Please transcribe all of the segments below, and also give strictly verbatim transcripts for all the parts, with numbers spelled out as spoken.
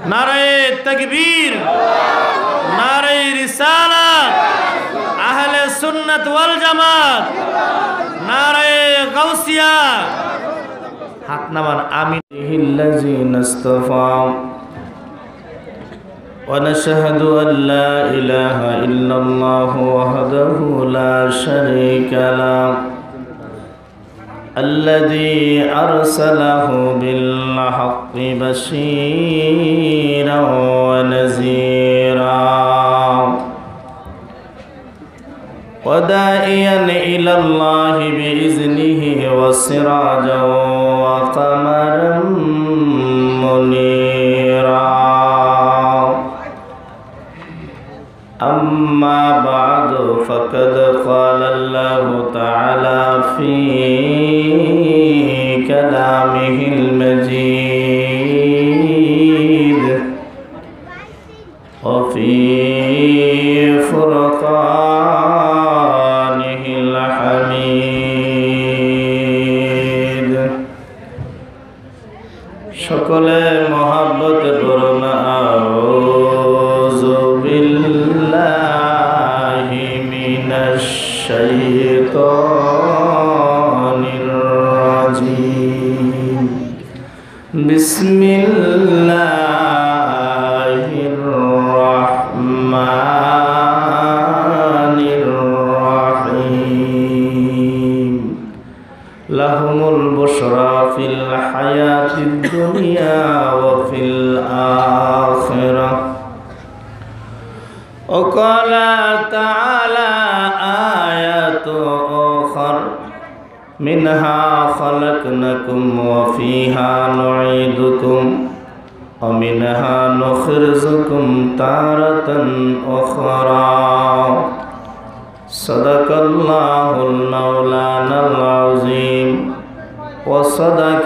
নারায়ে তাকবীর, নারায়ে রিসালাত, আহলে সুন্নাত ওয়াল জামাত, নারায়ে গাউসিয়া। হাত নামান। আমিন। الذين اصطفى ونشهد أن لا إله إلا الله وحده لا شريك له الذي أرسله بالحق بشيرا ونذيرا وداعيا إلى الله بإذنه وسراجا وقمرا منيرا أما بعد فقد قال الله تعالى في كلامه المجيد وفي فرقانه الحميد সকলে মহব্বত করুন আউযু বিল্লাহি মিনাশ শাইতানির রাজিম বিসমিল্লাহির রাহমানির রাহিম লাহুমুল বুশরা ফিল হায়াতিদ দুনিয়া ওয়া ফিল আখিরাহ وقال تعالى آيات أخر منها خلقناكم وفيها نعيدكم ومنها نخرجكم تارة أخرى صدق الله المولانا العظيم وصدق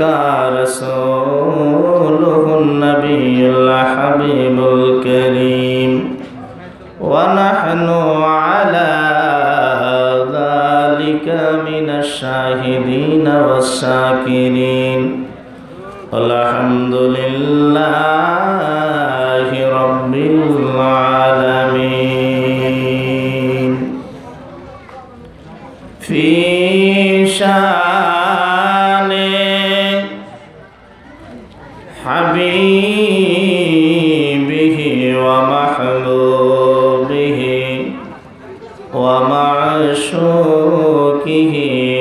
رسوله النبي الحبيب الكريم ونحن على ذلك من الشاهدين والشاكرين الحمد لله رب العالمين في شان حبيبه ومحبوبه ومعشوقه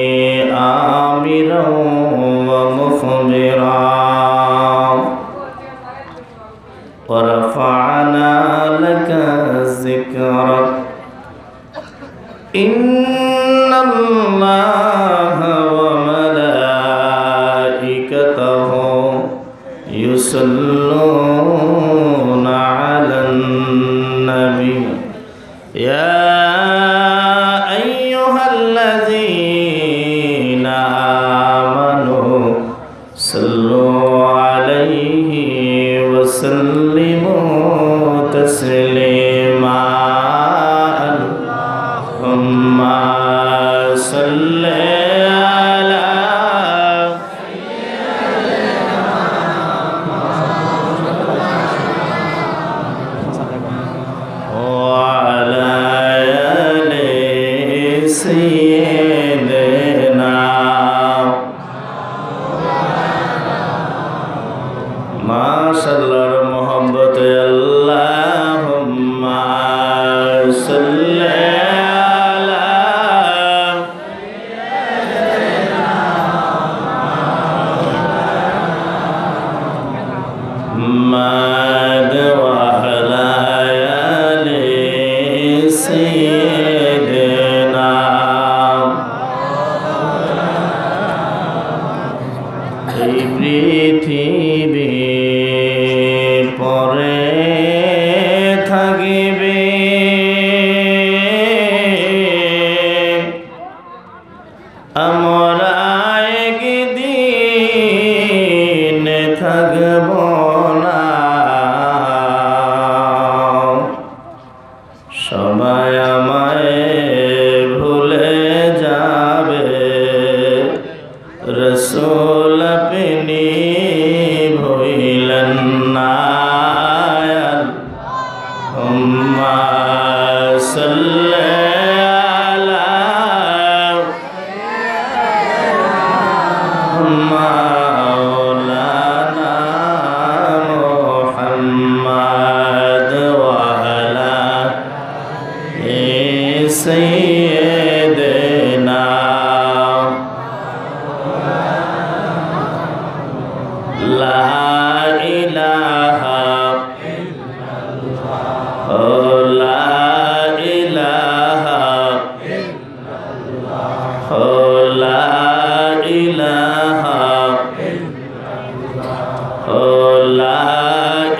آمرا ومخبرا ورفعنا لك ذكرك إن الله وملائكته يصلون على النبي يا أيها الذين آمنوا صلوا عليه وسلموا تسليما اللهم صل على وعلى آل سيدنا ما شاء الله محبت اللهم صل على محمد وعلى آل سيدنا এই পৃথিবী পরে থাকিবে আমরা একদিন থাকব না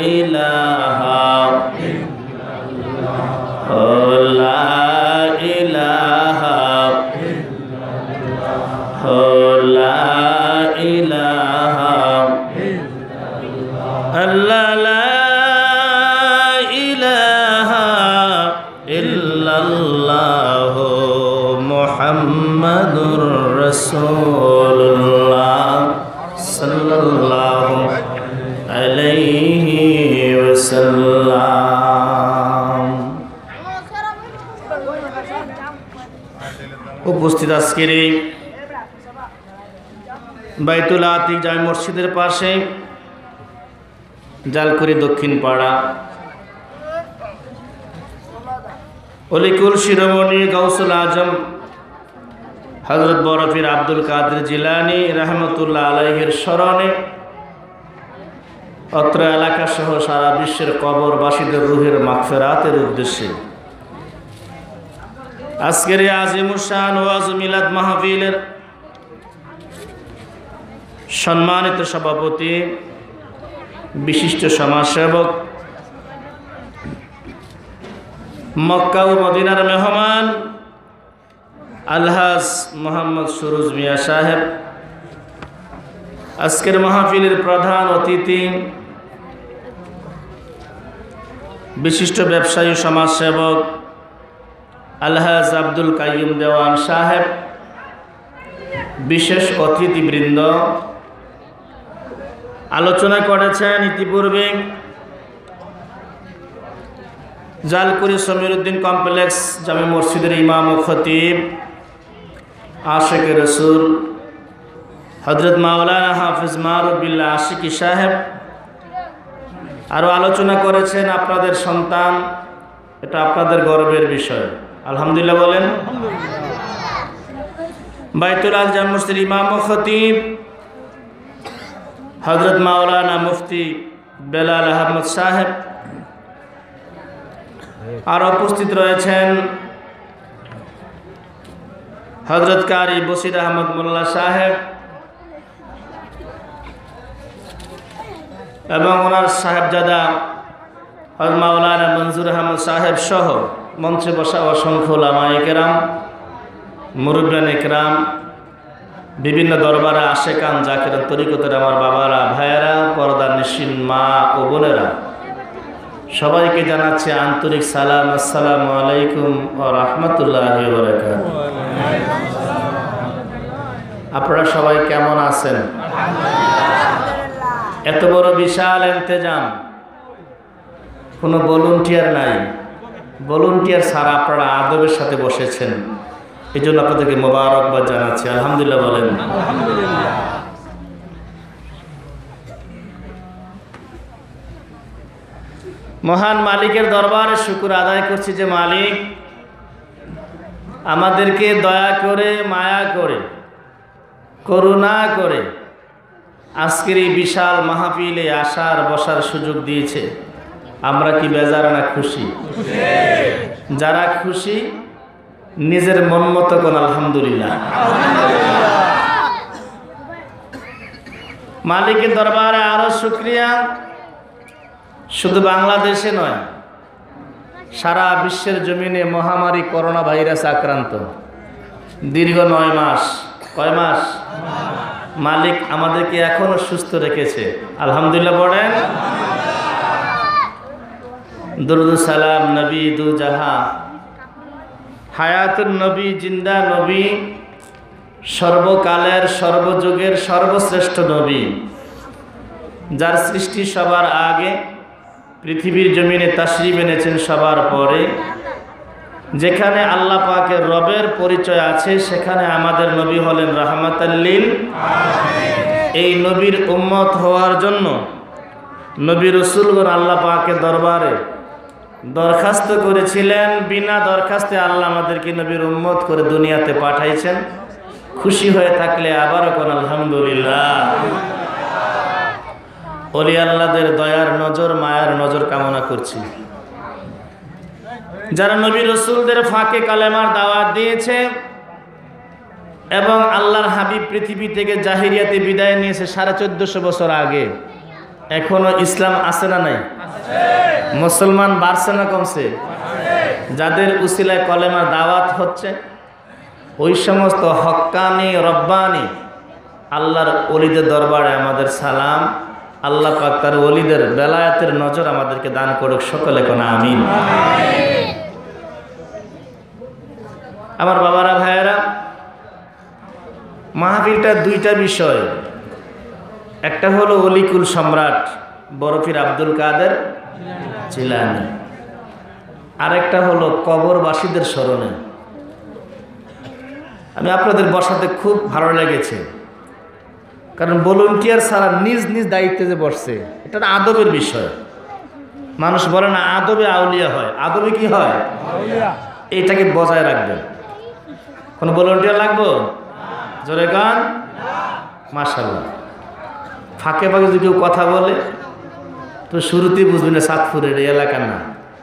ইলাহা লা ইলাহা লা ইলাহা আল্লাহ লা ইলাহা ইল্লাল্লাহ মুহাম্মাদুর রাসূলুল্লাহ সাল্লাল্লাহু আলাইহি ওয়াসাল্লাম। উপস্থিত আজকের এই বাইতুল আতিক জামে মসজিদের পাশে জালকুড়ি দক্ষিণ পাড়া অলিকুল শিরোমণি গাউসুল আজম হযরত বরফির আব্দুল কাদের জিলানী রাহমাতুল্লাহ আলাইহির স্মরণে অত্র এলাকা সহ সারা বিশ্বের কবরবাসীদের রুহের মাগফিরাতের উদ্দেশ্যে আজকের এই আজিমুশান ওয়াজ মিলাদ মাহফিলের সম্মানিত সভাপতি, বিশিষ্ট সমাজসেবক, মক্কা ও মদিনার মেহমান আলহাজ মোহাম্মদ সুরুজ মিয়া সাহেব, আজকের মাহফিলের প্রধান অতিথি বিশিষ্ট ব্যবসায়ী সমাজসেবক আলহাজ আব্দুল কাইয়ুম দেওয়ান সাহেব, বিশেষ অতিথিবৃন্দ, আলোচনা করেছেন ইতিপূর্বে জালকুড়ি সমীরউদ্দিন কমপ্লেক্স জামে মসজিদের ইমাম ও খতিব আশিক রসুল হযরত মাওলানা হাফিজ মারুফ বিল্লাহ আশিকি সাহেব। আরও আলোচনা করেছেন আপনাদের সন্তান, এটা আপনাদের গর্বের বিষয়, আলহামদুলিল্লাহ বলেন। বাইতুল আতিক জামে মসজিদের ইমাম ও খতিব হযরত মাওলানা মুফতি বেলাল আহমদ সাহেব। আর উপস্থিত রয়েছেন হযরত কারি বশির আহমদ মোল্লা সাহেব এবং ওনার সাহেবজাদা হযরত মাওলানা মনজুর আহমদ সাহেব সহ মঞ্চে বসা অসংখ্য উলামায়ে কেরাম, মুরব্বিয়ান ইকরাম, বিভিন্ন দরবারে আশেকান জাকিরান তরিকতের আমার বাবারা, ভাইয়েরা, পর্দার নিশিন মা ও বোনেরা, সবাইকে জানাচ্ছি আন্তরিক সালাম। আসসালামু আলাইকুম ওয়া রাহমাতুল্লাহি ওয়া বারাকাতুহু। আপনারা সবাই কেমন আছেন? এত বড় বিশাল ইন্তেজাম, কোনো ভলান্টিয়ার নাই, ভলান্টিয়ার ছাড়া আপনারা আদবের সাথে বসেছেন, এই জন্য আপনাদেরকে মোবারকবাদ জানাচ্ছি, আলহামদুলিল্লাহ বলেন। মহান মালিকের দরবারে শুকর আদায় করছি যে মালিক আমাদেরকে দয়া করে, মায়া করে, করুণা করে আজকের এই বিশাল মাহফিলে আসার বসার সুযোগ দিয়েছে। আমরা কি বেজার না খুশি? যারা খুশি নিজের মন মতো কোন আলহামদুলিল্লাহ। মালিকের দরবারে আরো শুকরিয়া, শুধু বাংলাদেশে নয়, সারা বিশ্বের জমিনে মহামারী করোনা ভাইরাস আক্রান্ত দীর্ঘ নয় মাস। কয় মাস? মালিক আমাদেরকে এখনো সুস্থ রেখেছে, আলহামদুলিল্লাহ বলেন। দুরুদ সালাম নবী দু জাহা, হায়াতুন নবী, জিন্দা নবী, সর্বকালের সর্বযুগের সর্বশ্রেষ্ঠ নবী, যার সৃষ্টি সবার আগে, পৃথিবীর জমিনে তাশরীফ এনেছেন সবার পরে। যেখানে আল্লাহ পাকের রবের পরিচয় আছে সেখানে আমাদের নবী হলেন রাহমাতাল লিল আলামিন। এই নবীর উম্মত হওয়ার জন্য নবী রাসূলগণ আল্লাহ পাকের দরবারে দরখাস্ত করেছিলেন, বিনা দরখাস্তে আল্লাহ আমাদেরকে নবীর উম্মত করে দুনিয়াতে পাঠাইছেন। খুশি হয়ে থাকলে আবারও কোন আলহামদুলিল্লাহ। ওলি আল্লাহদের দয়ার নজর, মায়ার নজর কামনা করছি। যারা নবী রাসূলদের ফাঁকে কালেমার দাওয়াত দিয়েছে এবং আল্লাহর হাবিব পৃথিবী থেকে জাহিরিয়াতে বিদায় নিয়েছে সাড়ে চোদ্দশো বছর আগে, এখনো ইসলাম আছে না নাই? মুসলমান বাড়ছে না কমছে? যাদের উসিলায় কলেমার দাওয়াত হচ্ছে, ওই সমস্ত হক্কানি রব্বানি আল্লাহর ওলিদের দরবারে আমাদের সালাম। আল্লাহ পাক তার ওলিদের বেলায়াতের নজর আমাদেরকে দান করুক, সকলে কোন আমিন। আমার বাবারা, ভাইয়েরা, মাহফিলটা দুইটা বিষয়। একটা হলো অলিকুল সম্রাট বরফির আব্দুল কাদের জিলানী, আরেকটা হলো কবরবাসীদের স্মরণে। আমি আপনাদের বসাতে খুব ভালো লেগেছে, কারণ ভলান্টিয়ার ছাড়া নিজ নিজ দায়িত্বে যে বসছে, এটা আদবের বিষয়। মানুষ বলে না আদবে আউলিয়া হয়, আদবে কি হয়? এইটাকে বজায় রাখবেন। কোনো ভলান্টিয়ার লাগবো? জোরে গান, মাশাআল্লাহ। ফাঁকে ফাঁকে যদি কেউ কথা বলে তো শুরুতেই বুঝবেন সাতপুরের এই এলাকার না।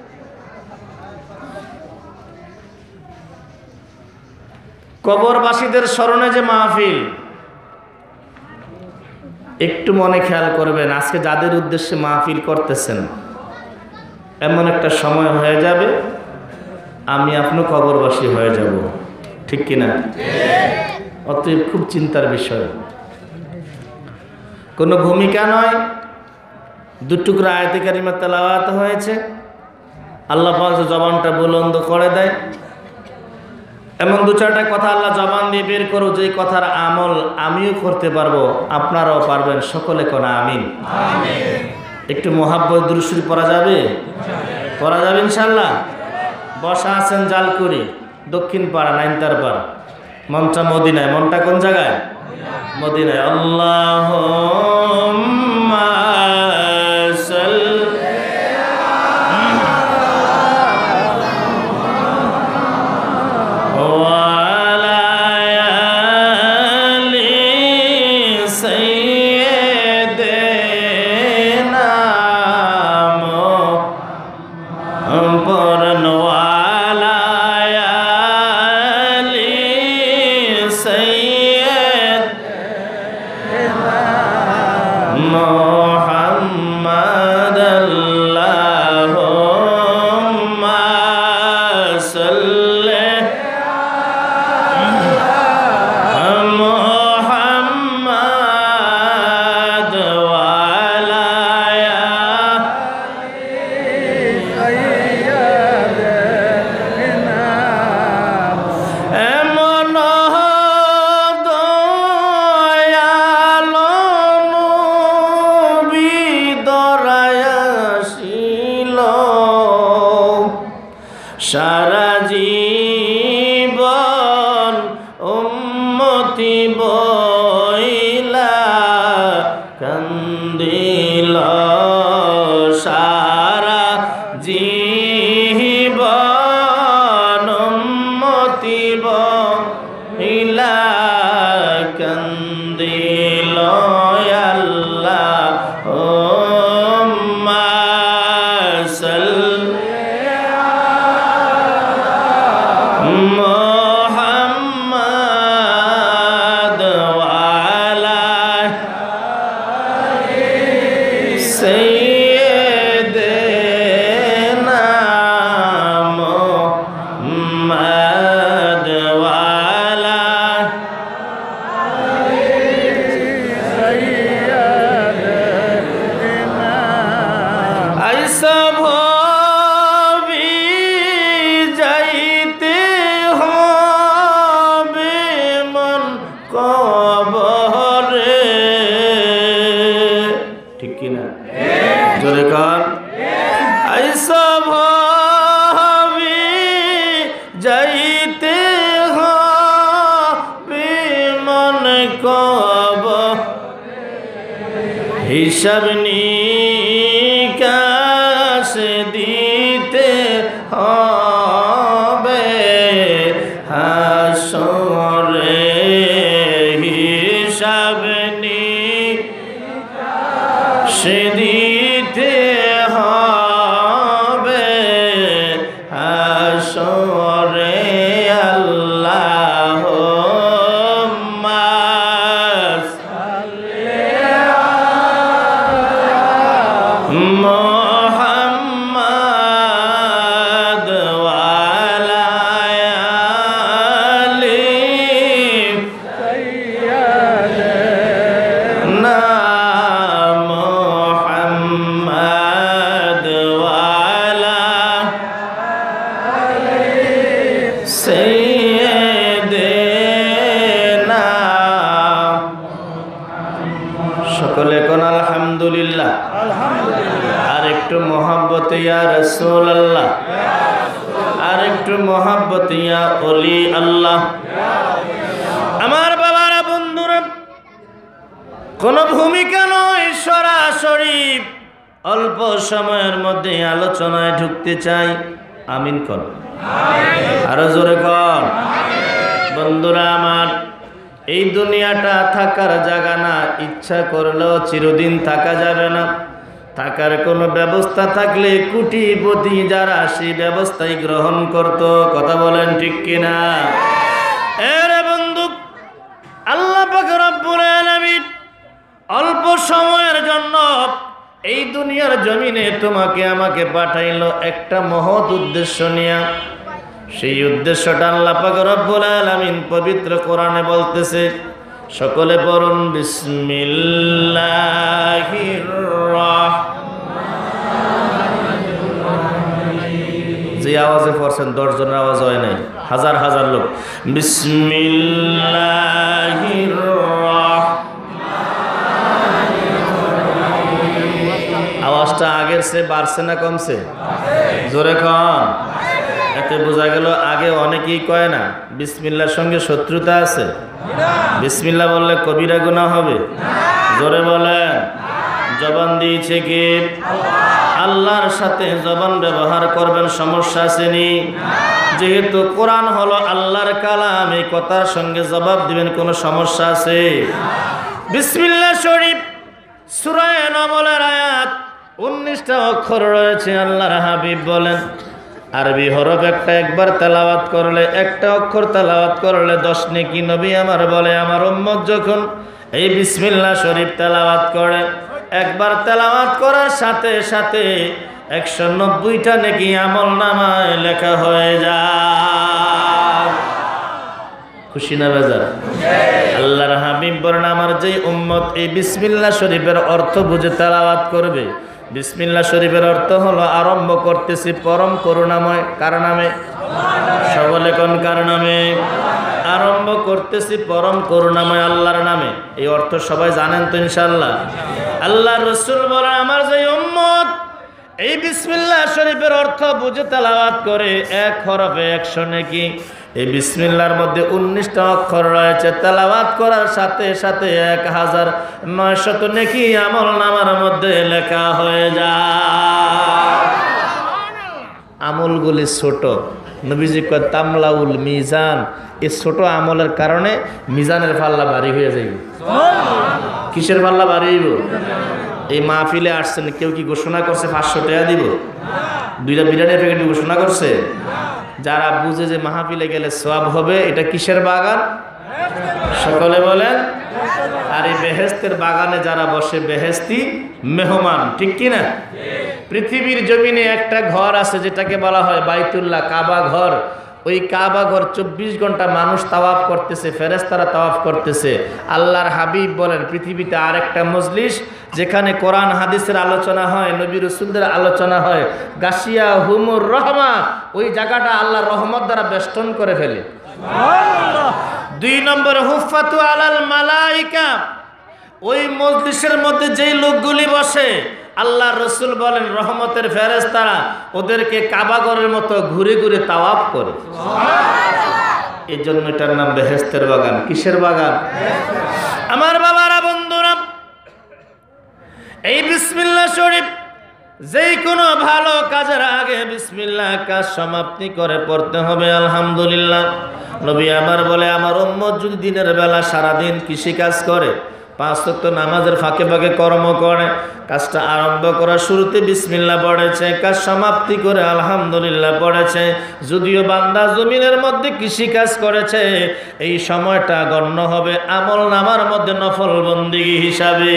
কবরবাসীদের স্মরণে যে মাহফিল, একটু মনে খেয়াল করবেন, আজকে যাদের উদ্দেশ্যে মাহফিল করতেছেন, এমন একটা সময় হয়ে যাবে আমি আপনি কবরবাসী হয়ে যাব, ঠিক কিনা? অতএব খুব চিন্তার বিষয়। কোনো ভূমিকা নয়, দুটুকরা আয়াতে কারিমা তেলাওয়াত হয়েছে, আল্লাহ পাক জবানটা বুলন্দ করে দেয়। এমন দু চারটা কথা আল্লাহ জবান দিয়ে বের করো, যে কথার আমল আমিও করতে পারবো, আপনারাও পারবেন, সকলে কোন আমিন। একটু মোহাব্বত দুরূদ শরীফ পড়া যাবে? পড়া যাবে ইনশাল্লাহ। বসা আছেন জালকুড়ি, দক্ষিণ পাড়া, নাইনতার পাড়া, মনটা মদিনায়। মনটা কোন জায়গায়? মদিনায়। আল্লাহুম্মা সাল্লি ওয়ালা আলি সাইয়্যিদিনা মুহাম্মাদ ওয়ালা আলি সাইয়্যিদিনা মুহাম্মাদ। আল্লাহুম্মা সাল্লি মুহাম্মাদ ওয়ালা এমন দয়ালো নবী দরায়াশীল, সারা জীবন উম্মতি বইলা কান্দিল, সারা জীবন উম্মতি বইলা কান্দিল। আল্লাহুম্মা সাল্লি মুহাম্মাদ ওয়ালা সাইয়্যিদিনা মুহাম্মাদ ওয়ালা আইসা ভাবি যাইতে হবে মন কবরে, ঠিক কিনা? জোরে কান। আইসা ভাবি যাইতে হবে মন কবরে, হিসাব নিকাশ দিতে হবে হাসরে, হিসাব নিকাশ দিতে হবে হাসরে। আল্লাহুম্মা সাল্লি সাইয়্যিদিনা সকলে কোন আলহামদুলিল্লাহ আর একটু মহব্বতে ইয়া রাসূলুল্লাহ আর একটু মহব্বতে ইয়া ওলি আল্লাহ। আমার বাবারা বন্ধুরা কোনো ভূমিকা নয়, সরাসরি অল্প সময়ের মধ্যে আলোচনায় ঢুকতে চাই। আমিন কর, আরো জোরে কর। বন্ধুরা আমার, এই দুনিয়াটা থাকার জায়গা না, ইচ্ছা করলেও চিরদিন থাকা যাবে না। থাকার কোনো ব্যবস্থা থাকলে কোটিপতি যারা সেই ব্যবস্থাই গ্রহণ করত। কথা বলেন ঠিক কিনা? এর বন্ধু, আল্লাহ পাক রব্বুল আলামিন অল্প সময়ের জন্য এই দুনিয়ার জমিনে তোমাকে আমাকে পাঠাইলো একটা মহৎ উদ্দেশ্য নিয়ে। সেই উদ্দেশ্যটা আল্লাহ পাক রব্বুল আলামিন পবিত্র কোরআনে বলতেছে। সকলে পড়ুন বিসমিল্লাহির রাহমানির। যে আওয়াজে পড়ছেন দশ জনের আওয়াজ হয় নাই, হাজার হাজার লোক। বিসমিল্লাহির আওয়াজটা আগের সে বাড়ছে না কমছে? জোরে কন। এতে বোঝা গেল আগে অনেকেই কয় না। বিসমিল্লাহর সঙ্গে শত্রুতা আছে? বিসমিল্লাহ বললে কবিরা গুনাহ হবে? জোরে বলেন। জবান দিয়েছে কি? আল্লাহর সাথে জবান ব্যবহার করবেন, সমস্যা আসেনি? যেহেতু কোরআন হলো আল্লাহর কালাম, এই কথার সঙ্গে জবাব দিবেন, কোনো সমস্যা আছে? বিসমিল্লাহ শরীফ সূরা নামলের আয়াত উনিশটা অক্ষর রয়েছে। আল্লাহর হাবিব বলেন আরবি হরফ একটা একবার তেলাওয়াত করলে, একটা অক্ষর তেলাওয়াত করলে দশ নেকি। নবী আমার বলে আমার উম্মত যখন এই বিসমিল্লাহ শরীফ তেলাওয়াত করে, একবার তেলাওয়াত করার সাথে সাথে একশো নব্বইটা নেকি আমল নামায় লেখা হয়ে যায়। খুশি না বেজার? আল্লাহর হাবিব বলেন আমার যেই উম্মত এই বিসমিল্লাহ শরীফের অর্থ বুঝে তেলাওয়াত করবে। বিসমিল্লাহ শরীফের অর্থ হলো আরম্ভ করতেছি পরম করুণাময় কার নামে? সকলে কোন কার নামে? আরম্ভ করতেছি পরম করুণাময় আল্লাহর নামে। এই অর্থ সবাই জানেন তো ইনশাআল্লাহ? আল্লাহর রাসূল বলেন আমার যে উম্মত এই বিসমিল্লাহ শরীফের অর্থ বুঝে তেলাওয়াত করে, এক হরফে একশো নেকি। এই বিসমিল্লাহর মধ্যে উনিশটা অক্ষর রয়েছে, তেলাওয়াত করার সাথে সাথে এক হাজার নয়শত নেকি আমল নামার মধ্যে লেখা হয়ে যায়। আমলগুলি ছোট, নবীজি কয় তামলাউল মিজান। এই ছোট আমলের কারণে মিজানের পাল্লা ভারী হয়ে যাইব। কিসের পাল্লা ভারী হইব? এই মাহফিলে আসছেন, কেউ কি ঘোষণা করছে পাঁচশো টাকা দিব? দুইটা বিরিয়ানির প্যাকেট ঘোষণা করছে? যারা বুঝে যে মাহফিলে গেলে সওয়াব হবে, এটা কিসের বাগান? সকলে বলেন। আর এই বেহেশতের বাগানে যারা বসে বেহেশতি মেহমান, ঠিক কি না? পৃথিবীর জমিনে একটা ঘর আছে যেটাকে বলা হয় বাইতুল্লাহ, কাবা ঘর। ওই কাবা ঘর চব্বিশ ঘন্টা মানুষ তাওয়াফ করতেছে, ফেরেশতারা তাওয়াফ করতেছে। আল্লাহর হাবিব বলেন পৃথিবীতে আরেকটা মজলিস যেখানে কোরআন হাদিসের আলোচনা হয়, নবী রাসূলদের আলোচনা হয়, গাশিয়া হুমুর রহমা, ওই জায়গাটা আল্লাহর রহমত দ্বারা বেষ্টন করে ফেলে। দুই নম্বর হুফাতু আলাল মালাইকা, ওই মজলিসের মধ্যে যেই লোকগুলি বসে আল্লাহর রাসূল বলেন রহমতের ফেরেশতারা ওদেরকে কাবাঘরের মতো ঘুরে ঘুরে তাওয়াফ করে। এই জন্য এটার নাম বেহেশতের বাগান। কিসের বাগান? আমার বাবারা বন্ধুরা, এই বিসমিল্লাহ শরীফ যেই কোনো ভালো কাজের আগে বিসমিল্লাহ কাজ সমাপ্তি করে পড়তে হবে আলহামদুলিল্লাহ। নবী আমার বলে আমার উম্মত যদি দিনের বেলা সারাদিন কৃষি কাজ করে, পাঁচ ওয়াক্ত নামাজের ফাঁকে ফাঁকে কর্ম করে, কাজটা আরম্ভ করার শুরুতে বিসমিল্লাহ পড়েছে, কাজ সমাপ্তি করে আলহামদুলিল্লাহ পড়েছে, যদিও বান্দা জমিনের মধ্যে কৃষি কাজ করেছে, এই সময়টা গণ্য হবে আমল নামার মধ্যে নফল বন্দিগি হিসাবে।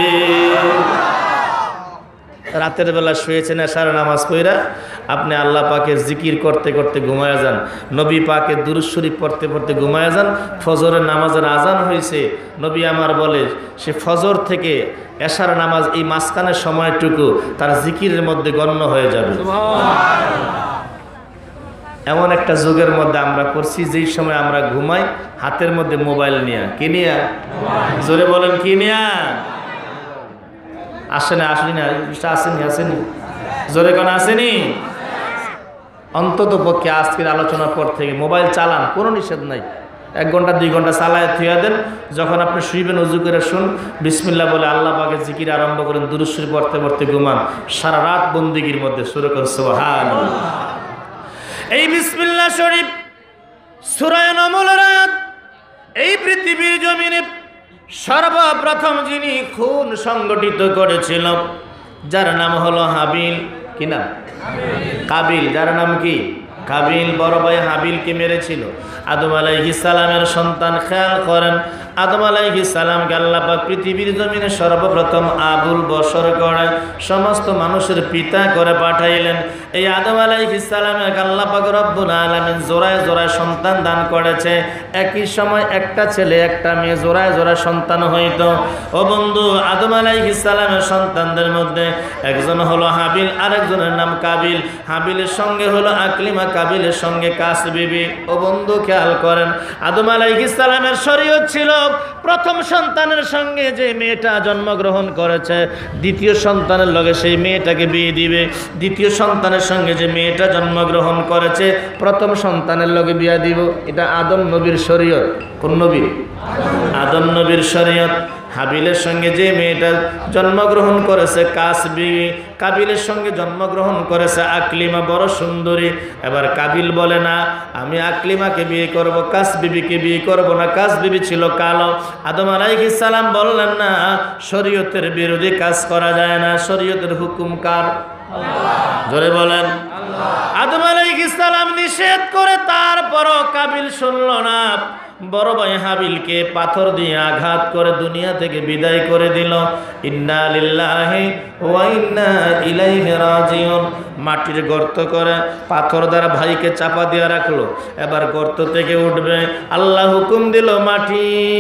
রাতের বেলা শুয়েছেন এশার নামাজ পড়া, আপনি আল্লাহ পাকের জিকির করতে করতে ঘুমায়া যান, নবী পাকের দুরূদ শরীফ পড়তে পড়তে ঘুমায়া যান। ফজরের নামাজের আজান হয়েছে, নবী আমার বলে সে ফজর থেকে এশার নামাজ এই মাঝখানের সময়টুকু তার জিকিরের মধ্যে গণ্য হয়ে যাবে। এমন একটা যুগের মধ্যে আমরা করছি যেই সময় আমরা ঘুমাই হাতের মধ্যে মোবাইল নিয়ে, কি নিয়ে? জোরে বলেন, কি নিয়ে? আসে না? আসেনি না? আসেনি? আসেনি? জোরে কোন আসেনি? অন্তত পক্ষে আজকের আলোচনার পর থেকে মোবাইল চালান, কোনো নিষেধ নাই। এক ঘন্টা দুই ঘন্টা চালায় থুয়া দেন, যখন আপনি শুইবেন উজু করে শুন বিসমিল্লাহ বলে আল্লাহ পাকের জিকির আরম্ভ করেন, দুরূদ শরীফ পড়তে পড়তে ঘুমান। সারা রাত বন্দিগির মধ্যে শুরু করেন সুবহানাল্লাহ। এই বিসমিল্লাহ শরীফ সূরা নামলের আয়াত। এই পৃথিবীর জমিনে সর্বপ্রথম যিনি খুন সংগঠিত করেছিল যার নাম হলো হাবিল, কি নাম? কাবিল। যার নাম কি? কাবিল। বড় ভাই হাবিলকে মেরেছিল আদম আলাইহিস সালামের সন্তান। খেয়াল করেন, আদম আলাইহিস সালামকে আল্লাহ পাক পৃথিবীর জমিনে সর্বপ্রথম আবুল বশর করে সমস্ত মানুষের পিতা করে পাঠাইলেন। এই আদম আলাইহিস সালামকে আল্লাহ পাক রব্বুল আলামিন জোড়ায় জোড়ায় সন্তান দান করেছে। একই সময় একটা ছেলে একটা মেয়ে জোড়ায় জোড়ায় সন্তান হইত। ও বন্ধু, আদম আলাইহিস সালামের সন্তানদের মধ্যে একজন হলো হাবিল, আরেকজনের নাম কাবিল। হাবিলের সঙ্গে হলো আকলিমা, কাবিলের সঙ্গে কাস বিবি। ও বন্ধু খেয়াল করেন, আদম আলাইহিস সালামের শরীয়ত ছিল প্রথম সন্তানের সঙ্গে যে মেয়েটা জন্মগ্রহণ করেছে দ্বিতীয় সন্তানের লগে সেই মেয়েটাকে বিয়ে দিবে। দ্বিতীয় সন্তানের সঙ্গে যে মেয়েটা জন্মগ্রহণ করেছে প্রথম সন্তানের লগে বিয়ে দিব। এটা আদম নবীর শরীয়ত। কোন নবী? আদম নবীর শরীয়ত। হাবিলের সঙ্গে যে মেয়েটা জন্মগ্রহণ করেছে কাস বিবি, কাবিলের সঙ্গে জন্মগ্রহণ করেছে আকলিমা, বড় সুন্দরী। এবার কাবিল বলে না, আমি আকলিমাকে বিয়ে করব, কাস বিবিকে বিয়ে করব না, কাস বিবি ছিল কালো। আদম আলাইহিস সালাম বললেন না, শরীয়তের বিরোধী কাজ করা যায় না। শরীয়তের হুকুম কার? আল্লাহ। জোরে বলেন আল্লাহ। আদম আলাইহিস সালাম নিষেধ করে তারপরও কাবিল শুনল না। বড় ভাই হাবিলকে পাথর দিয়ে আঘাত করে দুনিয়া থেকে বিদায় করে দিল। ইন্না লিল্লাহি ওয়া ইন্না ইলাইহি রাজিউন। মাটির গর্ত করে পাথর দ্বারা ভাইকে চাপা দিয়ে রাখলো। এবার গর্ত থেকে উঠবে, আল্লাহ হুকুম দিল, মাটি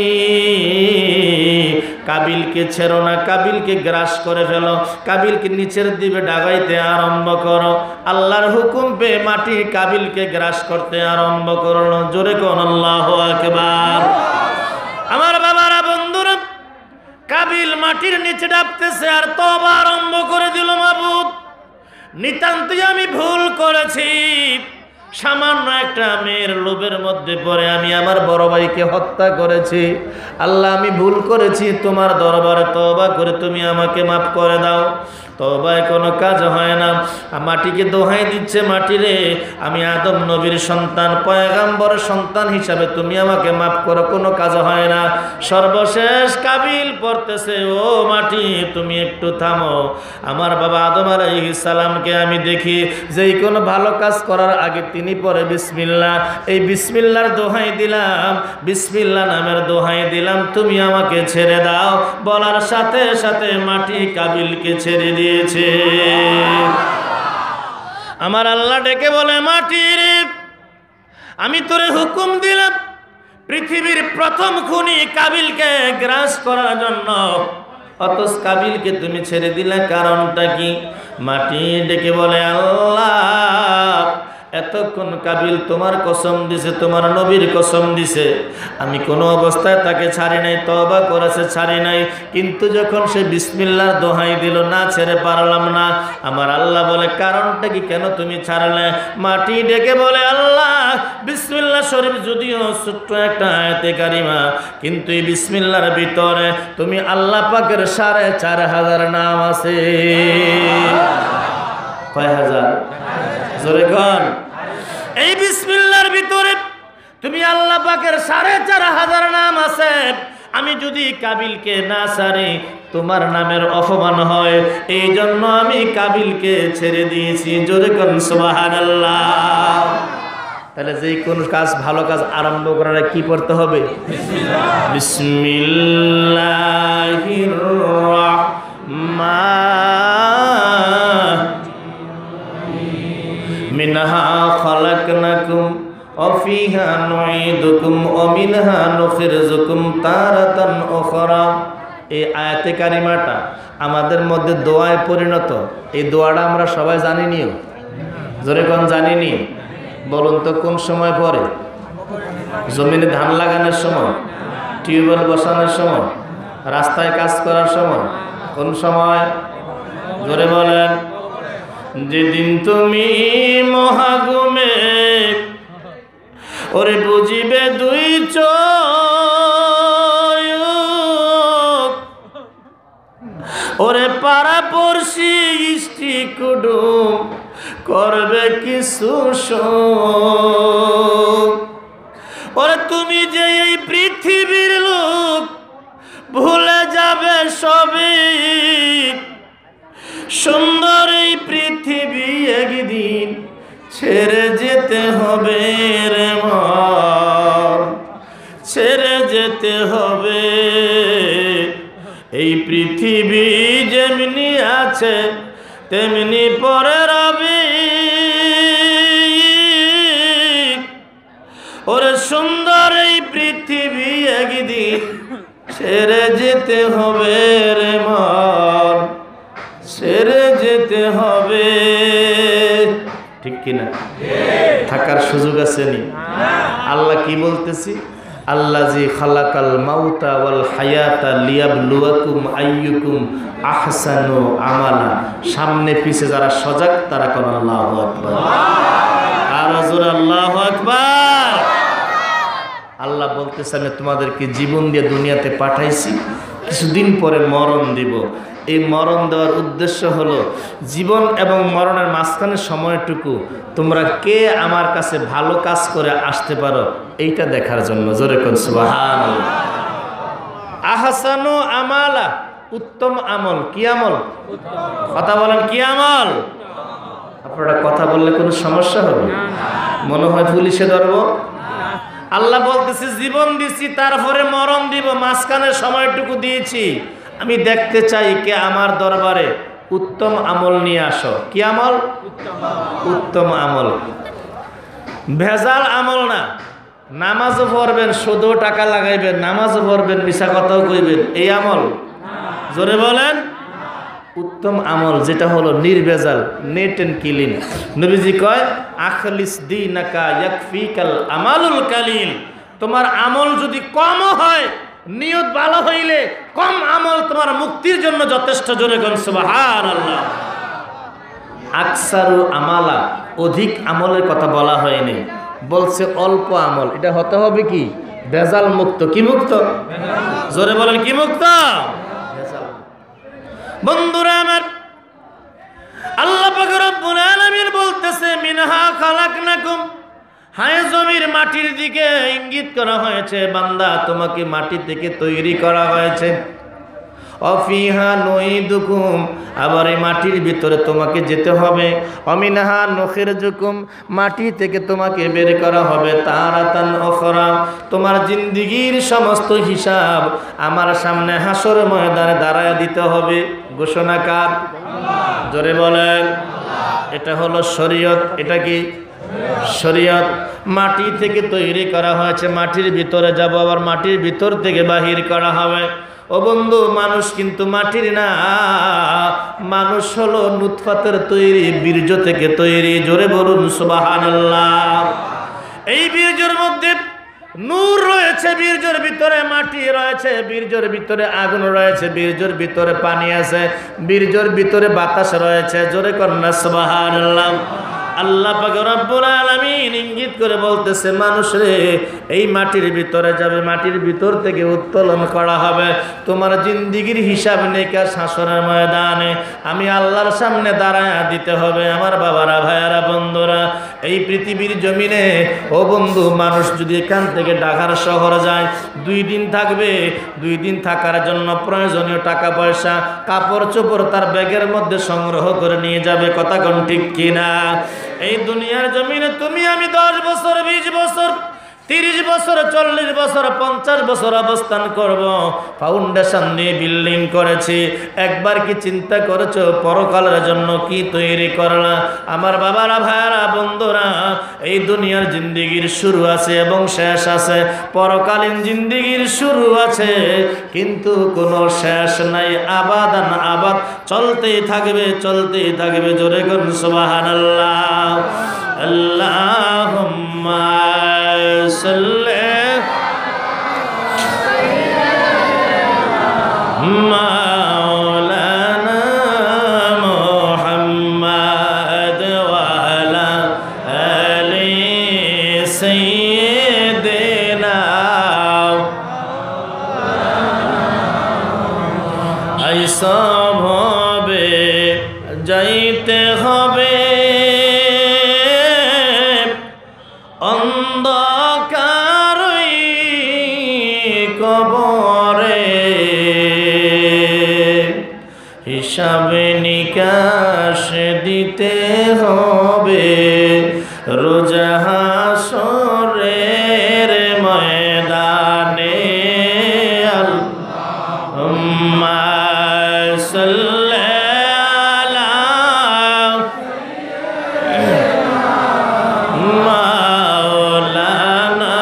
কাবিলকে ছেড়ো না, কাবিলকে গ্রাস করে ফেলো, কাবিলকে নিচের দিকে ডাগাইতে আরম্ভ করো। আল্লাহর হুকুম পেয়ে মাটি কাবিলকে গ্রাস করতে আরম্ভ করলো। জোরে কোন আল্লাহু আকবার। আমার বাবারা, বন্ধুরা, কাবিল মাটির নিচে ডাবতেছে আর তওবা আরম্ভ করে দিল, মাবুদ নিতান্তই আমি ভুল করেছি। সামান্য একটা মেয়ের লোভের মধ্যে পড়ে আমি আমার বড় ভাইকে হত্যা করেছি। আল্লাহ, আমি ভুল করেছি, তোমার দরবারে তওবা করে তুমি আমাকে মাফ করে দাও। তওবায় কোনো কাজ হয় না। মাটিকে দোহাই দিচ্ছে, মাটি রে, আমি আদম নবীর সন্তান, পয়গাম্বরের সন্তান হিসাবে তুমি আমাকে মাফ করো, কোনো কাজ হয় না। সর্বশেষ কাবিল পড়তেছে, ও মাটি তুমি একটু থামো। আমার বাবা আদম আলাইহিস সালামকে আমি দেখি যেই কোনো ভালো কাজ করার আগে তিনি পড়ে বিসমিল্লাহ। এই বিসমিল্লাহর দোহাই দিলাম, বিসমিল্লাহ নামের দোহাই দিলাম, তুমি আমাকে ছেড়ে দাও। বলার সাথে সাথে মাটি কাবিলকে ছেড়ে দিয়েছে। আমার আল্লাহ ডেকে বলে, মাটি রে, আমি তোরে হুকুম দিলাম পৃথিবীর প্রথম খুনি কাবিলকে গ্রাস করার জন্য, অথচ কাবিলকে তুমি ছেড়ে দিলে, কারণটা কি? মাটি ডেকে বলে, আল্লাহ, এতক্ষণ কাবিল তোমার কসম দিছে, তোমার নবীর কসম দিছে, আমি কোনো অবস্থায় তাকে ছাড়ি নাই, তওবা করেছে ছাড়ি নাই, কিন্তু যখন সে বিসমিল্লাহর দোহাই দিল না ছেড়ে পারলাম না। আমার আল্লাহ বলে, কারণটা কি, কেন তুমি ছাড়লে? মাটি ডেকে বলে, আল্লাহ, বিসমিল্লাহ শরীফ যদিও ছোট্ট একটা আয়াতে কারিমা, কিন্তু এই বিসমিল্লাহর ভিতরে তুমি আল্লাহ পাকের সাড়ে চার হাজার নাম আছে। কয় হাজার? জোরে কোন। এই বিসমিল্লাহর ভিতরে তুমি আল্লাহ পাকের সাড়ে চার হাজার নাম আছে। আমি যদি কাবিলকে না ছাড়ি তোমার নামের অপমান হয়, এই জন্য আমি কাবিলকে ছেড়ে দিয়েছি। জোরে কোন সুবহানাল্লাহ। তাহলে যে কোন কাজ, ভালো কাজ আরম্ভ করার কি পড়তে হবে? বিসমিল্লাহির রাহমান মিনহা খালাকনাকুম ওয়া ফিহা নুঈদুকুম ওয়া মিনহা নুখরিজুকুম তারাতান উখরা। এই আয়াতে কারিমাটা আমাদের মধ্যে দোয়ায় পরিণত। এই দোয়াটা আমরা সবাই জানিনিও। জোরে কোন জানিনি? বলুন তো কোন সময় পড়ে? জমিনে ধান লাগানোর সময়, টিউবওয়েল বসানোর সময়, রাস্তায় কাজ করার সময়, কোন সময়? জোরে বলেন। যেদিন তুমি মহাগুমে ওরে বুঝিবে দুই চোখ, ওরে পাড়া পড়শি ইষ্টি কুটুম করবে কিছু শোক। ওরে তুমি যে এই পৃথিবীর লোক ভুলে যাবে সবই, সুন্দর এই পৃথিবী একদিন ছেড়ে যেতে হবে রে মন, ছেড়ে যেতে হবে। এই পৃথিবী যেমনি আছে তেমনি পরে রবে, ওরে সুন্দর এই পৃথিবী একদিন ছেড়ে যেতে হবে রে মন, ছেড়ে যেতে হবে। ঠিক কিনা? থাকার সুযোগ আছে নি? আল্লাহ কি বলতেছি? আল্লাযী খালাকাল মাউতা ওয়াল হায়াতা লিয়াবলুয়াকুম আইয়ুকুম আহসানু আমালা। সামনে পিছে যারা সজাগ তারা কোন আল্লাহু আকবার। আর জোরে আল্লাহু আকবার। আল্লাহ বলতেছে আমি তোমাদেরকে জীবন দিয়ে দুনিয়াতে পাঠাইছি, কিছুদিন পরে মরণ দিব। এই মরণ দেওয়ার উদ্দেশ্য হলো জীবন এবং মরণের মাঝখানের সময়টুকু তোমরা কে আমার কাছে ভালো কাজ করে আসতে পারো এইটা দেখার জন্য। জোরে কোন সুবহানাল্লাহ। আহসানু আমালা, উত্তম আমল। কি আমল? কথা বলেন, কি আমল? আপনারা কথা বললে কোনো সমস্যা হবে? মনে হয় পুলিশে ধরবো? আল্লাহ বলতেছে জীবন দিছি তারপরে মরণ দিব, মাঝখানের সময়টুকু দিয়েছি। আমি দেখতে চাই কে আমার দরবারে উত্তম আমল নিয়ে আসো। কি আমল? উত্তম আমল, ভেজাল আমল না। নামাজও পড়বেন, শুধু টাকা লাগাইবেন, নামাজও পড়বেন, মিশা কথাও কইবেন, এই আমল? জোরে বলেন। উত্তম আমল যেটা হলো নির্ভেজাল, নেট এন্ড ক্লিন। নবীজি কয় আখলিস দীনাকা ইয়াকফিকাল আমালুল কালিল। তোমার আমল যদি কম হয়, নিয়ত ভালো হইলে কম আমল তোমার মুক্তির জন্য যথেষ্ট। জোরে কোন সুবহানাল্লাহ। আকসারু আমালা, অধিক আমলের কথা বলা হয়নি, বলছে অল্প আমল। এটা হতে হবে কি? ভেজাল মুক্ত। কি মুক্ত? জোরে বলেন, কি মুক্ত? বন্ধুরা আমার, আল্লাহ পাক রব্বুল আলামিন বলতেছে মিনহা খালাকনাকুম। হায় জমির মাটির দিকে ইঙ্গিত করা হয়েছে, বান্দা তোমাকে মাটি থেকে তৈরি করা হয়েছে। অফিহা নুইদুকুম, আবার এই মাটির ভিতরে তোমাকে যেতে হবে। অমিনহা নুখিরজুকুম, মাটি থেকে তোমাকে বের করা হবে। তারাতান উখরা, তোমার জিন্দেগীর সমস্ত হিসাব আমার সামনে হাসর ময়দানে দাঁড়ায় দিতে হবে। ঘোষণা কার? জোরে বলেন। এটা হলো শরীয়ত। এটা কি? শরীয়ত। মাটি থেকে তৈরি করা হয়েছে, মাটির ভিতরে যাব, আবার মাটির ভিতর থেকে বাহির করা হবে। ও বন্ধু, মানুষ কিন্তু মাটির না, মানুষ হলো নুতফাতের তৈরি, বীর্য থেকে তৈরি। জোরে বলুন সুবহানাল্লাহ। এই বীর্যের মধ্যে নূর রয়েছে, বীর্যের ভিতরে মাটি রয়েছে, বীর্যের ভিতরে আগুন রয়েছে, বীর্যের ভিতরে পানি আছে, বীর্যের ভিতরে বাতাস রয়েছে। জোরে কন্যা সুবহানাল্লাহ। আল্লাহ পাক রব্বুল আলামিন ইঙ্গিত করে বলতেছে মানুষ রে, এই মাটির ভিতরে যাবে, মাটির ভিতর থেকে উত্তোলন করা হবে। তোমার জিন্দেগির হিসাব নিকাশ হাসরের ময়দানে আমি আল্লাহর সামনে দাঁড়ায় দিতে হবে। আমার বাবারা, ভাইয়ারা, বন্ধুরা, এই পৃথিবীর জমিনে ও বন্ধু, মানুষ যদি এখান থেকে ঢাকার শহর যায়, দুই দিন থাকবে। দুই দিন থাকার জন্য প্রয়োজনীয় টাকা পয়সা, কাপড় চোপড় তার ব্যাগের মধ্যে সংগ্রহ করে নিয়ে যাবে। কথা কোন ঠিক কিনা? এই দুনিয়ার জমিনে তুমি আমি দশ বছর, বিশ বছর, তিরিশ বছর, চল্লিশ বছর, পঞ্চাশ বছর অবস্থান করব। ফাউন্ডেশন দিয়ে বিল্ডিং করেছি। একবার কি চিন্তা করেছো পরকালের জন্য কি তৈরি করলা? আমার বাবারা, ভাইয়ারা, বন্ধুরা, এই দুনিয়ার জিন্দেগির শুরু আছে এবং শেষ আছে। পরকালীন জিন্দেগির শুরু আছে কিন্তু কোনো শেষ নাই। আবাদান আবাদ, চলতেই থাকবে, চলতেই থাকবে। জোরে কোন সুবহানাল্লাহ। আল্লাহুম্মা সাল্লি মাওলানা মুহাম্মদ ওয়া আলা আলি সাইয়্যিদিনা সব হবে যাইতে হবে অন্ধকারই কবরে হিসাব নিকাশ দিতে হবে রোজা হাসরের ময়দানে আল্লাহুম্মা সাল্লি আলা মাওলানা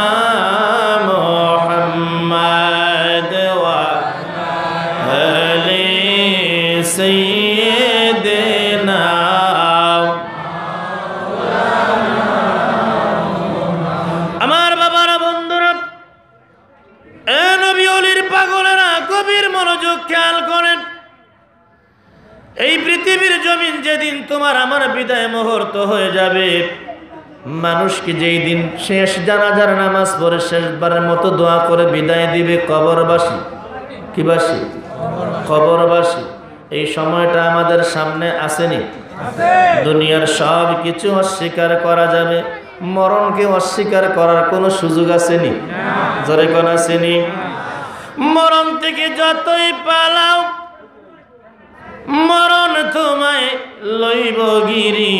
মুহাম্মদ ওয়া আলি সাইয়্যিদিনা আমার বাবারা বন্ধুরা এ নবী ওলির পাগলেরা গভীর মনোযোগ খেয়াল করেন এই পৃথিবীর জমিন যেদিন তোমার আমার বিদায় মুহূর্ত হয়ে যাবে মানুষকে যেই দিন শেষ জানাজার নামাজ পড়ে শেষবারের মতো দোয়া করে বিদায় দিবে কবরবাসী কিবাসী কবরবাসী এই সময়টা আমাদের সামনে আসেনি দুনিয়ার সব কিছু অস্বীকার করা যাবে মরণকে অস্বীকার করার কোনো সুযোগ আসেনি জোরে কোন আসেনি মরণ থেকে যতই পালাও মরণ তোমায় লইব গিরি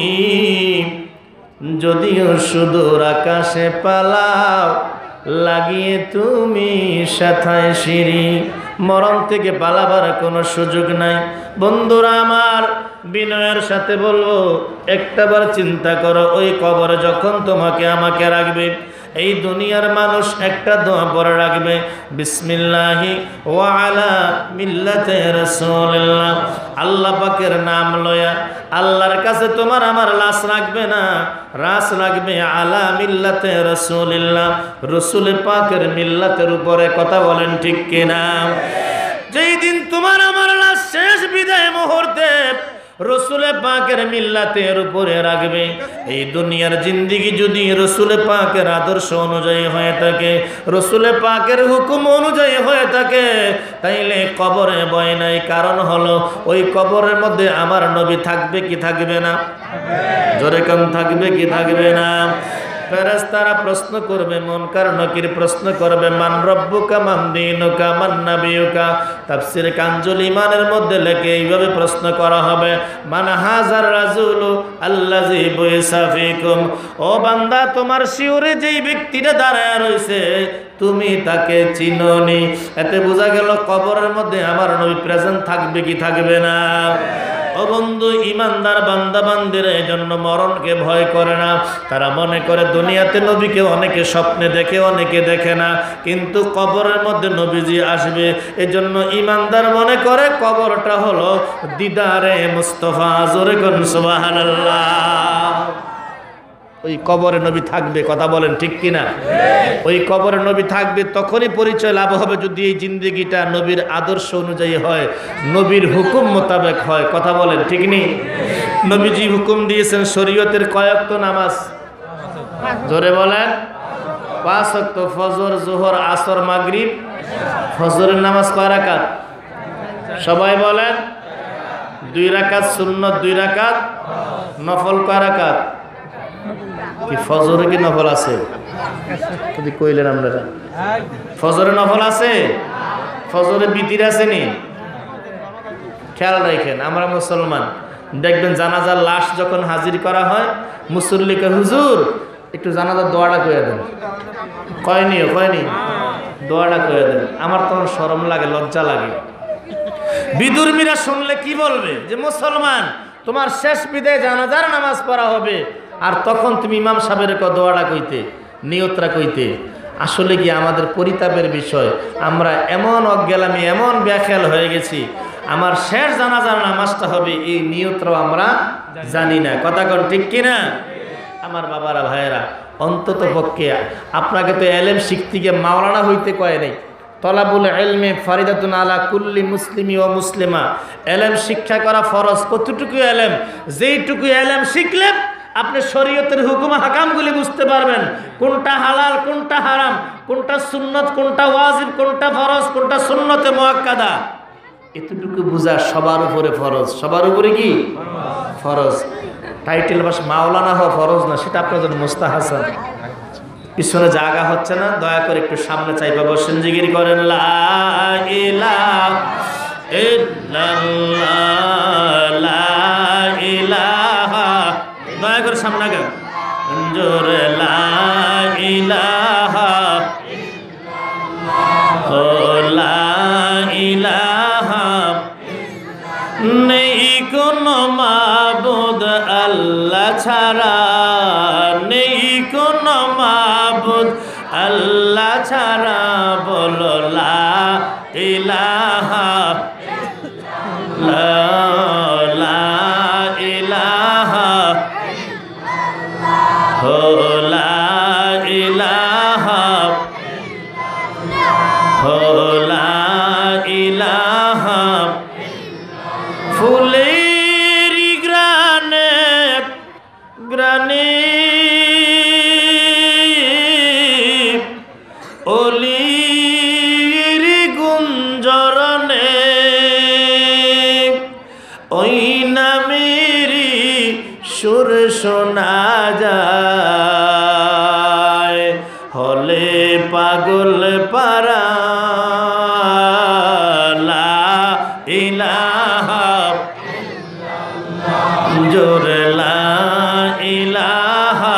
যদিও সুদূর আকাশে পালাও লাগিয়ে তুমি সাথায় সিঁড়ি মরণ থেকে পালাবার কোনো সুযোগ নাই বন্ধুরা আমার বিনয়ের সাথে বলবো একটাবার চিন্তা করো ওই কবরে যখন তোমাকে আমাকে রাখবে এই দুনিয়ার মানুষ একটা দোয়া পড়ে রাখবে বিসমিল্লাহি ওয়া আলা মিল্লাতে রাসূলিল্লাহ আল্লাহ পাকের নাম লয়া আল্লাহর কাছে তোমার আমার লাশ রাখবে না রাস রাখবে আলা মিল্লাতে রাসূলিল্লাহ রাসূল পাকের মিল্লাতের উপরে কথা বলেন ঠিক কিনা যেই দিন তোমার আমার লাশ শেষ বিদায় মুহূর্তে রসুল পাকের মিল্লাতের উপরে রাখবে এই দুনিয়ার জিন্দিগি যদি রসুল পাকের আদর্শ অনুযায়ী হয়ে থাকে রসুল পাকের হুকুম অনুযায়ী হয়ে থাকে তাইলে কবরে ভয় নাই কারণ হলো ওই কবরের মধ্যে আমার নবী থাকবে কি থাকবে না জোরে কম থাকবে কি থাকবে না ফেরেশতারা প্রশ্ন করবে মুনকার নকির প্রশ্ন করবে মান রব্বুকা মান দীনুকা মান নাবিয়ুকা তাফসীর কানজুল ঈমানের মধ্যে লেখে এইভাবে প্রশ্ন করা হবে মান হাজার রাজুলু আল্লাযী বুইসা ফীকুম ও বান্দা তোমার শিওরে যেই ব্যক্তিটা দাঁড়ায় রইছে তুমি তাকে চিনোনি এতে বোঝা গেল কবরের মধ্যে আমার নবী প্রেজেন্ট থাকবে কি থাকবে না ও বন্ধু ইমানদার বান্দা বান্দিরা এজন্য মরণকে ভয় করে না তারা মনে করে দুনিয়াতে নবীকে অনেকে স্বপ্নে দেখে অনেকে দেখে না কিন্তু কবরের মধ্যে নবীজি আসবে এজন্য ইমানদার মনে করে কবরটা হলো দিদারে মুস্তাফা জোরে কোন সুবহানাল্লাহ ওই কবরে নবী থাকবে কথা বলেন ঠিক কিনা ওই কবরে নবী থাকবে তখনই পরিচয় লাভ হবে যদি এই জিন্দেগিটা নবীর আদর্শ অনুযায়ী হয় নবীর হুকুম মোতাবেক হয় কথা বলেন ঠিক নেই নবীজি হুকুম দিয়েছেন শরীয়তের কয়েকত নামাজ জোরে বলেন পাঁচ ওয়াক্ত ফজর যোহর আসর মাগরিব ফজরের নামাজ কয় রাকাত সবাই বলেন দুই রাকাত সুন্নত দুই রাকাত নফল কয় রাকাত কি ফজরে কি নফল আছে যদি কইলেন আপনারা ফজরে নফল আছে ফজরে বিতির আছে নি খেয়াল রাখেন আমরা মুসলমান দেখবেন জানাজার লাশ যখন হাজির করা হয় মুসল্লিকে হুজুর একটু জানাজার দোয়াটা কইয়া দেন কয়নি কয়নি দোয়াটা কইয়া দেন আমার তখন শরম লাগে লজ্জা লাগে বিদুর্মীরা শুনলে কি বলবে যে মুসলমান তোমার শেষ বিদায় জানাজার নামাজ পড়া হবে আর তখন তুমি ইমাম সাহেবের দোয়াটা কইতে নিয়তরা কইতে আসলে কি আমাদের পরিতাপের বিষয় আমরা এমন অজ্ঞালামি এমন ব্যাখ্যাল হয়ে গেছি আমার শেষ জানাজার নামাজটা হবে এই নিয়তরাও আমরা জানি না কথা কোন ঠিক কিনা আমার বাবারা ভাইয়েরা, অন্তত পক্ষে আপনাকে তো এলেম শিখতে গিয়ে মাওলানা হইতে কয় নাই। তলাবুল ইলমি ফারিদাতুন আলা কুল্লি মুসলিমি ও মুসলিমা, এলেম শিক্ষা করা ফরজ। কতটুকু এলেম? যেইটুকু এলেম শিখলে আপনি শরীয়তের হুকুম হাকামগুলি বুঝতে পারবেন, কোনটা হালাল কোনটা হারাম, কোনটা সুন্নত কোনটা ওয়াজিব, কোনটা ফরজ কোনটা সুন্নতে মুআক্কাদা, এতটুকু বোঝা সবার উপরে ফরজ। সবার উপরে কি ফরজ? টাইটেল বাস মাওলানা হওয়া ফরজ না, সেটা আপনার জন্য মুস্তাহাসান। পিছনে জায়গা হচ্ছে না, দয়া করে একটু সামনে চাইবা বসেন, জিকির করেন লা ইলাহা ইল্লাল্লাহ, লা ইলাহা, দয়া করে সামনে গেন জোরে, লা ইলাহা ও লা ইলাহা, নেই কোনো মাবুদ আল্লাহ ছাড়া, নেই কোনো মাবুদ আল্লাহ ছাড়া, বলো লা ইলাহা লা ইলাহা হো লা ইলাহা হো লা ইলাহা, ফুলের গ্রানে গ্রানে অলির গুঞ্জরনে, ওই নামেরই সুর শোনা যায়, হলে পাগল পারা লা ইলাহা জোরে লা ইলাহা,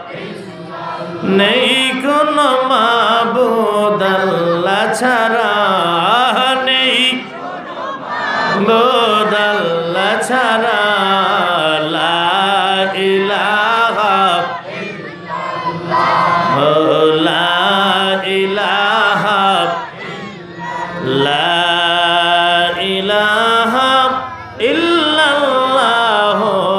নেই কোনো মাবুদ আল্লাহ ছাড়া, নেই মাবুদ আল্লাহ ছাড়া, লা ইলাহা ও লা ইলাহা লা ইলাহা ইল্লাল্লাহ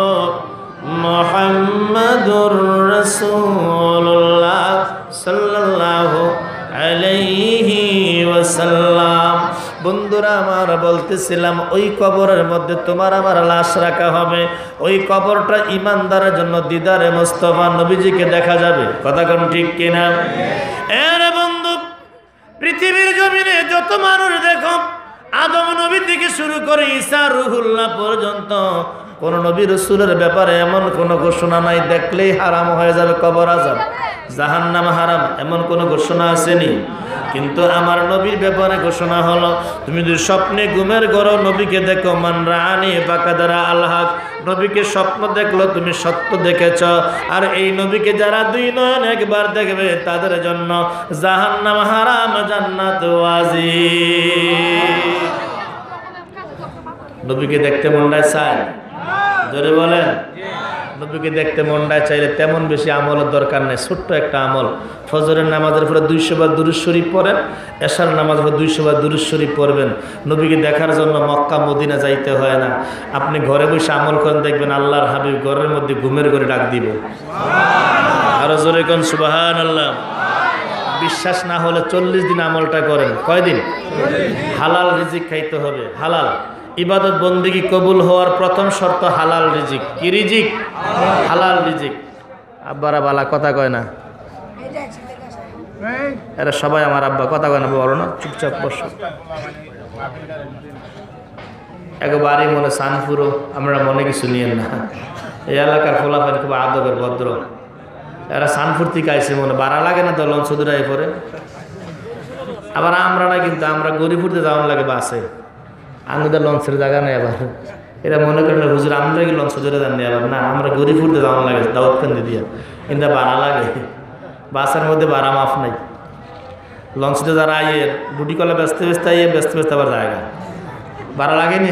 মুহাম্মাদুর রাসূলুল্লাহ সাল্লাল্লাহু আলাইহি ওয়াসাল্লাম। বন্ধুরা আমার, বলতেছিলাম ওই কবরের মধ্যে তোমার আমার লাশ রাখা হবে। ওই কবরটা ইমানদারের জন্য দিদারে মুস্তাফা নবীজিকে দেখা যাবে। কথা কোন ঠিক কিনা? এর বন্ধু, পৃথিবীর জমিনে যত মানুষ দেখো, আদম নবী থেকে শুরু করে ঈসা রুহুল্লাহ পর্যন্ত, কোন নবী রাসূলের ব্যাপারে এমন কোন ঘোষণা নাই দেখলেই হারাম হয়ে যাবে কবর আযাব, জাহান্নাম হারাম, এমন কোন ঘোষণা আসেনি। কিন্তু আমার নবীর ব্যাপারে ঘোষণা হলো, তুমি যদি স্বপ্নে ঘুমের ঘর নবীকে দেখো, মান রাআনি ফাকাদ রাআল হক, নবীকে স্বপ্ন দেখলো তুমি সত্য দেখেছ। আর এই নবীকে যারা দুই নয়ন একবার দেখবে তাদের জন্য জাহান্নাম হারাম, জান্নাত ওয়াজিব। নবীকে দেখতে মনটায় চায়, জোরে বলেন। নবীকে দেখতে মনটায় চাইলে তেমন বেশি আমলের দরকার নেই, ছোট্ট একটা আমল। ফজরের নামাজের পরে দুইশো বার দুরূদ শরীফ পড়েন, এশার নামাজের পরে দুইশো বার দুরূদ শরীফ পড়বেন। নবীকে দেখার জন্য মক্কা মদিনা যাইতে হয় না, আপনি ঘরে বসে আমল করেন, দেখবেন আল্লাহর হাবিব ঘরের মধ্যে ঘুমের ঘরে ডাক দিব। আরো জোরে কোন সুবহানাল্লাহ। বিশ্বাস না হলে চল্লিশ দিন আমলটা করেন। কয়দিন? হালাল রিজিক খাইতে হবে। হালাল ইবাদত বন্দেগী কবুল হওয়ার প্রথম শর্ত হালাল রিজিক। কি রিজিক? হালাল রিজিক। আব্বারা বালা কথা কয় না, এরা সবাই আমার আব্বা, কথা কয় না, বলো না, চুপচাপ বসো। একবারই মনে সানপুরো, আমরা মনে কিছু নিয়েন না। এই এলাকার ফলাফল খুব আদবের ভদ্র, এরা সানপুর থেকে আইসে মনে বাড়া লাগে না তো লঞ্চ চৌধুরাই পরে। আবার আমরা না, কিন্তু আমরা গরিবপুরতে যাওয়ার লাগে বাসে, আমাদের লঞ্চের জায়গা নেই। আবার এরা মনে করেন হুজুর আমরা কি লঞ্চ ধরে যান, আবার না, আমরা গরিবপুরতে যাওয়ার লাগে দাউদকান্দি দিয়ে, কিন্তু বাড়া লাগে, বাসের মধ্যে বাড়া মাফ নাই। লঞ্চতে যারা আইয়ে রুটি কলা ব্যস্ত ব্যস্ত আইয়ে ব্যস্ত ব্যস্ত আবার জায়গা বাড়া লাগেনি।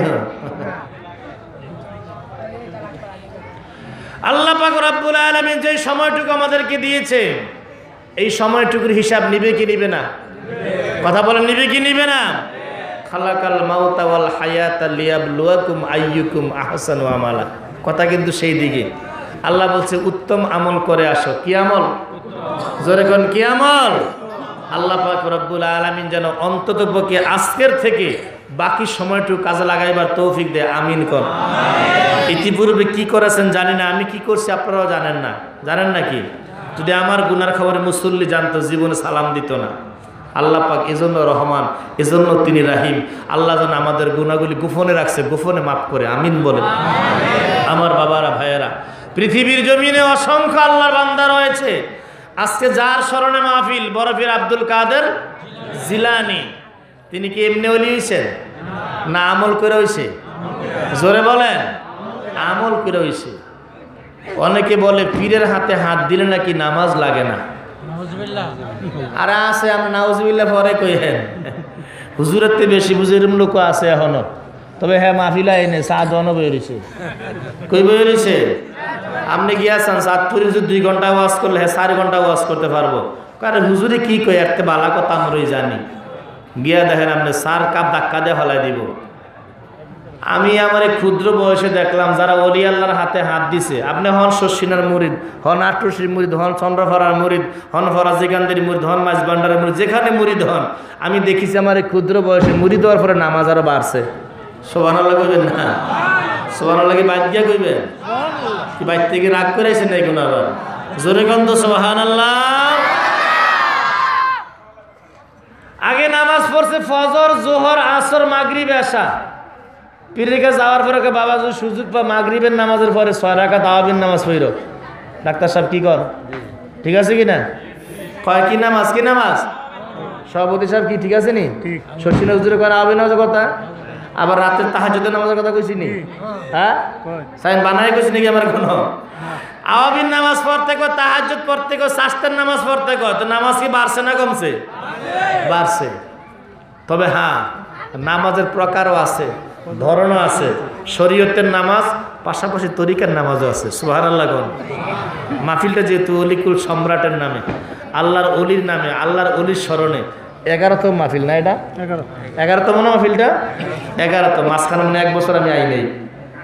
আল্লাহ পাক রব্বুল আলামিন যে সময়টুকু আমাদেরকে দিয়েছে, এই সময়টুকুর হিসাব নিবে কি নিবে না? কথা বলেন, নিবে কি নিবে না? খালাকাল মাউতা ওয়াল হায়াতা লিয়াবলুয়াকুম আইয়ুকুম আহসানু আমালা। কথা কিন্তু সেই দিকে আল্লাহ বলছে উত্তম আমল করে আসো। কি আমল? জোরে কোন কি আমল? আল্লাহ পাক রব্বুল আলামিন যেন অন্ততপক্ষে আজকের থেকে বাকি সময়টুকু কাজে লাগাইবার তৌফিক দেয়। আমিন কর। ইতিপূর্বে কি করেছেন জানি না, আমি কি করছি আপনারাও জানেন না। জানেন নাকি? যদি আমার গুনার খবরে মুসল্লি জানতো জীবনে সালাম দিত না। আল্লাহ পাক এজন্য রহমান, এজন্য তিনি রাহিম। আল্লাহ যেন আমাদের গুনাহগুলি গোপনে রাখছে, গোপনে মাফ করে। আমিন বলেন। আমার বাবারা ভাইয়েরা, পৃথিবীর জমিনে অসংখ্য আল্লাহর বান্দা রয়েছে। আজকে যার স্মরণে মাহফিল, বরফির আব্দুল কাদের জিলানী, তিনি কি এমনি ওলি হইছেন না আমল করে হইছে? জোরে বলেন। আমল করে হইছে। অনেকে বলে পীরের হাতে হাত দিলে নাকি নামাজ লাগে না। আর আছে আমরা নাউজুবিল্লাহ পরে কইহেন, হুজুরের তে বেশি বুঝেরম লোক আছে এখনো। তবে হ্যাঁ মাহফিলা এনে সাধনও বেরিয়েছে। কই বেরিয়েছে? আপনি গিয়াছেন চাঁদপুরে যদি দুই ঘন্টা ওয়াজ করলে হ্যাঁ চার ঘন্টা ওয়াজ করতে পারবো। কারণ হুজুরে কি কই একটা বালা কথা আমরাই জানি। গিয়া দেখেন আপনি সার কাপ ধাক্কা দিয়ে ফেলাই দিব। আমি আমার এই ক্ষুদ্র বয়সে দেখলাম যারা ওলি আল্লাহর হাতে হাত দিছে। আপনি হন শশিনার মুরিদ, হন আটরশির মুরিদ, হন চন্দ্রফরার মুরিদ, হন ফরাজিকান্দের মুরিদ, হন মাঝ ভান্ডারের মুরিদ, যেখানে মুরিদ হন, আমি দেখেছি আমার এই ক্ষুদ্র বয়সে মুরিদ হওয়ার পরে নামাজ আরো বাড়ছে। সুবহানাল্লাহ কইবেন না? সুবহানাল্লাহ কি বাদ দিয়া কইবেন? কি বাইর থেকে রাগ করেছেন না এখন আবার? জোরে কোন তো সুবহানাল্লাহ। আগে নামাজ পড়ছে ফজর, জোহর, আসর, মাগরিব, এশা। পীরের কাছে যাওয়ার পরে বাবা যদি সুযোগ পা মাগরিবের নামাজের পরে ছয় রাকাত তাওয়াবির নামাজ পড়ো। ডাক্তার সাহেব কি কর? ঠিক আছে কি না? কয় কি নামাজ? কি নামাজ? সভাপতি সাহেব কি ঠিক আছে নি? শশিনা হুজুরে কয় আওয়াবির নামাজের কথা। আবার রাতের তাহাজ্জুদের নামাজের কথা কইছি নি? হ্যাঁ সাইন বানায় কইছি নাকি আমার কোনো? আওয়াবির নামাজ পড়তে কয়, তাহাজ্জুদ পড়তে কয়, শাস্তের নামাজ পড়তে কয়। তো নামাজ কি বাড়ছে না কমছে? বাড়ছে। তবে হ্যাঁ নামাজের প্রকারও আছে, ধরনও আছে। শরীয়তের নামাজ পাশাপাশি তরিকার নামাজও আছে। সুবহানাল্লাহ কোন। মাহফিলটা যেহেতু অলিকুল সম্রাটের নামে, আল্লাহর অলির নামে, আল্লাহর অলির স্মরণে এগারোতম মাহফিল না এটা? এগারোতম না মাহফিলটা? এগারোতম। মাঝখানে মানে এক বছর আমি আই নেই।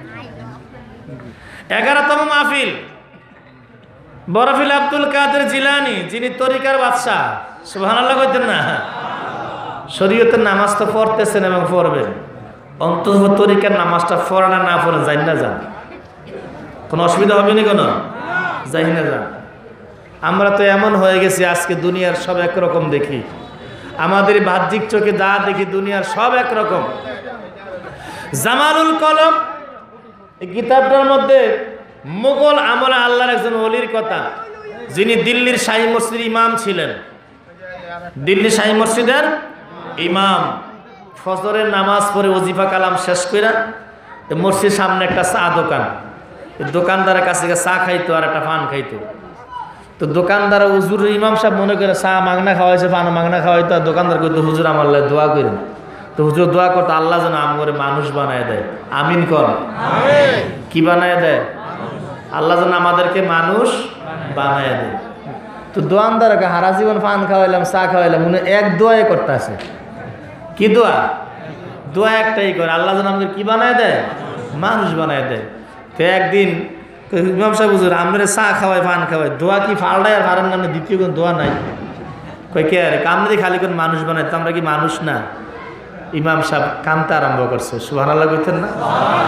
এগারোতম মাহফিল। বরফিল আব্দুল কাদের জিলানী, যিনি তরিকার বাদশাহ। সুবহানাল্লাহ কইতেন না? শরীয়তের নামাজ তো পড়তেছেন এবং পড়বেন। অন্তত তরিকার নামাজটা পড়া না না পড়েন যাই না যান, কোনো অসুবিধা হবে না। কোনো যাই না যান। আমরা তো এমন হয়ে গেছি আজকে দুনিয়ার সব একরকম দেখি। আমাদের বাহ্যিক চোখে যা দেখি দুনিয়ার সব একরকম। জামালুল কলম এই কিতাবটার মধ্যে মুঘল আমলে আল্লাহর একজন ওলির কথা, যিনি দিল্লির শাহী মসজিদের ইমাম ছিলেন। দিল্লি শাহী মসজিদের ইমাম ফজরের নামাজ পড়ে ওজিফা কালাম শেষ করে মসজিদের সামনে একটা চা দোকান, দোকানদারের কাছে চা খাইতো আর একটা পান খাইতো। তো দোকানদার হুজুর ইমাম সাহেব মনে করে চা মাগনা খাওয়াইছে, পান মাগনা খাওয়াইতো। আর দোকানদার কইতো হুজুর আমার লাগে দোয়া করেন। তো হুজুর দোয়া করতো আল্লাহ যেন আমরে মানুষ বানায় দেয়। আমিন কর। কি বানায় দেয়? আল্লাহ যেন আমাদেরকে মানুষ বানায় দেয়। তো দোয়ানদারকে হারা জীবন পান খাওয়াইলাম, চা খাওয়াইলাম, উনি এক দোয়াই করতে আছে। কি দোয়া? দোয়া একটাই করে, আল্লাহ যেন আমাদের কি বানায় দেয়? মানুষ বানায় দেয়। তো একদিন ইমাম সাহেব হুজুর আমরা চা খাওয়াই, পান খাওয়াই, দোয়া কি ফালটাই আর ফারেন নামে দ্বিতীয় কোনো দোয়া নাই? কই কে আরে কামড়ে খালি কোন মানুষ বানায়, তো আমরা কি মানুষ না? ইমাম সাহেব কামতে আরম্ভ করছে। সুবহানাল্লাহ কইতেন না?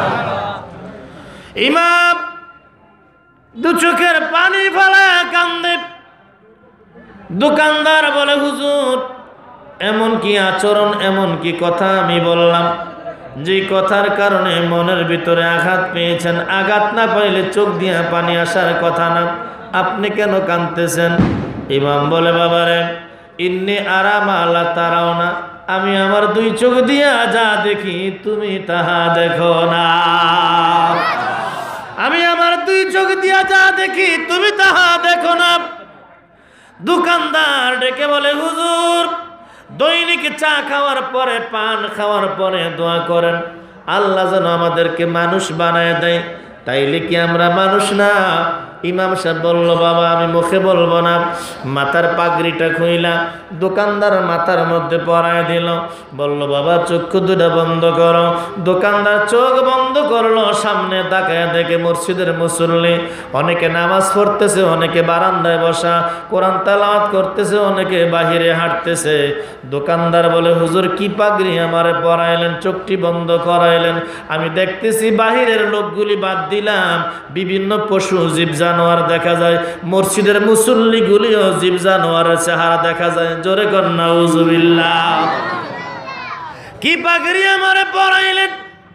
ইমাম দু চোখের পানি ফেলে কান্দে। দোকানদার বলে হুজুর এমন কি আচরণ, এমন কি কথা আমি বললাম যে কথার কারণে মনের ভিতরে আঘাত পেয়েছেন? আঘাত না পাইলে চোখ দিয়ে পানি আসার কথা না, আপনি কেন কাঁদতেছেন? ইমাম বলে বাবারে ইন্নি আরাম আল্লাহ তারাও না, আমি আমার দুই চোখ দিয়া যা দেখি তুমি তাহা দেখো না। আমি আমার দুই চোখ দিয়া যা দেখি তুমি তাহা দেখো না। দোকানদার ডেকে বলে হুজুর দৈনিক চা খাওয়ার পরে, পান খাওয়ার পরে দোয়া করেন আল্লাহ যেন আমাদেরকে মানুষ বানায় দেয়। তাইলে কি আমরা মানুষ না? ইমাম সাহেব বলল, বাবা আমি মুখে বলবো না। মাথার পাগড়িটা খুইলা দোকানদার মাথার মধ্যে পরায় দিল। বলল, বাবা চক্ষু দুটা বন্ধ করো। দোকানদার চোখ বন্ধ করলো, সামনে তাকায় দেখে মসজিদের মুসল্লি, অনেকে নামাজ পড়তেছে, অনেকে বারান্দায় বসা কোরআন তেলাওয়াত করতেছে, অনেকে বাহিরে হাঁটতেছে। দোকানদার বলে, হুজুর কি পাগড়ি আমারে পরাইলেন, চোখটি বন্ধ করাইলেন? আমি দেখতেছি বাহিরের লোকগুলি বাদ দিলাম, বিভিন্ন পশু জীব জানোয়ার দেখা যায়, মসজিদের মুসল্লিগুলিও জীব জানোয়ারের চেহারা দেখা যায়। জোরে কর নাউজুবিল্লাহ। কি পাগড়ি আমারে পরাইলেন?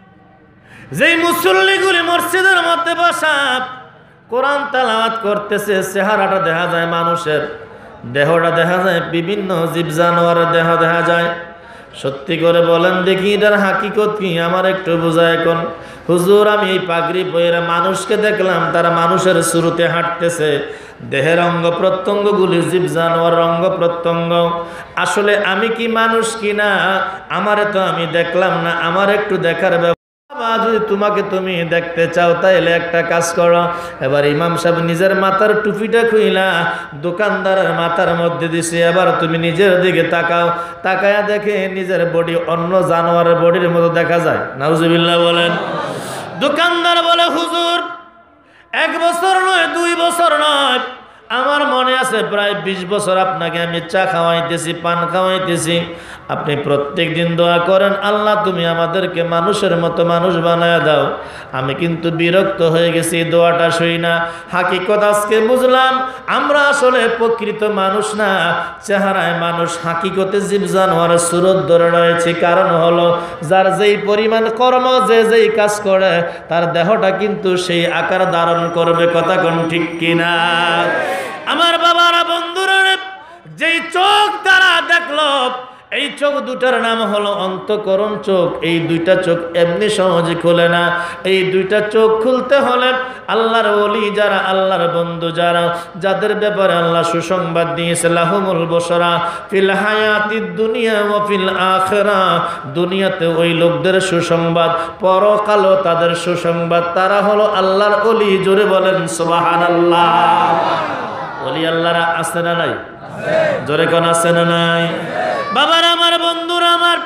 যেই মুসল্লিগুলি মসজিদের মধ্যে বসা কোরআন তেলাওয়াত করতেছে, চেহারাটা দেখা যায় মানুষের, দেহটা দেখা যায় বিভিন্ন জীব জানোয়ারের দেহ দেখা যায়। সত্যি করে বলেন দেখি এটার হাকিকত কি, আমার একটু বোঝায় এখন। হুজুর আমি এই পাগড়ি পরে মানুষকে দেখলাম, তারা মানুষের শুরুতে হাঁটতেছে, দেহের অঙ্গ প্রত্যঙ্গগুলি জীব জানোয়ার অঙ্গ প্রত্যঙ্গ। আসলে আমি কি মানুষ কিনা আমারে তো আমি দেখলাম না, আমার একটু দেখার ব্যাপার। যদি তোমাকে তুমি দেখতে চাও তাইলে একটা কাজ করো। এবার ইমাম সাহেব নিজের মাথার টুপিটা খুইলা দোকানদারের মাথার মধ্যে দিছে। এবার তুমি নিজের দিকে তাকাও, তাকায়া দেখে নিজের বডি অন্য জানোয়ারের বডির মতো দেখা যায়। নাউজুবিল্লাহ বলেন। দোকানদার বলে, হুজুর এক বছর নয়, দুই বছর নয়, আমার মনে আছে প্রায় বিশ বছর আপনাকে আমি চা খাওয়াইতেছি, পান খাওয়াইতেছি। আপনি প্রত্যেক দিন দোয়া করেন, আল্লাহ তুমি আমাদেরকে মানুষের মতো মানুষ বানায় দাও। আমি কিন্তু বিরক্ত হয়ে গেছি দোয়াটা শুই না। হাকিকত আজকে বুঝলাম, আমরা আসলে প্রকৃত মানুষ না, চেহারায় মানুষ, হাকিকতে জীব জানোয়ারের সুরত ধরে রয়েছে। কারণ হলো যার যেই পরিমাণ কর্ম, যে যেই কাজ করে, তার দেহটা কিন্তু সেই আকার ধারণ করবে। কথা কোন ঠিক কিনা? আমার বাবারা, বন্ধুরা, যেই চোখ তারা দেখলো, এই চোখ দুটার নাম হলো অন্তঃকরণ চোখ। এই দুইটা চোখ এমনি সহজে খোলে না। এই দুইটা চোখ খুলতে হলে আল্লাহর ওলি যারা, আল্লাহর বন্ধু যারা, যাদের ব্যাপারে আল্লাহ সুসংবাদ দিয়েছে, লাহুমুল বুশরা ফিল হায়াতিদ দুনিয়া ওয়া ফিল আখিরাহ, দুনিয়াতে ওই লোকদের সুসংবাদ, পরকালও তাদের সুসংবাদ। তারা হলো আল্লাহর ওলি। জোরে বলেন সুবহানাল্লাহ। ওলি আল্লাহরা আছে না নাই? জোরে কোন আছে না নাই? বাবার আমার, বন্ধুরা আমার,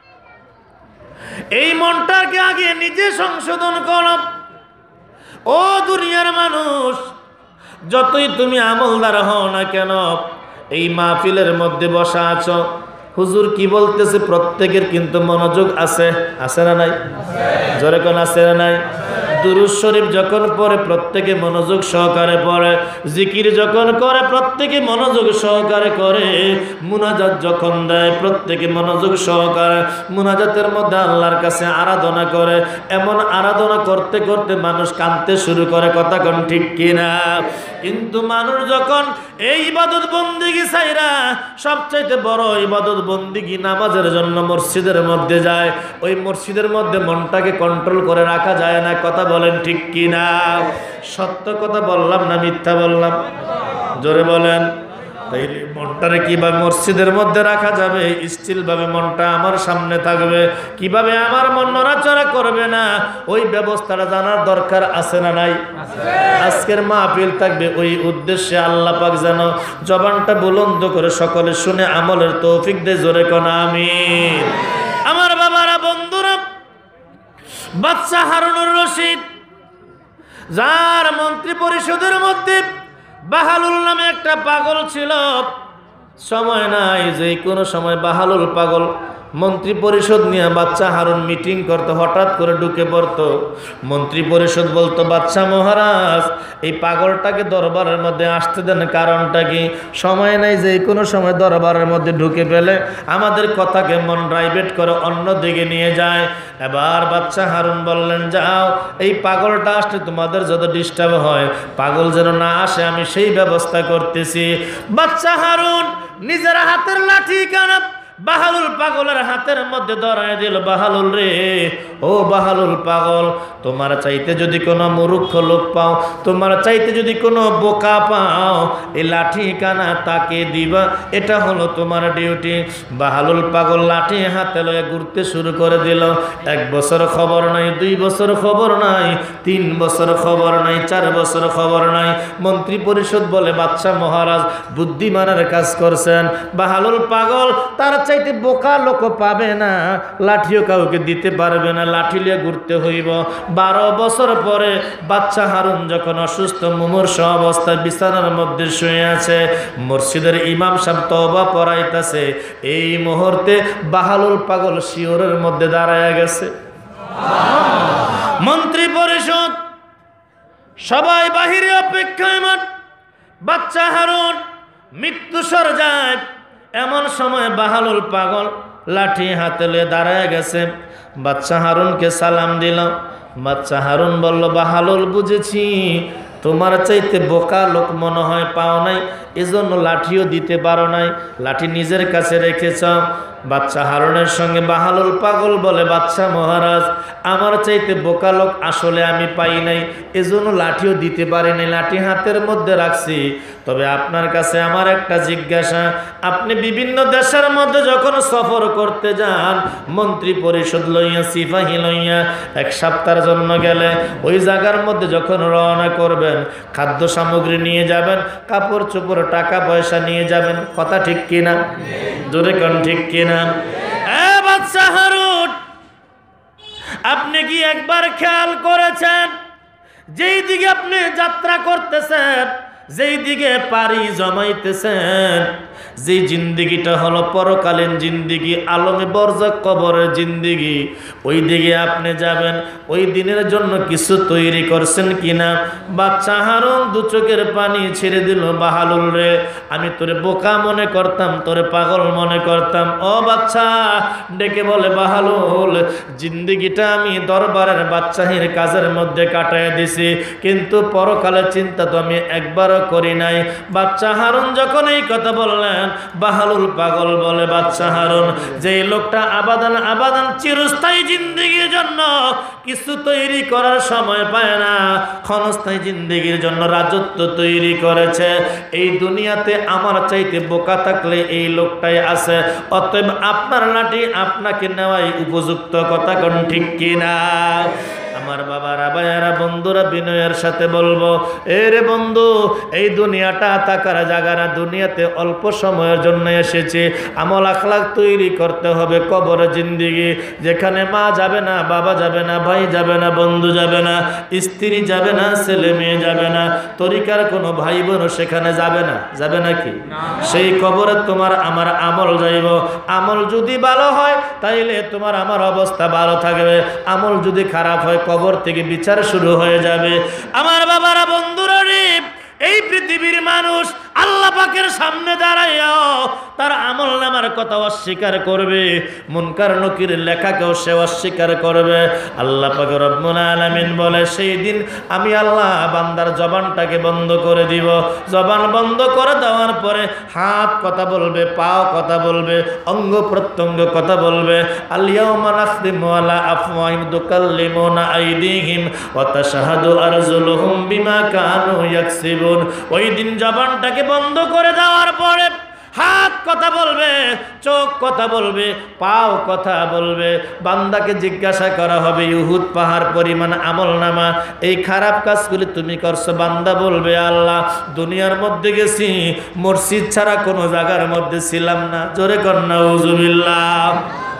এই মনটাকে আগে নিজে সংশোধন করো। ও দুনিয়ার মানুষ, যতই তুমি আমলদার হও না কেন, এই মাহফিলের মধ্যে বসা আছো, হুজুর কি বলতেছে প্রত্যেকের কিন্তু মনোযোগ আছে, আছে না নাই? জোরে কোন আছে না নাই? দুরূদ শরীফ যখন পড়ে প্রত্যেকে মনোযোগ সহকারে পড়ে, জিকির যখন করে প্রত্যেকে মনোযোগ সহকারে করে, মুনাজাত যখন দেয় প্রত্যেকে মনোযোগ সহকারে মুনাজাতের মধ্যে আল্লাহর কাছে আরাধনা করে। এমন আরাধনা করতে করতে মানুষ কাঁদতে শুরু করে। কথা কোন ঠিক কিনা? কিন্তু মানুষ যখন এই ইবাদত বন্দিগি ছাইরা সবচাইতে বড় ইবাদত বন্দিগি নামাজের জন্য মসজিদের মধ্যে যায়, ওই মসজিদের মধ্যে মনটাকে কন্ট্রোল করে রাখা যায় না। কথা বলেন ঠিক কিনা? সত্য কথা বললাম না মিথ্যা বললাম? জোরে বলেন। তাইলে মনটারে কিভাবে মসজিদের মধ্যে রাখা যাবে? স্থির ভাবে মনটা আমার সামনে থাকবে, কিভাবে আমার মন নড়াচড়া করবে না, ওই ব্যবস্থাটা জানার দরকার আছে না নাই? আজকের মাহফিল থাকবে ওই উদ্দেশ্যে। আল্লাহ পাক যেন জবানটা বুলন্দ করে সকলে শুনে আমলের তৌফিক দে। জোরে কোন আমিন। আমার বাবারা, বন্ধুরা, বাদশা হারুনুর রশিদ, যার মন্ত্রী পরিষদের মধ্যে বাহালুল নামে একটা পাগল ছিল, সময় নাই, যে কোনো সময় বাহালুল পাগল মন্ত্রী পরিষদ নিয়ে বাদশা হারুন মিটিং করতে হঠাৎ করে ঢুকে পড়তো। মন্ত্রী পরিষদ বলতো, বাদশা মহারাজ এই পাগলটাকে দরবারের মধ্যে আসতে দেন, কারণটা কি? সময় নাই, যে কোনো সময় দরবারের মধ্যে ঢুকে ফেলে আমাদের কথাকে মন ডাইভার্ট করে অন্য দিকে নিয়ে যায়। এবার বাদশা হারুন বললেন, যাও, এই পাগলটা আসলে তোমাদের যত ডিস্টার্ব হয়, পাগল যেন না আসে, আমি সেই ব্যবস্থা করতেছি। বাদশা হারুন নিজের হাতের লাঠি কানা বাহালুল পাগলের হাতের মধ্যে ধরায় দিল, বাহালুল রে, ও বাহালুল পাগল, তোমার চাইতে যদি কোনো মূর্খ লোক পাও, তোমার চাইতে যদি কোনো বোকা পাও, এই লাঠি কানা তাকে দিবা, এটা হলো তোমার ডিউটি। বাহালুল পাগল লাঠি হাতে লয়ে ঘুরতে শুরু করে দিল। এক বছর খবর নাই, দুই বছর খবর নাই, তিন বছর খবর নাই, চার বছর খবর নাই। মন্ত্রী পরিষদ বলে বাদশা মহারাজ বুদ্ধিমানের কাজ করছেন, বাহালুল পাগল তার চাইতে বোকা লোক পাবে না, লাঠিও কাউকে দিতে পারবে না, লাঠি নিয়ে ঘুরতে হইব। বারো বছর পরে বাদশা হারুন যখন অসুস্থ মুমূর্ষ অবস্থায় বিছানার মধ্যে শুয়ে আছে, মসজিদের ইমাম সাহেব তওবা পড়াইতেছে, এই মুহূর্তে বাহালুল পাগল শিওরের মধ্যে দাঁড়ায় গেছে। মন্ত্রী পরিষদ সবাই বাহিরে অপেক্ষায়, বাদশা হারুন মৃত্যু সরজায়। এমন সময় বাহালুল পাগল লাঠি হাতে লয়ে দাঁড়ায় গেছে। বাদশা হারুনকে সালাম দিল। বাদশা হারুন বলল, বাহালুল, বুঝেছি তোমার চাইতে বোকা লোক মনে হয় পাও নাই, এজন্য লাঠিও দিতে পারো নাই, লাঠি নিজের কাছে রেখেছ। বাদশা হারুনের সঙ্গে বাহালুল পাগল বলে, বাদশা মহারাজ, আমার চাইতে বোকা লোক আসলে আমি পাই নাই, এজন্য লাঠিও দিতে পারি নাই, লাঠি হাতের মধ্যে রাখছি। তবে আপনার কাছে আমার একটা জিজ্ঞাসা, আপনি বিভিন্ন দেশের মধ্যে যখন সফর করতে যান, মন্ত্রী পরিষদ লইয়া, সিপাহী লইয়া এক সপ্তাহের জন্য গেলে, ওই জায়গার মধ্যে যখন রওনা করবেন, খাদ্য সামগ্রী নিয়ে যাবেন, কাপড় চোপড়, টাকা পয়সা নিয়ে যাবেন, কথা ঠিক কিনা? জোরে কোন ঠিক কিনা? এ বাদশা হারুন, আপনি কি একবার খেয়াল করেছেন, যেই দিকে আপনি যাত্রা করতেছেন, যেই দিকে পাড়ি জমাইতেছেন, যে জিন্দিগিটা হলো পরকালীন জিন্দিগি, আলমে বরজাক কবরের জিন্দিগি, ওই দিকে আপনি যাবেন, ওই দিনের জন্য কিছু তৈরি করছেন কিনা? বাদশা হারুন দু চোখের পানি ছেড়ে দিল, বাহালুল রে, আমি তোরে বোকা মনে করতাম, তোরে পাগল মনে করতাম। ও বাদশা ডেকে বলে, বাহালুল, জিন্দিগিটা আমি দরবারের বাদশাহীর কাজের মধ্যে কাটায় দিছি, কিন্তু পরকালের চিন্তা তো আমি একবারও করি নাই। বাদশা হারুন যখন এই কথা বললেন, বাহালুল পাগল বলে, বাদশা হারুন, যে লোকটা আবাদান আবাদান চিরস্থায়ী জিন্দেগির জন্য কিছু তৈরি করার সময় পায় না, ক্ষণস্থায়ী জিন্দেগির জন্য রাজত্ব তৈরি করেছে, এই দুনিয়াতে আমার চাইতে বোকা থাকলে এই লোকটাই আছে। অতএব আপনার লাঠি আপনাকে নেওয়াই উপযুক্ত, কথা কোন ঠিক কিনা? আমার বাবারা, ভাইয়ারা, বন্ধুরা, বিনয়ের সাথে বলবো, এ রে বন্ধু, এই দুনিয়াটা থাকার জায়গা না, দুনিয়াতে অল্প সময়ের জন্য এসেছে, আমল আখলাক তৈরি করতে হবে। কবর জিন্দিগি, যেখানে মা যাবে না, বাবা যাবে না, ভাই যাবে না, বন্ধু যাবে না, স্ত্রী যাবে না, ছেলে মেয়ে যাবে না, তরিকার কোনো ভাই বোনও সেখানে যাবে না, যাবে নাকি? সেই কবরে তোমার আমার আমল যাইব। আমল যদি ভালো হয় তাইলে তোমার আমার অবস্থা ভালো থাকবে, আমল যদি খারাপ হয় কবর থেকে বিচার শুরু হয়ে যাবে। আমার বাবারা, বন্ধুরা রে, এই পৃথিবীর মানুষ আল্লাহ পাকের সামনে দাঁড়াইয়া তার আমল নামার কথা অস্বীকার করবে, মুনকার নকির লেখাকেও সে অস্বীকার করবে। আল্লাহ পাক রব্বুল আলামিন বলে, সেই দিন আমি আল্লাহ বান্দার জবানটাকে বন্ধ করে দিব। জবান বন্ধ করে দেওয়ার পরে হাত কথা বলবে, পাও কথা বলবে, অঙ্গ প্রত্যঙ্গ কথা বলবে। আল-ইয়াওমা নাখতিমু আলা আফওয়াহিম তুকাল্লিমুনা আইদিহিম ওয়া তাশহাদু আরজুলুহুম বিমা কানু ইয়াকসিবুন। ওই দিন জবানটাকে বন্ধ করে দেওয়ার পরে হাত কথা বলবে, চোখ কথা বলবে, পাও কথা বলবে। বান্দাকে জিজ্ঞাসা করা হবে, উহুদ পাহাড় পরিমাণ আমল নামা, এই খারাপ কাজগুলি তুমি করছো। বান্দা বলবে, আল্লাহ দুনিয়ার মধ্যে গেছি, মসজিদ ছাড়া কোনো জায়গার মধ্যে ছিলাম না। জোরে কর নাউজুবিল্লাহ।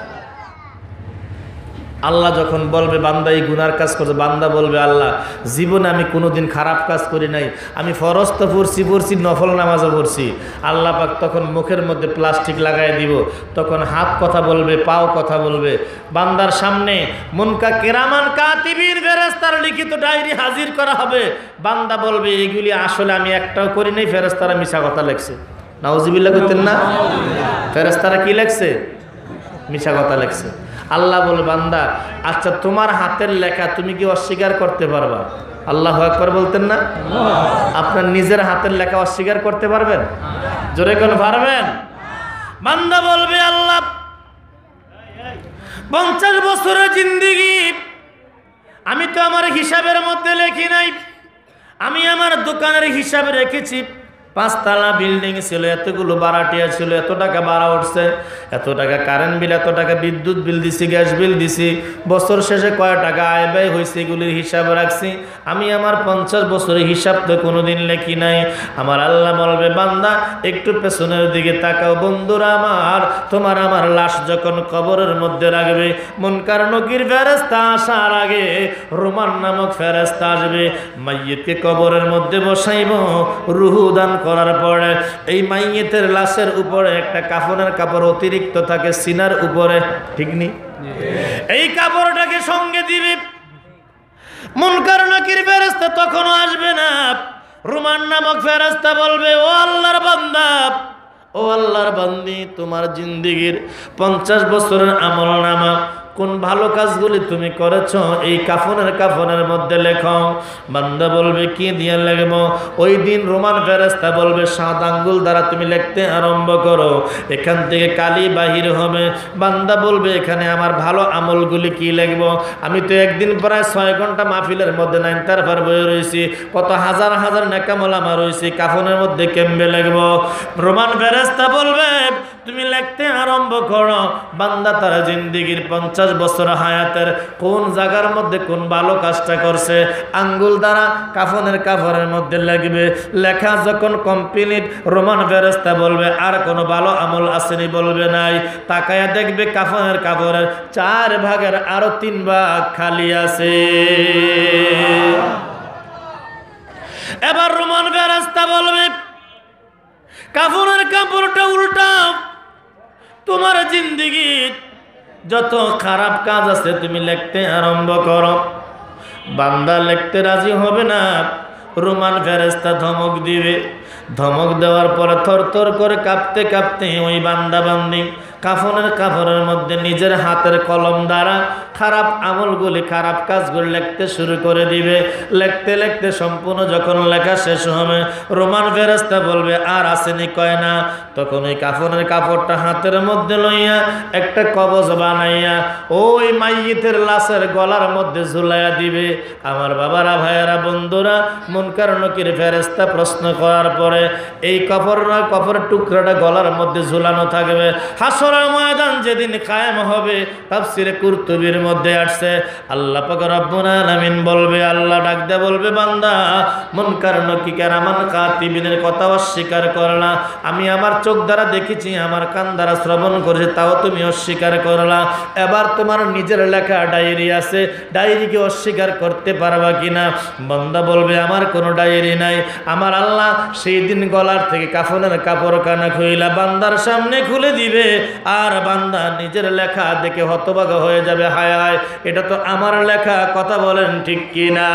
আল্লাহ যখন বলবে বান্দা এই গুনার কাজ করছে, বান্দা বলবে, আল্লাহ জীবনে আমি কোনোদিন খারাপ কাজ করি নাই, আমি ফরজ তো পড়ছি পড়ছি নফল নামাজও পড়ছি। আল্লাহ পাক তখন মুখের মধ্যে প্লাস্টিক লাগাই দিব, তখন হাত কথা বলবে, পাও কথা বলবে। বান্দার সামনে মুনকা কিরামান কাতিবিন ফেরেশতার লিখিত ডায়েরি হাজির করা হবে। বান্দা বলবে, এগুলি আসলে আমি একটাও করি নাই, ফেরেশতারা মিছা কথা লেখছে। নাউজুবিল্লাহ করতেন না? ফেরেশতারা কি লেখছে? মিছা কথা লেখছে। আল্লাহ বলে, বান্দা আচ্ছা তোমার হাতের লেখা তুমি কি অস্বীকার করতে পারবা? আল্লাহু আকবার বলতেন না? আপনার নিজের হাতের লেখা অস্বীকার করতে পারবেন? জোরে কোন পারবেন? বান্দা বলবে আল্লাহ পঞ্চাশ বছরের জিন্দেগি আমি তো আমার হিসাবের মধ্যে লেখি নাই, আমি আমার দোকানের হিসাবে রেখেছি পাঁচতলা বিল্ডিং ছিল, এতগুলো ভাড়াটিয়া ছিল, এত টাকা ভাড়া উঠছে, এত টাকা কারেন্ট বিল, এত টাকা বিদ্যুৎ বিল দিছি, গ্যাস বিল দিছি, বছর শেষে কয় টাকা আয় ব্যয় হয়েছে এগুলির হিসাব রাখছি। আমি আমার পঞ্চাশ বছরের হিসাব তো কোনোদিন লেখি নাই। আমার আল্লাহ বলবে বান্দা একটু পেছনের দিকে তাকাও, বন্ধুরা আমার, তোমার আমার লাশ যখন কবরের মধ্যে রাখবে, মুনকার নকির ফেরেশতা আসার আগে রোমান নামক ফেরেশতা আসবে, মাইয়িতকে কবরের মধ্যে বসাইব, রুহু দান করার পরে এই মাইয়িতের লাশের উপরে একটা কাফনের কাপড় অতিরিক্ত থাকে সিনার উপরে, ঠিক নি? এই কাপড়টাকে সঙ্গে দিবে। মুনকার নাকির ফেরেশতা তখনও আসবে না। রোমান নামক ফেরেশতা বলবে ও আল্লাহর বান্দা, ও আল্লাহর বান্দি, তোমার জিন্দেগির পঞ্চাশ বছরের আমল নামা কোন ভালো কাজগুলি তুমি করেছো এই কাফনের কাফনের মধ্যে লেখো। বান্দা বলবে কি দিয়ে লিখব? ওই দিন রোমান ফেরেশতা বলবে সাত আঙ্গুল দ্বারা তুমি লিখতে আরম্ভ করো, এখান থেকে কালি বাহির হবে। বান্দা বলবে এখানে আমার ভালো আমলগুলি কি লিখব? আমি তো একদিন প্রায় ছয় ঘন্টা মাহফিলের মধ্যে নাইন তারপর বয়ে রয়েছি, কত হাজার হাজার নেকামল আমার রয়েছে, কাফনের মধ্যে কেমবে লিখব? রোমান ফেরেশতা বলবে তুমি লিখতে আরম্ভ করো। বান্দা তার জিন্দেগির পঞ্চাশ বছর হায়াতের কোন জায়গার মধ্যে কোন ভালো কাজটা করছে আঙ্গুল দ্বারা কাফনের কাপড়ের মধ্যে লাগবে। লেখা যখন কমপ্লিট, রোমান ফেরেশতা বলবে আর কোনো ভালো আমল আসেনি, বলবে নাই। তাকায়া দেখবে কাফনের কাপড়ের চার ভাগের আরো তিন ভাগ খালি আছে। এবার রোমান ফেরেশতা বলবে কাফনের কাপড়টা উল্টাও, তোমার জিন্দেগি যত খারাপ কাজ আছে তুমি লিখতে আরম্ভ করো। বান্দা লিখতে রাজি হবে না। রোমান ফেরেশতা ধমক দিবে, ধমক দেওয়ার পরে থর থর করে কাঁপতে কাঁপতে ওই বান্দা বান্দি কাফনের কাপড়ের মধ্যে নিজের হাতের কলম দ্বারা খারাপ আমলগুলি খারাপ কাজগুলি লিখতে শুরু করে দিবে। লিখতে লিখতে সম্পূর্ণ যখন লেখা শেষ হবে, রোমান ফেরেশতা বলবে আর আসেনি, কয় না। তখন ওই কাফনের কাপড়টা হাতের মধ্যে লইয়া একটা কবজ বানাইয়া ওই মাইয়িতের লাশের গলার মধ্যে ঝুলাইয়া দিবে। আমার বাবারা, ভাইয়ারা, বন্ধুরা, মুনকার নকির ফেরেশতা প্রশ্ন করার পরে এই কাপড় কাপড়ের টুকরাটা গলার মধ্যে ঝুলানো থাকবে। হাসরের ময়দান যেদিন কায়েম হবে, তাফসীরে কুরতুবীর মধ্যে আসছে আল্লাহ পাক রব্বুল আলামিন বলবে, আল্লাহ ডাক দে বলবে বান্দা মুনকার নকির কিরামান কাতিবিনের কথা অস্বীকার করলা, আমি আমার চোখ দ্বারা দেখেছি, আমার কান দ্বারা শ্রবণ করেছি, তাও তুমি অস্বীকার করলা। এবার তোমার নিজের লেখা ডায়েরি আছে, ডায়েরিকে অস্বীকার করতে পারবা কিনা? বান্দা বলবে আমার কোনো ডায়েরি নাই। আমার আল্লাহ সেই দিন গলার থেকে কাফনের কাপড় কানা খুইলা বান্দার সামনে খুলে দিবে, আর বান্দা নিজের লেখা দেখে হতবাক হয়ে যাবে, হায় হায় এটা তো আমার লেখা। কথা বলেন ঠিক কিনা?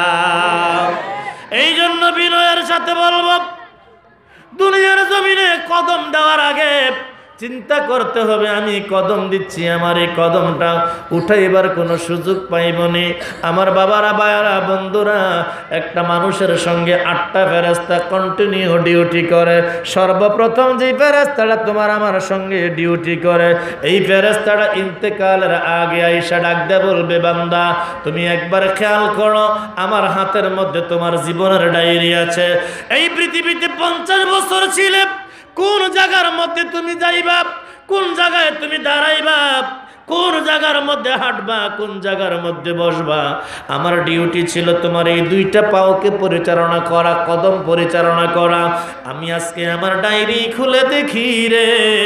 এই জন্য বিনয়ের সাথে বলবো, দুনিয়ার জমিনে কদম দেওয়ার আগে চিন্তা করতে হবে আমি কদম দিচ্ছি, আমার এই কদমটা উঠাইবার কোনো সুযোগ পাইবনি। আমার বাবারা, ভাইয়ারা, বন্ধুরা, একটা মানুষের সঙ্গে আটটা ফেরেশতা কন্টিনিউ ডিউটি করে। সর্বপ্রথম যে ফেরেশতাটা তোমার আমার সঙ্গে ডিউটি করে, এই ফেরেশতাটা ইন্তেকালের আগে আইসা ডাক দে বলবে বান্দা তুমি একবার খেয়াল করো, আমার হাতের মধ্যে তোমার জীবনের ডায়েরি আছে। এই পৃথিবীতে পঞ্চাশ বছর ছিলে, কোন জায়গার মধ্যে তুমি যাইবা, কোন জায়গায় তুমি দাঁড়াইবা, কোন জায়গার মধ্যে হাঁটবা, কোন জায়গার মধ্যে বসবা, আমার ডিউটি ছিল তোমার এই দুইটা পাওকে পরিচালনা করা, কদম পরিচালনা করা। আমি আজকে আমার ডায়েরি খুলে দেখি রে,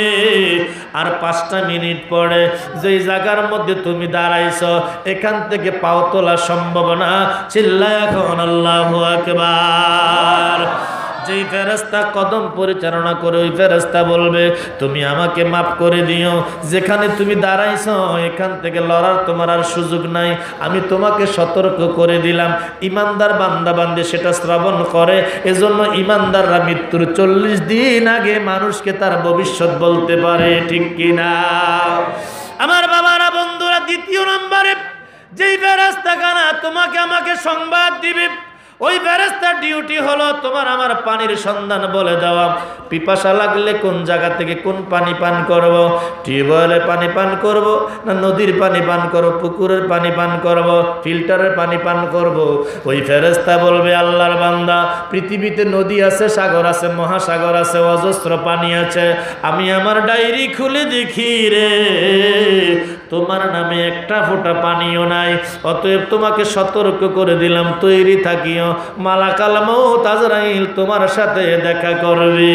আর পাঁচটা মিনিট পরে যেই জায়গার মধ্যে তুমি দাঁড়াইছ এখান থেকে পাও তোলা সম্ভব না। চিল্লায় এখন আল্লাহু আকবার। যেই ফেরেশতা কদম পরিচালনা করে ওই ফেরেশতা বলবে তুমি আমাকে মাফ করে দিও, যেখানে তুমি দাঁড়াইছো এখান থেকে লড়ার তোমার আর সুযোগ নাই, আমি তোমাকে সতর্ক করে দিলাম। ইমানদার বান্দা বান্দে সেটা শ্রবণ করে, এজন্য ইমানদাররা মৃত্যুর চল্লিশ দিন আগে মানুষকে তার ভবিষ্যৎ বলতে পারে, ঠিক কিনা? আমার বাবারা, বন্ধুরা, দ্বিতীয় নম্বরে যেই ফেরেশতা গানা তোমাকে আমাকে সংবাদ দিবে, ওই ফেরেশতার ডিউটি হলো তোমার আমার পানির সন্ধান বলে দেওয়া। পিপাসা লাগলে কোন জায়গা থেকে কোন পানি পান করব, টিউবওয়েলের পানি পান করব না নদীর পানি পান করব, পুকুরের পানি পান করব, ফিল্টারের পানি পান করব। ওই ফেরেশতা বলবে আল্লাহর বান্দা, পৃথিবীতে নদী আছে, সাগর আছে, মহাসাগর আছে, অজস্র পানি আছে, আমি আমার ডায়েরি খুলে দেখি রে তোমার নামে একটা ফোঁটা পানিও নাই। অতএব তোমাকে সতর্ক করে দিলাম, তৈরি থাকিও, মালাকাল মউত আজরাইল তোমার সাথে দেখা করবে।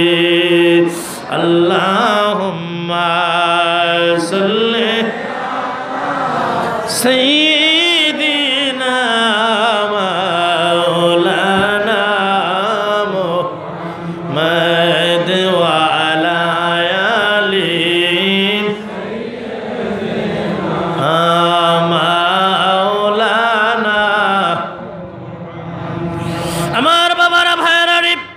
আল্লাহুম্মা সাল্লি সাইয়্যিদিনা মাওলানা মুহাম্মদ ওয়া আলা আলি মাওলানা। আমার বাবারা ভাইয়েরা,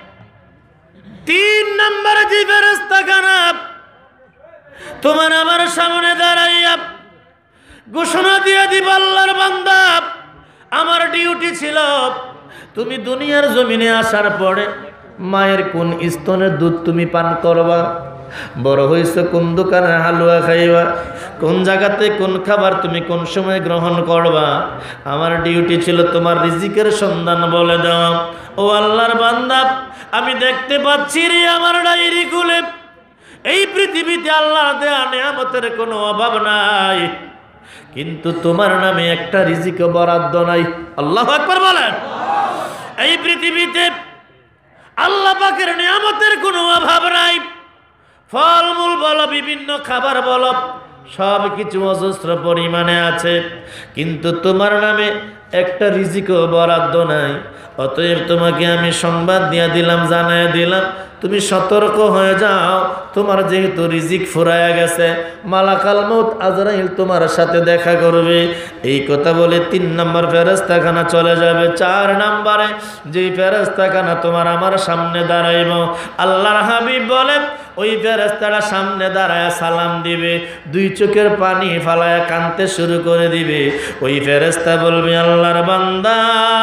তিন নম্বর যে ফেরেশতা খানা তোমার আমার সামনে দাঁড়াইয়া ঘোষণা দিয়ে দিব, আল্লাহর বান্দা, আমার ডিউটি ছিল তুমি দুনিয়ার জমিনে আসার পরে মায়ের কোন স্তনের দুধ তুমি পান করবা, বড় হইছে কোন দোকানে হালুয়া খাইবা, কোন জায়গাতে কোন খাবার তুমি কোন সময় গ্রহণ করবা, আমার ডিউটি ছিল তোমার রিজিকের সন্ধান বলে দাও। ও আল্লাহর বান্দা, আমি দেখতে পাচ্ছি রে আমার ডায়েরি খুলে, এই পৃথিবীতে আল্লাহর দেয়া নিয়ামতের কোনো অভাব নাই, কিন্তু তোমার নামে একটা রিজিকও বরাদ্দ নাই। আল্লাহু আকবার বলেন। এই পৃথিবীতে আল্লাহ পাকের নিয়ামতের কোনো অভাব নাই, ফলমূল বলো, বিভিন্ন খাবার বলো, সব কিছু অজস্র পরিমাণে আছে, কিন্তু তোমার নামে একটা রিজিকও বরাদ্দ নাই। অতএব তোমাকে আমি সংবাদ দিয়ে দিলাম, জানায় দিলাম, তুমি সতর্ক হয়ে যাও, তোমার যেহেতু রিজিক ফুরায়া গেছে, মালাকাল মউত আজরাইল তোমার সাথে দেখা করবে। এই কথা বলে তিন নম্বর ফেরেশতাখানা চলে যাবে। চার নম্বরে যেই ফেরেশতাখানা তোমার আমার সামনে দাঁড়াইব, আল্লাহর হাবিব বলে ওই ফেরেশতাটা সামনে দাঁড়ায় সালাম দিবে, দুই চোখের পানি ফালায় কাঁদতে শুরু করে দিবে। ওই ফেরেশতা বলবে, আল্লাহর বান্দা,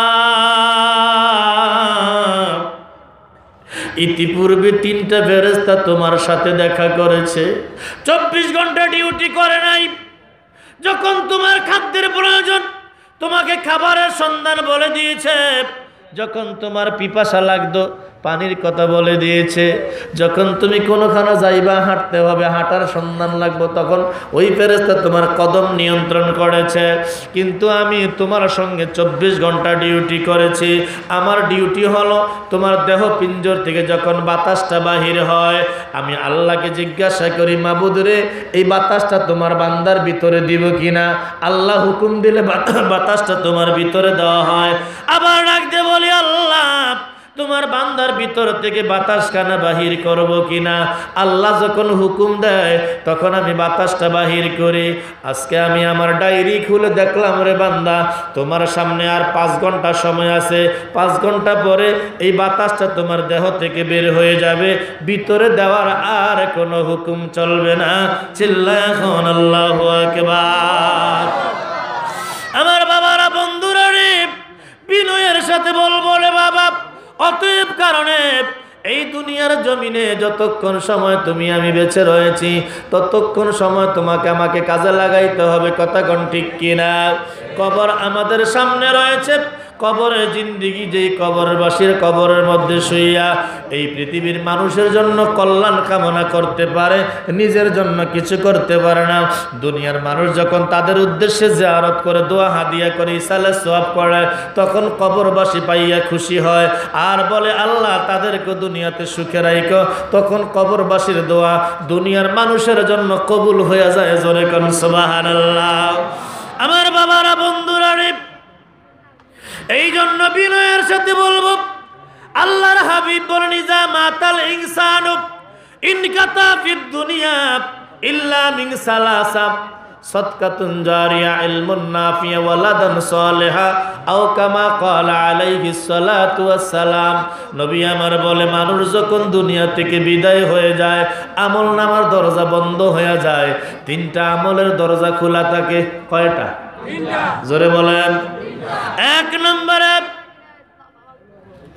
ইতিপূর্বে তিনটা ফেরেশতা তোমার সাথে দেখা করেছে, চব্বিশ ঘন্টা ডিউটি করে নাই। যখন তোমার খাদ্যের প্রয়োজন, তোমাকে খাবারের সন্ধান বলে দিয়েছে, যখন তোমার পিপাসা লাগতো পানির কথা বলে দিয়েছে, যখন তুমি কোনোখানে যাইবা, হাঁটতে হবে, হাঁটার সন্ধান লাগবে, তখন ওই ফেরেশতা তোমার কদম নিয়ন্ত্রণ করেছে। কিন্তু আমি তোমার সঙ্গে চব্বিশ ঘন্টা ডিউটি করেছি। আমার ডিউটি হলো তোমার দেহ পিঞ্জর থেকে যখন বাতাসটা বাহির হয়, আমি আল্লাহকে জিজ্ঞাসা করি, মাবুদ রে, এই বাতাসটা তোমার বান্দার ভিতরে দিব কিনা? আল্লাহ হুকুম দিলে বাতাসটা তোমার ভিতরে দেওয়া হয়। আবার ডাকতে বলি, আল্লাহ, তোমার বান্দার ভিতর থেকে বাতাস কানা বাহির করব কিনা? আল্লাহ যখন হুকুম দেয় তখন আমি বাতাসটা বাহির করি। আজকে আমি আমার ডায়েরি খুলে দেখলাম, রে বান্দা, তোমার সামনে আর পাঁচ ঘন্টা সময় আছে, পাঁচ ঘন্টা পরে এই বাতাসটা তোমার দেহ থেকে বের হয়ে যাবে, ভিতরে দেওয়ার আর কোনো হুকুম চলবে না। চিল্লায় এখন আল্লাহু আকবার। আমার বাবারা, বন্ধুরা রে, বিনয়ের সাথে বলবো রে বাবা, অতএব কারণে এই দুনিয়ার জমিনে যতক্ষণ সময় তুমি আমি বেঁচে রয়েছি, ততক্ষণ সময় তোমাকে আমাকে কাজে লাগাইতে হবে। কথা কোন ঠিক কিনা? কবর আমাদের সামনে রয়েছে, কবরের জিন্দিগি, যেই কবরবাসীর কবরের মধ্যে শুইয়া এই পৃথিবীর মানুষের জন্য কল্যাণ কামনা করতে পারে, নিজের জন্য কিছু করতে পারে না। দুনিয়ার মানুষ যখন তাদের উদ্দেশ্যে জিয়ারত করে, দোয়া হাদিয়া করে, ইসালে সওয়াব করে, তখন কবরবাসী পাইয়া খুশি হয় আর বলে, আল্লাহ তাদেরকে দুনিয়াতে সুখে রাখো। তখন কবরবাসীর দোয়া দুনিয়ার মানুষের জন্য কবুল হয়ে যায়। জোরে কোন সুবহানাল্লাহ। আমার বাবারা, বন্ধুরা রে, এই জন্য বিনয়ের সাথে বলবো, আল্লাহর হাবিব বলেন, ইজা মাতাল ইনসানু ইনকাতা ফিদ দুনিয়া ইল্লা মিন সালাসা, সাদকাতুন জারিয়া, ইলমুন নাফিয়া, ওয়ালাদান সালিহা, আও কামা ক্বালা আলাইহিস সালাতু ওয়াস সালাম। নবী আমার বলে, মানুষ যখন দুনিয়া থেকে বিদায় হয়ে যায়, আমল নামার দরজা বন্ধ হয়ে যায়, তিনটা আমলের দরজা খোলা থাকে। কয়টা? তিনটা। জোরে বলেন। এক নম্বরে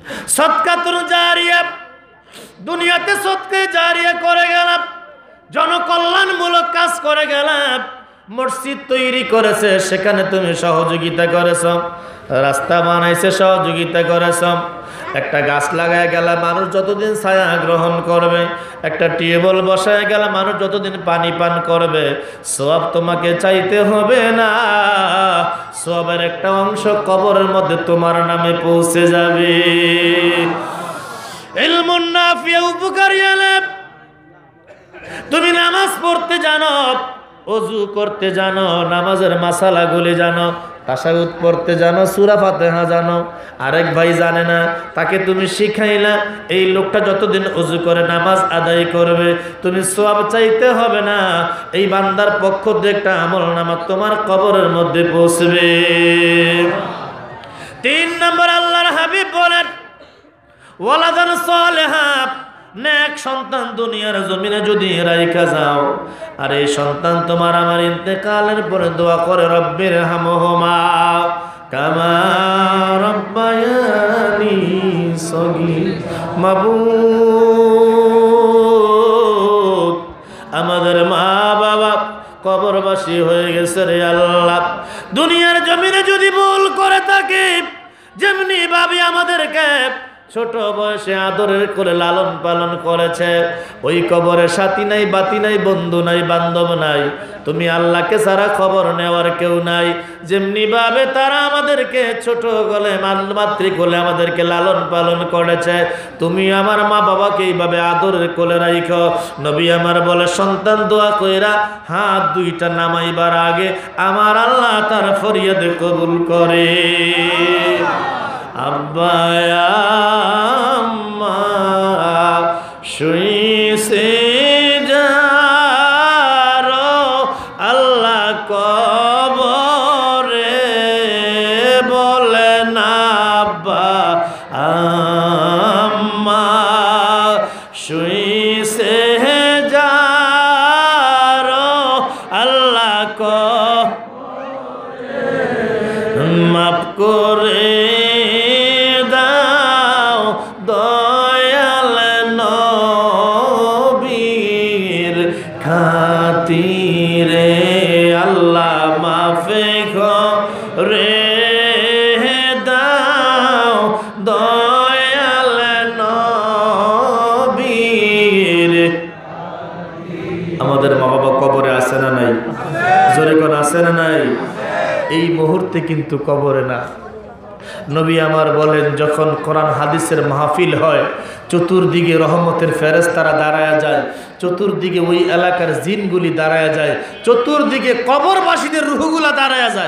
সদকাতুল জারিয়া, দুনিয়াতে সদকা জারিয়া করে গেলাম, জনকল্যাণমূলক কাজ করে গেলাম, মসজিদ তৈরি করেছে সেখানে তুমি সহযোগিতা করেছ, রাস্তা বানাইছে সহযোগিতা করেছ, একটা গাছ লাগায় গেলে মানুষ যতদিন ছায়া গ্রহণ করবে, একটা টিউবওয়েল বসায় গেলে মানুষ যতদিন পানি পান করবে, সওয়াব তোমাকে চাইতে হবে না, সওয়াবের একটা অংশ কবরের মধ্যে তোমার নামে পৌঁছে যাবে। ইলমুন নাফিয়া, উপকারী ইলম। তুমি নামাজ পড়তে জানো, ওযু করতে জানো, নামাজের মাসালাগুলি জানো, তাশাহুদ পড়তে জানো, সূরা ফাতিহা জানো, আরেক ভাই জানে না, তাকে তুমি শিখাইলা, এই লোকটা যতদিন ওযু করে নামাজ আদায় করবে, তুমি সওয়াব চাইতে হবে না, এই বান্দার পক্ষ থেকে একটা আমলনামা তোমার কবরের মধ্যে পৌঁছবে। তিন নম্বর, আল্লাহর হাবিব বলেন ওয়ালাদান সালেহা, নেক সন্তান দুনিয়ার জমিনে যদি রাইখা যাও, আর এই সন্তান তোমার আমার ইন্তেকালের পরে দোয়া করে রব্বির হামহুমা কামা রব্বায়ানি সগীর। মাবুদ, আমাদের মা বাবা কবরবাসী হয়ে গেছে রে আল্লাহ, দুনিয়ার জমিনে যদি ভুল করে থাকে, যেমনি ভাবে আমাদেরকে ছোট বয়সে আদরের করে লালন পালন করেছে, ওই কবরে সাথী নাই, বাতি নাই, বন্ধু নাই, বান্ধব নাই, তুমি আল্লাহকে ছাড়া খবর নেওয়ার কেউ নাই। যেমনি ভাবে তারা আমাদেরকে ছোট গলে মাতৃ কোলে আমাদেরকে লালন পালন করেছে, তুমি আমার মা বাবাকে এইভাবে আদরের কোলে রাখো। নবী আমার বলে, সন্তান দোয়া কইরা হাত দুইটা নামাইবার আগে আমার আল্লাহ তার ফরিয়াদ কবুল করে। আব্বা আম্মা শুইছে যারো আল্লাহ কবরে, বলে না আব্বা আম্মা শুইছে যারো আল্লাহ কবরে, মাফ করে খাতিরে আল্লাহ মাফে করে দাও, দয়াল নবীর। আমাদের মা বাবা কবরে আছে না নাই? জোরে কোন আছে না নাই? এই মুহূর্তে কিন্তু কবরে না। নবী আমার বলেন, যখন কোরআন হাদিসের মাহফিল হয়, চতুর্দিকে রহমতের ফেরেশতারা দাঁড়ায়া যায়, চতুর্দিকে ওই এলাকার জিনগুলি দাঁড়ায়া যায়, চতুর্দিকে কবরবাসীদের রূহগুলা দাঁড়ায়া যায়।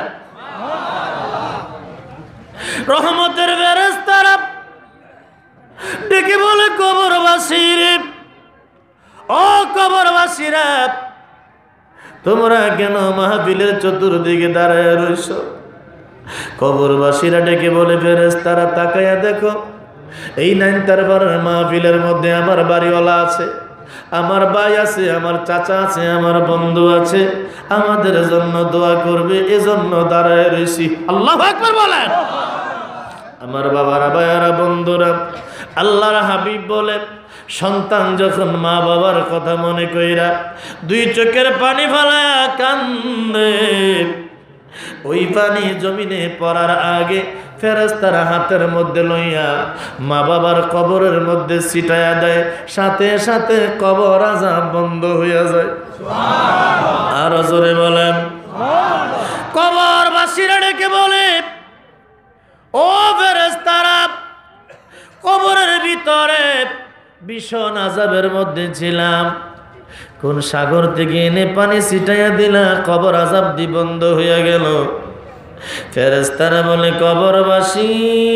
রহমতের ফেরেশতারা ডেকে বলে, কবরবাসীরা, ও কবরবাসীরা, তোমরা কেন মাহফিলের চতুর্দিকে দাঁড়ায়া রইছো? কবরবাসীরা ডেকে বলে, ফেরেশতারা তাকায়া দেখো, এই নাইন তারবারের মাহফিলের মধ্যে আমার বাড়িওয়ালা আছে, আমার ভাই আছে, আমার চাচা আছে, আমার বন্ধু আছে, আমাদের জন্য দোয়া করবে, এজন্য দাঁড়ায় রয়েছি। আল্লাহু আকবার বলেন। আমার বাবারা, ভাইয়ারা, বন্ধুরা, আল্লাহর হাবিব বলে, সন্তান যখন মা বাবার কথা মনে কইরা দুই চোখের পানি ফেলায়া কান্দে, ওই পানি জমিনে পড়ার আগে ফেরেশতারা হাতের মধ্যে লইয়া মা বাবার কবরের মধ্যে ছিটায়া দেয়, সাথে সাথে কবর আযাব বন্ধ হইয়া যায়। আর জোরে বলেন। কবরবাসীরা ডেকে বলে, ও ফেরেশতারা, কবরের ভিতরে ভীষণ আযাবের মধ্যে ছিলাম, কোন সাগর থেকে এনে পানি ছিটাইয়া দিলা, কবর আযাব দি বন্ধ হইয়া গেল। ফেরেশতারা বলে, কবরবাসী,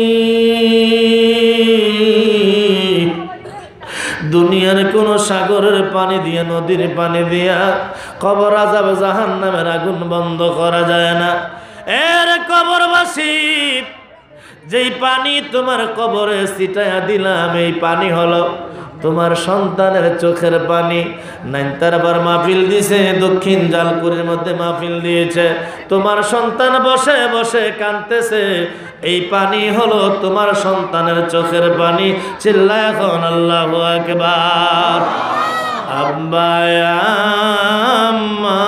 দুনিয়ার কোন সাগরের পানি দিয়া, নদীর পানি দিয়া কবর আযাব জাহান্নামের আগুন বন্ধ করা যায় না। এর কবরবাসী, যেই পানি তোমার কবরে ছিটাইয়া দিলাম, এই পানি হলো তোমার সন্তানের চোখের পানি। নাইনতারবার মাহফিল দিছে, দক্ষিণ জালপুরের মধ্যে মাহফিল দিয়েছে, তোমার সন্তান বসে বসে কাঁদতেছে, এই পানি হলো তোমার সন্তানের চোখের পানি। চিল্লায় এখন আল্লাহু আকবার। আব্বা আম্মা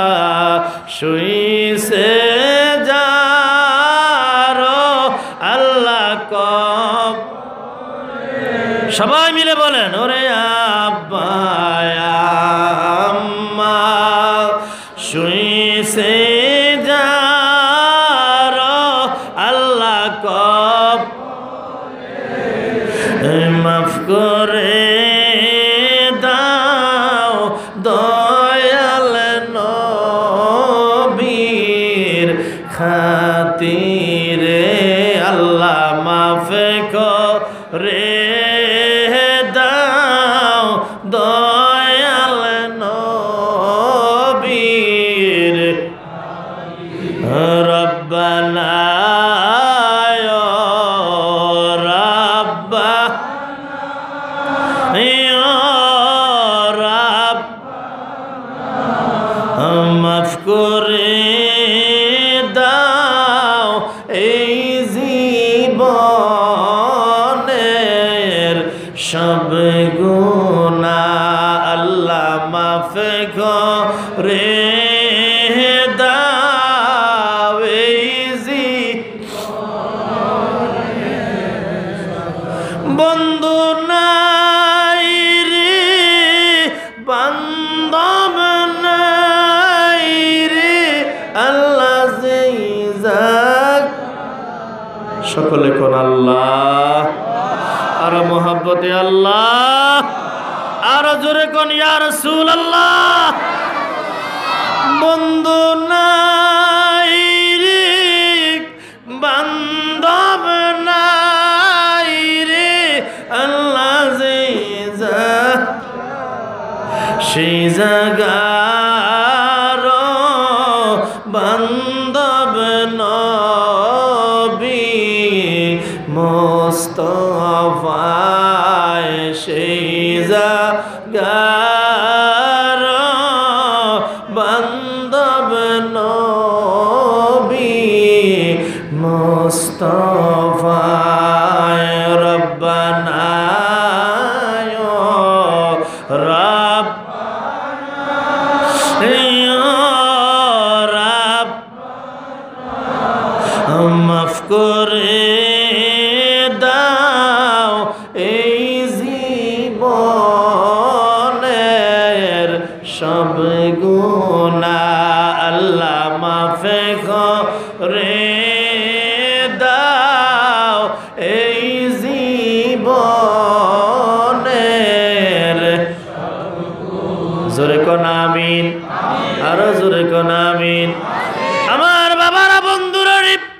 শুইছে যারো আল্লাহ কব, সবাই মিলে বলেন ওরে আব্বা আম্মা শুইছে যারো আল্লাহ কব, মাফ করে দাও দয়াল নবীর খাতিরে, আল্লাহ মাফ করে দাও দয়াল নবীর, রব্বানা মাফ করে দাও এই জীবনের সব গুনাহ, আল্লাহ মাফ করে দাও এই জীবনের, বন্ধু নাই রে বান্ধব নাই রে আল্লাহ যেই যাক, সকলে কোন আল্লাহ, আর মোহাব্বতে আল্লাহ, আর জোরে কোন ইয়া রাসূলুল্লাহ। বন্ধু নাই রে বান্ধব নাই রে আল্লাহ যেই যাক, সেই জাগার বান্ধব নবী মুস্তাফায়, সেই জাগার বান্ধব নবী মুস্তাফায়, রব্বানা রব মাফ করে দাও এই জীবনের সব গুনাহ, আল্লাহ মাফ করে দাও এই জীবনের, জোরে কোন আমিন, আরো জোরে কোন আমিন। আমার বাবারা বন্ধুরা,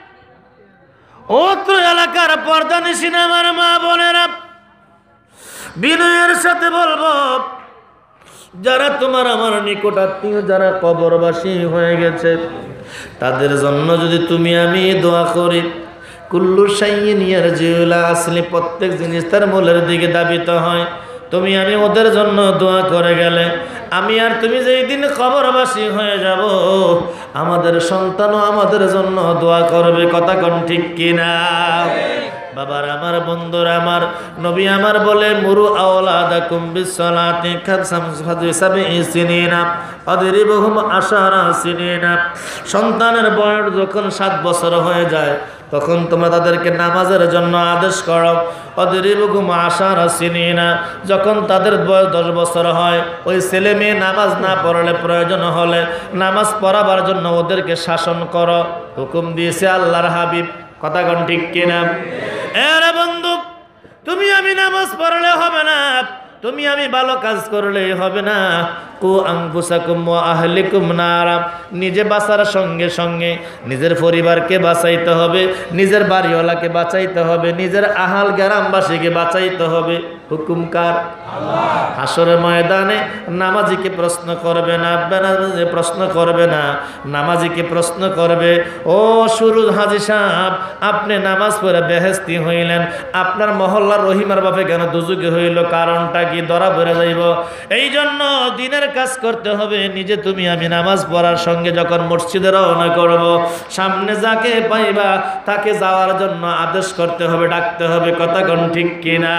অত্র এলাকার পর্দা নিশিন আমার মা বোনেরা, বিনয়ের সাথে বলবো, যারা তোমার আমার নিকট আত্মীয়, যারা কবরবাসী হয়ে গেছে, তাদের জন্য যদি তুমি আমি দোয়া করি, কুল্লু শাইইন ইয়ারজিউ ইলা আসলি, প্রত্যেক জিনিস তার মূলের দিকে দাবিত হয়। তুমি আমি ওদের জন্য দোয়া করে গেলে, আমি আর তুমি যেই দিন কবরবাসী হয়ে যাব, আমাদের সন্তানও আমাদের জন্য দোয়া করবে। কথা কোন ঠিক কিনা? বাবার আমার, বন্ধুরা আমার, নবী আমার বলে, মুরু আওলাদাকুম বিসসালাতি সাবঈ সিনিনা আদরিবহুম আশারা সিনিনা, সন্তানের বয়স যখন সাত বছর হয়ে যায়, তখন তোমরা তাদেরকে নামাজের জন্য আদেশ করো। অদরিবহুম আশারা সিনিনা, যখন তাদের বয়স দশ বছর হয়, ওই ছেলে মেয়ে নামাজ না পড়লে প্রয়োজন হলে নামাজ পড়াবার জন্য ওদেরকে শাসন করো, হুকুম দিয়েছে আল্লাহর হাবিব। কথা কোন ঠিক কিনা? এরে বন্ধু, তুমি আমি নামাজ পড়লে হবে না, তুমি আমি ভালো কাজ করলে হবে না। কু আনফুসাকুম ওয়া আহলিকুম নারা, নিজে বাঁচার সঙ্গে সঙ্গে নিজের পরিবারকে বাঁচাইতে হবে, নিজের বাড়িওয়ালাকে বাঁচাইতে হবে, নিজের আহাল গ্রামবাসীকে বাঁচাইতে হবে। হুকুম কার? আল্লাহ। হাসরের ময়দানে নামাজিকে প্রশ্ন করবে না, বেনামাজিকে প্রশ্ন করবে না, নামাজিকে প্রশ্ন করবে, ও সুরুজ হাজী সাহেব, আপনি নামাজ পড়ে বেহেশতি হইলেন, আপনার মহল্লার রহিমার বাপে কেন দুজুকি হইল? কারণটা কি? ধরা পড়ে যাইব। এই জন্য দিনের কাজ করতে হবে, নিজে তুমি আমি নামাজ পড়ার সঙ্গে যখন মসজিদে রওনা করব, সামনে যাকে পাইবা তাকে যাওয়ার জন্য আদেশ করতে হবে, ডাকতে হবে। কথা কোন ঠিক কিনা?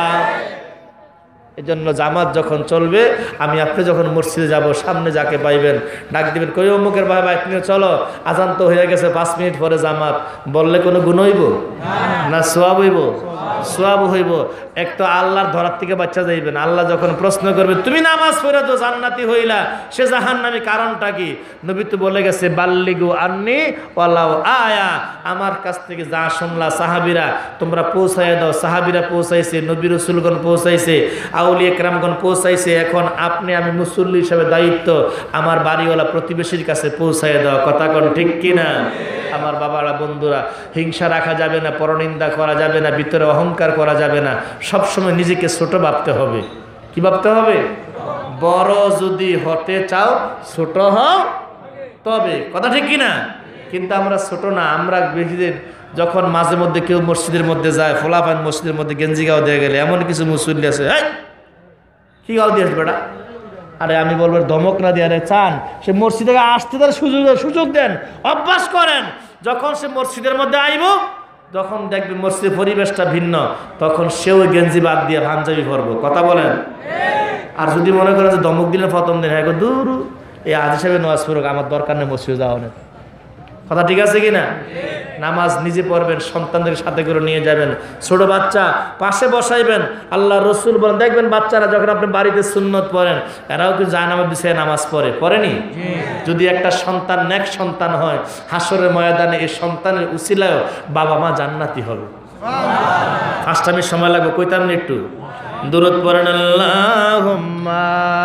এই জন্য জামাত যখন চলবে, আমি আপনি যখন মসজিদে যাব, সামনে যাকে পাইবেন ডাক দিবেন, কই অমুকের ভাই ভাই তুমি চলো, আজান তো হয়ে গেছে, পাঁচ মিনিট পরে জামাত। বললে কোনো গুণ হইব না? সোয়াব হইব? সোয়াব হইব। এক তো আল্লাহর ধরার থেকে বাচ্চা যাইবেন। আল্লাহ যখন প্রশ্ন করবে তুমি নামাজ পড়ে তো জান্নাতি হইলা, সে জাহান্নামী কারণটা কি? নবী তো বলে গেছে বাল্লিগু আন্নি ওয়ালাউ আয়া, আমার কাছ থেকে যা শুনলা সাহাবীরা তোমরা পৌঁছায় দাও। সাহাবীরা পৌঁছাইছে, নবী রাসূলগণ পৌঁছাইছে, আউলিয়া কেরামগণ পৌঁছাইছে। এখন আপনি আমি মুসল্লি হিসেবে দায়িত্ব আমার বাড়িওয়ালা প্রতিবেশীর কাছে পৌঁছায় দেওয়া। কথা কোন ঠিক কিনা? আমার বাবারা, বন্ধুরা, হিংসা রাখা যাবে না, পরনিন্দা করা যাবে না, ভিতরে অহংকার করা যাবে না। সবসময় নিজেকে ছোট ভাবতে হবে। কি ভাবতে হবে? বড় যদি হতে চাও ছোট হও তবে। কথা ঠিক কিনা? কিন্তু আমরা ছোট না, আমরা বেশিদিন যখন মাঝে মধ্যে কেউ মসজিদের মধ্যে যায়, ফোলাপান মসজিদের মধ্যে গেঞ্জি গাও দিয়ে গেলে এমন কিছু মুসল্লি আছে, এই কি গাও দিয়েছ বেটা? আরে আমি বলবো ধমক না দিয়ে, আরে চান সে মসজিদে আসতে তার সুযোগ সুযোগ দেন, অভ্যাস করেন। যখন সে মসজিদের মধ্যে আইব, যখন দেখবে মসজিদের পরিবেশটা ভিন্ন, তখন সেও গেঞ্জি বাদ দিয়ে পাঞ্জাবি পরবো। কথা বলেন? আর যদি মনে করেন যে ধমক দিলে প্রথম দিন, হ্যাঁ দূর এই আজ হিসাবে নামাজ পড়ুক, আমার দরকার নেই মসজিদে যাওয়া নেই। কথা ঠিক আছে কিনা? নামাজ নিজে পড়বেন, সন্তানদের সাথে করে নিয়ে যাবেন, ছোট বাচ্চা পাশে বসাইবেন। আল্লাহ রসুল বলেন, দেখবেন বাচ্চারা যখন আপনি বাড়িতে সুন্নত পড়েন, এরাও কি জায়নামাজ বিছায় নামাজ পড়ে? পড়েনি? যদি একটা সন্তান নেক সন্তান হয়, হাসরের ময়দানে এই সন্তানের উসিলায়ও বাবা মা জান্নাতি হবে। ফার্স্ট টাইমের সময় লাগবে, কইতাম না একটু দূরত পড়েন। আল্লাহুম্মা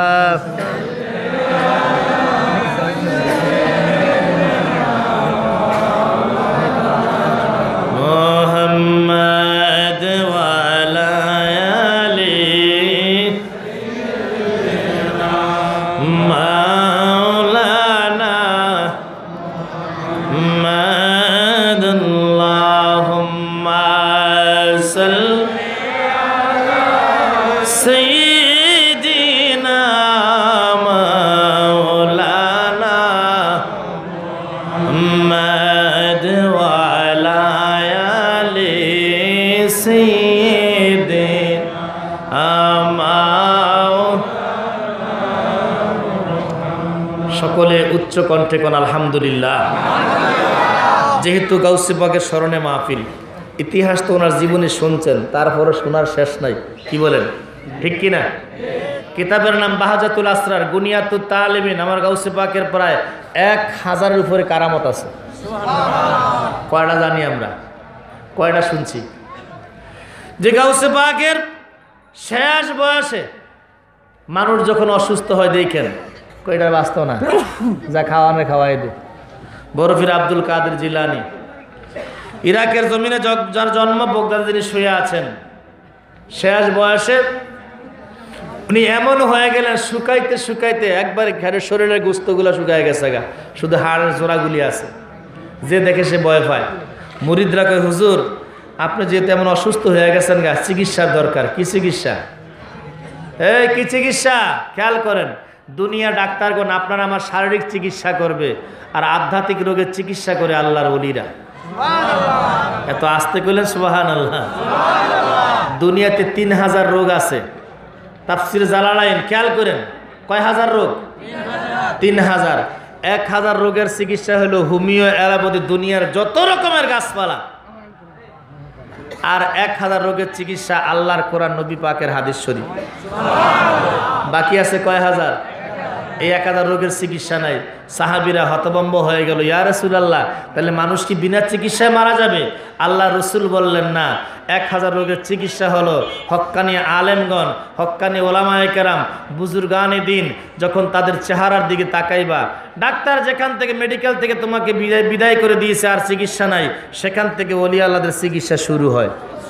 মোহাম্মদ ওয়ালা আলি মাওলানা মুহাম্মদ আল্লাহুম্মা সাল্লি আলা সাইয়্যিদিনা মাওলানা মুহাম্মদ ওয়ালা সকলে উচ্চ কণ্ঠে কোন আলহামদুলিল্লাহ। যেহেতু গাউসে পাকের স্মরণে মাহফিল, ইতিহাস তো ওনার জীবনে শুনছেন, তারপরে শোনার শেষ নাই। কি বলেন? ঠিক কিনা? কিতাবের নাম বাহাজাতুল আসরার গুনিয়াতুত তালিমিন। আমার গাউসে পাকের প্রায় এক হাজারের উপরে কারামত আছে। কয়টা জানি আমরা, কয়টা শুনছি? যে গাউসে পাকের শেষ বয়সে মানুষ যখন অসুস্থ হয়, দেখেন কয়টা বাঁচত না, যা খাওয়ানো খাওয়াই দে। বরফির আব্দুল কাদের জিলানি, ইরাকের জমিনে যার জন্ম, বগদাদে তিনি শুয়ে আছেন। শেষ বয়সে উনি এমন হয়ে গেলেন, শুকাইতে শুকাইতে একবারে ঘরে শরীরের গোস্তগুলো শুকায় গেছে গা, শুধু হাড়ের জোড়াগুলি আছে। যে দেখে সে ভয় পায়। মুরিদরা কয়, হুজুর আপনি যেহেতু এমন অসুস্থ হয়ে গেছেন গা, চিকিৎসার দরকার। কি চিকিৎসা? এই কি চিকিৎসা? খেয়াল করেন, দুনিয়া ডাক্তারগণ আপনার আমার শারীরিক চিকিৎসা করবে, আর আধ্যাত্মিক রোগের চিকিৎসা করে আল্লাহর ওলিরা। এত আস্তে করলেন সুবহানাল্লাহ। দুনিয়াতে তিন হাজার রোগ আছে। তাফসির জালালাইন খেয়াল করেন, কয় হাজার রোগ? তিন হাজার। এক হাজার রোগের চিকিৎসা হলো হোমিও অ্যালোপ্যাথি, দুনিয়ার যত রকমের গাছপালা। আর এক হাজার রোগের চিকিৎসা আল্লাহর কোরআন, নবী পাকের হাদিস শরীফ। বাকি আছে কয় হাজার? এই এক হাজার রোগের চিকিৎসা নাই। সাহাবীরা হতভম্ব হয়ে গেল, ইয়া রাসূলুল্লাহ, তাহলে মানুষ কি বিনা চিকিৎসায় মারা যাবে? আল্লাহ রসুল বললেন, না, এক হাজার রোগের চিকিৎসা হলো হক্কানি আলেমগণ, হক্কানি ওলামায়ে কেরাম, বুজুর্গানে দিন যখন তাদের চেহারার দিকে তাকাইবা। ডাক্তার যেখান থেকে, মেডিকেল থেকে তোমাকে বিদায় বিদায় করে দিয়েছে, আর চিকিৎসা নাই, সেখান থেকে ওলি আল্লাহদের চিকিৎসা শুরু হয়।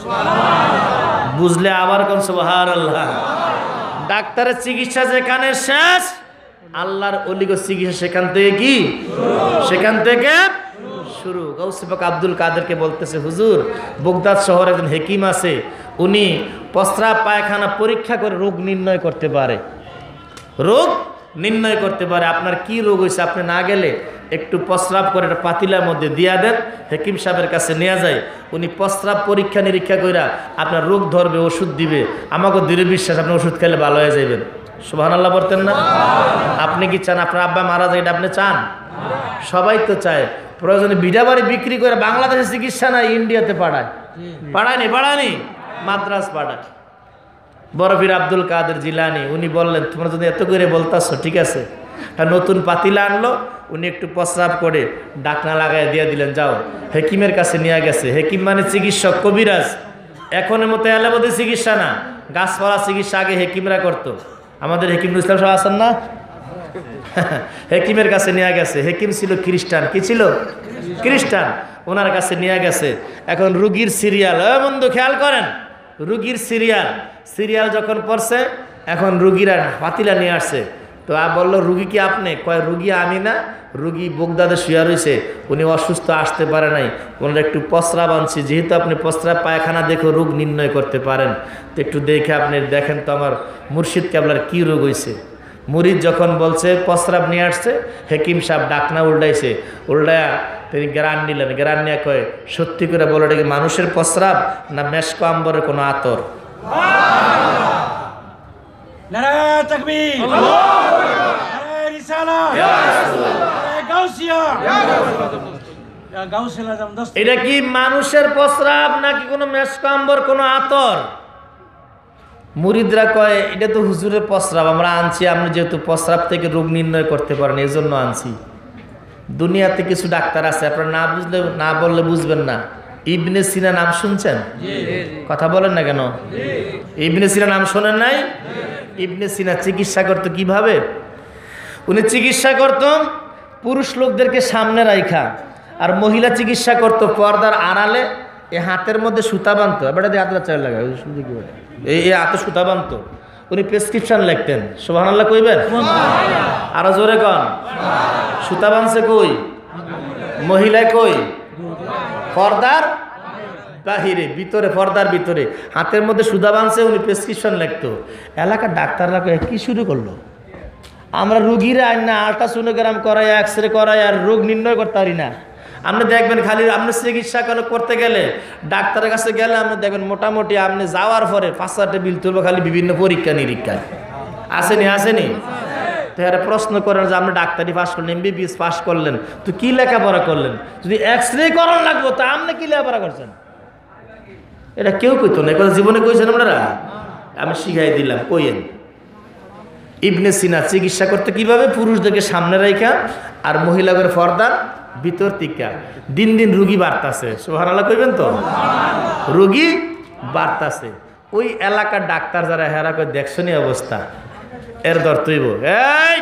বুঝলে আবার কোন সুবহানাল্লাহ। ডাক্তারের চিকিৎসা যেখানে শেষ, আল্লাহর ওলিগো চিকিৎসা সেখান থেকে কি? সেখান থেকে শুরু। গাউসে পাক আব্দুল কাদেরকে বলতেছে, হুজুর বগদাদ শহরে একজন হেকিম আছে, উনি প্রস্রাব পায়খানা পরীক্ষা করে রোগ নির্ণয় করতে পারে। রোগ নির্ণয় করতে পারে আপনার কি রোগ হয়েছে। আপনি না গেলে একটু প্রস্রাব করে একটা পাতিলার মধ্যে দিয়া দেন, হেকিম সাহেবের কাছে নিয়ে যায়, উনি প্রস্রাব পরীক্ষা নিরীক্ষা কইরা আপনার রোগ ধরবে, ওষুধ দিবে। আমাকে দৃঢ় বিশ্বাস আপনি ওষুধ খেলে ভালো হয়ে যাবেন। সুবহানাল্লাহ বলতেন না? আপনি কি চান আপনার আব্বা মারা যায়? এটা আপনি চান? সবাই তো চায়। প্রয়োজনে বিড়া বাড়ি বিক্রি করে বাংলাদেশে চিকিৎসা নাই, ইন্ডিয়াতে পাঠায়। পাঠায়নি পাঠায়নি মাদ্রাস পাঠায়। বরফির আব্দুল কাদের জিলানি উনি বললেন, তোমরা যদি এত করে বলতাছো ঠিক আছে। একটা নতুন পাতিলা আনলো, উনি একটু প্রস্রাব করে ডাকনা লাগাই দিয়ে দিলেন, যাও। হেকিমের কাছে নিয়ে গেছে। হেকিম মানে চিকিৎসক, কবিরাজ। এখনের মতো এলাবদি চিকিৎসা না, গাছপালা চিকিৎসা আগে হেকিমরা করতো। আমাদের হেকিম ইসলাম সাহেব আছেন না, হেকিমের কাছে নিয়ে গেছে। হেকিম ছিল খ্রিস্টান। কি ছিল? খ্রিস্টান। ওনার কাছে নিয়ে গেছে। এখন রুগীর সিরিয়াল, এ বন্ধু খেয়াল করেন, রুগীর সিরিয়াল সিরিয়াল যখন পড়ছে, এখন রুগীরা পাতিলা নিয়ে আসছে। তো আ বললো, রুগী কি আপনি? কয়, রুগী আমি না, রুগী বোগদাদে শুয়া রয়েছে, উনি অসুস্থ, আসতে পারে নাই, ওনার একটু প্রস্রাব আনছি। যেহেতু আপনি প্রস্রাব পায়খানা দেখে রোগ নির্ণয় করতে পারেন, তো একটু দেখে আপনি দেখেন তো আমার মুর্শিদ কেবলার কি রোগ হয়েছে। মুরিদ যখন বলছে প্রস্রাব নিয়ে আসছে, হেকিম সাহেব ডাকনা উল্টাইছে। উল্টায়া তিনি গ্রান নিলেন। গ্রান নিয়ে কয়, সত্যি করে বলো, এটা কি মানুষের প্রস্রাব না মেশকো আম্বরের কোনো আতর? নারায়ে তাকবীর, নারায়ে রিসালাত, নারায়ে গাউসিয়া, ইয়া গাউসুল আজম দস্ত। এটা কি মানুষের প্রস্রাব নাকি কোনো মেশকো আম্বর কোনো আতর? মুরিদরা কয়, এটা তো হুজুরের প্রস্রাব, আমরা আনছি, আপনি যেহেতু প্রস্রাব থেকে রোগ নির্ণয় করতে পারেন এই জন্য আনছি। দুনিয়াতে কিছু ডাক্তার আছে, আপনারা না বুঝলে, না বললে বুঝবেন না। ইবনে সিনা নাম শুনছেন? কথা বলেন না কেন? ইবনে সিনা নাম শোনেন নাই? ইবনে সিনা চিকিৎসা করতো কিভাবে? উনি চিকিৎসা করত পুরুষ লোকদেরকে সামনে রাইখা, আর মহিলা চিকিৎসা করতো পর্দার আড়ালে। এ হাতের মধ্যে সুতা বাঁধতো, এবার হাতে চাল লাগা, এই এই হাতে সুতা বাঁধতো। উনি প্রেসক্রিপশন লিখতেন। সুবহানাল্লাহ কইবেন? আরো জোরে কন। সুতা বাঁধছে কই? মহিলায় কই? পর্দার বাহিরে, ভিতরে, পর্দার ভিতরে হাতের মধ্যে সুতা বাঁধছে, উনি প্রেসক্রিপশন লিখতো। এলাকার ডাক্তাররা কি শুরু করলো, আমরা রুগীরা আইন না আল্ট্রাসোনোগ্রাম করাই, এক্স রে করাই, আর রোগ নির্ণয় করতে পারি না। আপনি দেখবেন খালি আপনি চিকিৎসা করতে গেলে, ডাক্তারের কাছে গেলে আপনি দেখবেন মোটামুটি আপনি যাওয়ার পরে পাঁচ চারটে বিল তুলবো খালি বিভিন্ন পরীক্ষা নিরীক্ষা। আসেনি? আসেনি? তো এরা প্রশ্ন করেন যে আপনি ডাক্তারি পাস করলেন, এমবিবিএস পাস করলেন, তো কি লেখাপড়া করলেন? যদি এক্স রে করার লাগবো তা আপনি কি লেখাপড়া করছেন? এটা কেউ কইতো না, কথা জীবনে কইছেন আপনারা? আমি শিখাই দিলাম, কইেন। ইবনে সিনা চিকিৎসা করতে কিভাবে? পুরুষদেরকে সামনে রাখা আর মহিলাদের পর্দার ভিতর থেকে। দিন দিন রুগী বাড়তাছে। সুবহানাল্লাহ কইবেন তো? রুগী বাড়তাছে। ওই এলাকার ডাক্তার যারা, হেরা কই দেখছনি অবস্থা, এর দর তৈব। এই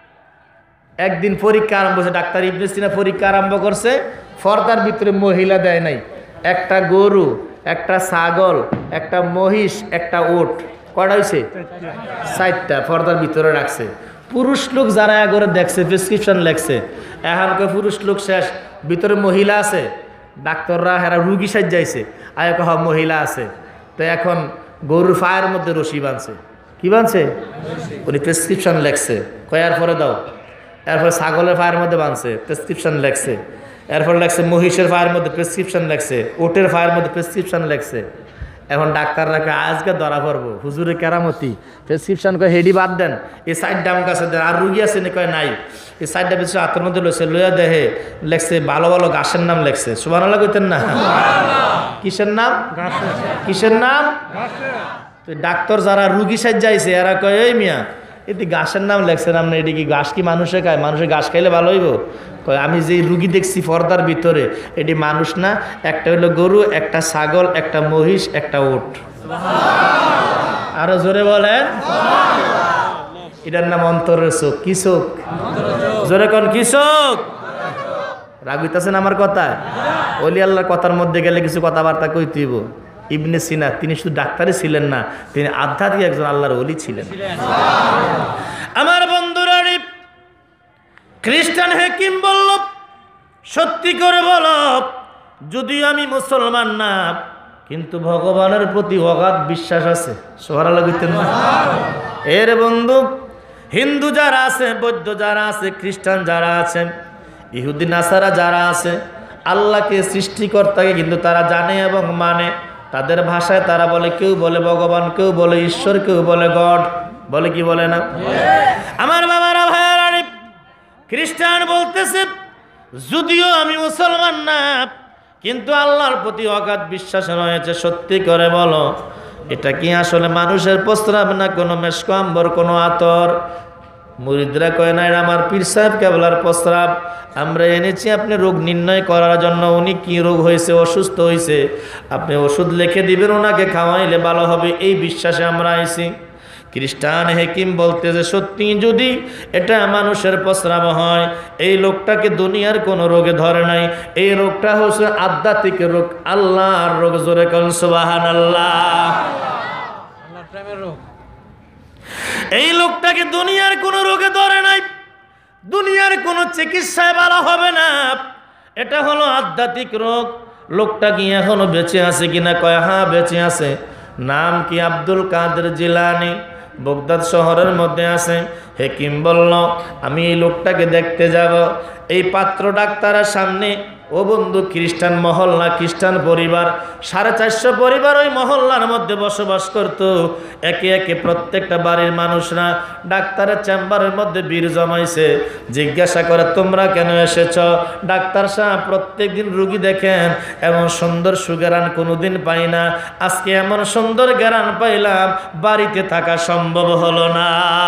একদিন পরীক্ষা আরম্ভ করছে, ডাক্তার ইবনে সিনা পরীক্ষা আরম্ভ করছে। পর্দার ভিতরে মহিলা দেয় নাই, একটা গরু, একটা ছাগল, একটা মহিষ, একটা উট। কয়টা হয়েছে? চারটা পর্দার ভিতরে রাখছে। পুরুষ লোক যারা একবারে দেখছে, প্রেসক্রিপশন লেখছে। এখনকার পুরুষ লোক শেষ, ভিতরে মহিলা আছে। ডাক্তাররা হেরা রুগী সাজাইছে, আর কহ মহিলা আছে। তো এখন গরুর পায়ের মধ্যে রশি বাঁধছে। কি বাঁধছে? উনি প্রেসক্রিপশন লেখছে, কয়ার পরে দাও। এরপরে ছাগলের পায়ের মধ্যে বাঁধছে, প্রেসক্রিপশন লেখছে। এরপর লেখছে মহিষের পায়ের মধ্যে প্রেসক্রিপশন লেখছে, ওটের পায়ের মধ্যে প্রেসক্রিপশন লেখছে। এখন ডাক্তাররা আজকে ধরা পড়বো, হুজুরে কেরামতি, প্রেসক্রিপশন কয় হেডি বাদ দেন, এই সাইডটা আমার কাছে দেন। আর রুগী আছে কয় নাই, এই সাইডটা বেশি হাতের মধ্যে লইছে, লইয়া দেহে লেখছে ভালো ভালো গাছের নাম লেখছে। সুবহানাল্লাহ কইতেন না? কিসের নাম? কিসের নাম? তো ডাক্তার যারা রুগী সাজাইছে এরা কয়, এই মিয়া এটি গাছের নাম লেখছেন আপনি, এটি কি ঘাস কি মানুষে খায়? মানুষের ঘাস খাইলে ভালো হইব? কয় আমি যে রুগী দেখছি পর্দার ভিতরে, এটি মানুষ না, একটা হইলো গরু, একটা ছাগল, একটা মহিষ, একটা উট। আরো জোরে বলেন। এটার নাম অন্তরের চোখ। কি চোখ? জোরে কোন কি চোখ? রাগ হইতাছেন আমার কথা? ওলি আল্লাহর কথার মধ্যে গেলে কিছু কথাবার্তা কইতেইব। ইবনে সিনা তিনি শুধু ডাক্তারই ছিলেন না, তিনি আধ্যাত্মিক একজন আল্লাহর ওলি ছিলেন। আমার বন্ধুরা, খ্রিস্টান হেকিম বলল, সত্যি করে বলো, যদিও আমি মুসলমান না, কিন্তু ভগবানের প্রতি অগাধ বিশ্বাস আছে। সুবহানাল্লাহ কইতেন না? এর বন্ধু হিন্দু যারা আছে, বৌদ্ধ যারা আছে, খ্রিস্টান যারা আছে, ইহুদি নাসারা যারা আছে, আল্লাহকে সৃষ্টিকর্তাকে কিন্তু তারা জানে এবং মানে। তাদের ভাষায় তারা বলে, কেউ বলে ভগবান, কেউ বলে ঈশ্বর, কেউ বলে গড, বলে কি বলে না? আমার বাবারা ভাইয়ারা, খ্রিস্টান বলতেছে যদিও আমি মুসলমান না, কিন্তু আল্লাহর প্রতি অগাধ বিশ্বাস রয়েছে। সত্যি করে বলো, এটা কি আসলে মানুষের প্রস্রাব না কোনো মেশকাম্বর, কোনো আতর? মুরিদরা কয় না, এটা আমার পীর সাহেব কেবলার প্রস্রাব, আমরা এনেছি আপনি রোগ নির্ণয় করার জন্য। উনি কি রোগ হয়েছে, অসুস্থ হয়েছে, আপনি ওষুধ লিখে দিবেন, ওনাকে খাওয়াইলে ভালো হবে, এই বিশ্বাসে আমরা আইছি। খ্রিস্টান হেকিম বলতেছে সত্যি যদি এটা মানুষের প্রস্রাব হয়, এই লোকটাকে দুনিয়ার কোনো রোগে ধরে নাই, এই রোগটা হচ্ছে আধ্যাত্মিক রোগ, আল্লাহর রোগ। জোরে কোন সুবহানাল্লাহ। আল্লাহর প্রেমের রোগ। এই লোকটাকে দুনিয়ার কোনো রোগে ধরে নাই, দুনিয়ার কোনো চিকিৎসায় ভালো হবে না, এটা হলো আধ্যাত্মিক রোগ। লোকটা কি এখনো বেঁচে আছে কিনা? কয় হ্যাঁ বেঁচে আছে। নাম কি? আব্দুল কাদের জিলানি, বগদাদ শহরের মধ্যে আছে। হেকিম বলল আমি এই লোকটাকে দেখতে যাব। এই পাত্র ডাক্তারের সামনে, ও বন্ধু, খ্রিস্টান মহল্লা, খ্রিস্টান পরিবার, সাড়ে চারশো পরিবার ওই মহল্লার মধ্যে বসবাস করত। একে একে প্রত্যেকটা বাড়ির মানুষরা ডাক্তারের চেম্বারের মধ্যে ভিড় জমাইছে। জিজ্ঞাসা করে তোমরা কেন এসেছ? ডাক্তার সাহেব প্রত্যেক দিন রুগী দেখেন, এমন সুন্দর সুগেরান কোনোদিন পাই না, আজকে এমন সুন্দর গেরান পাইলাম, বাড়িতে থাকা সম্ভব হলো না।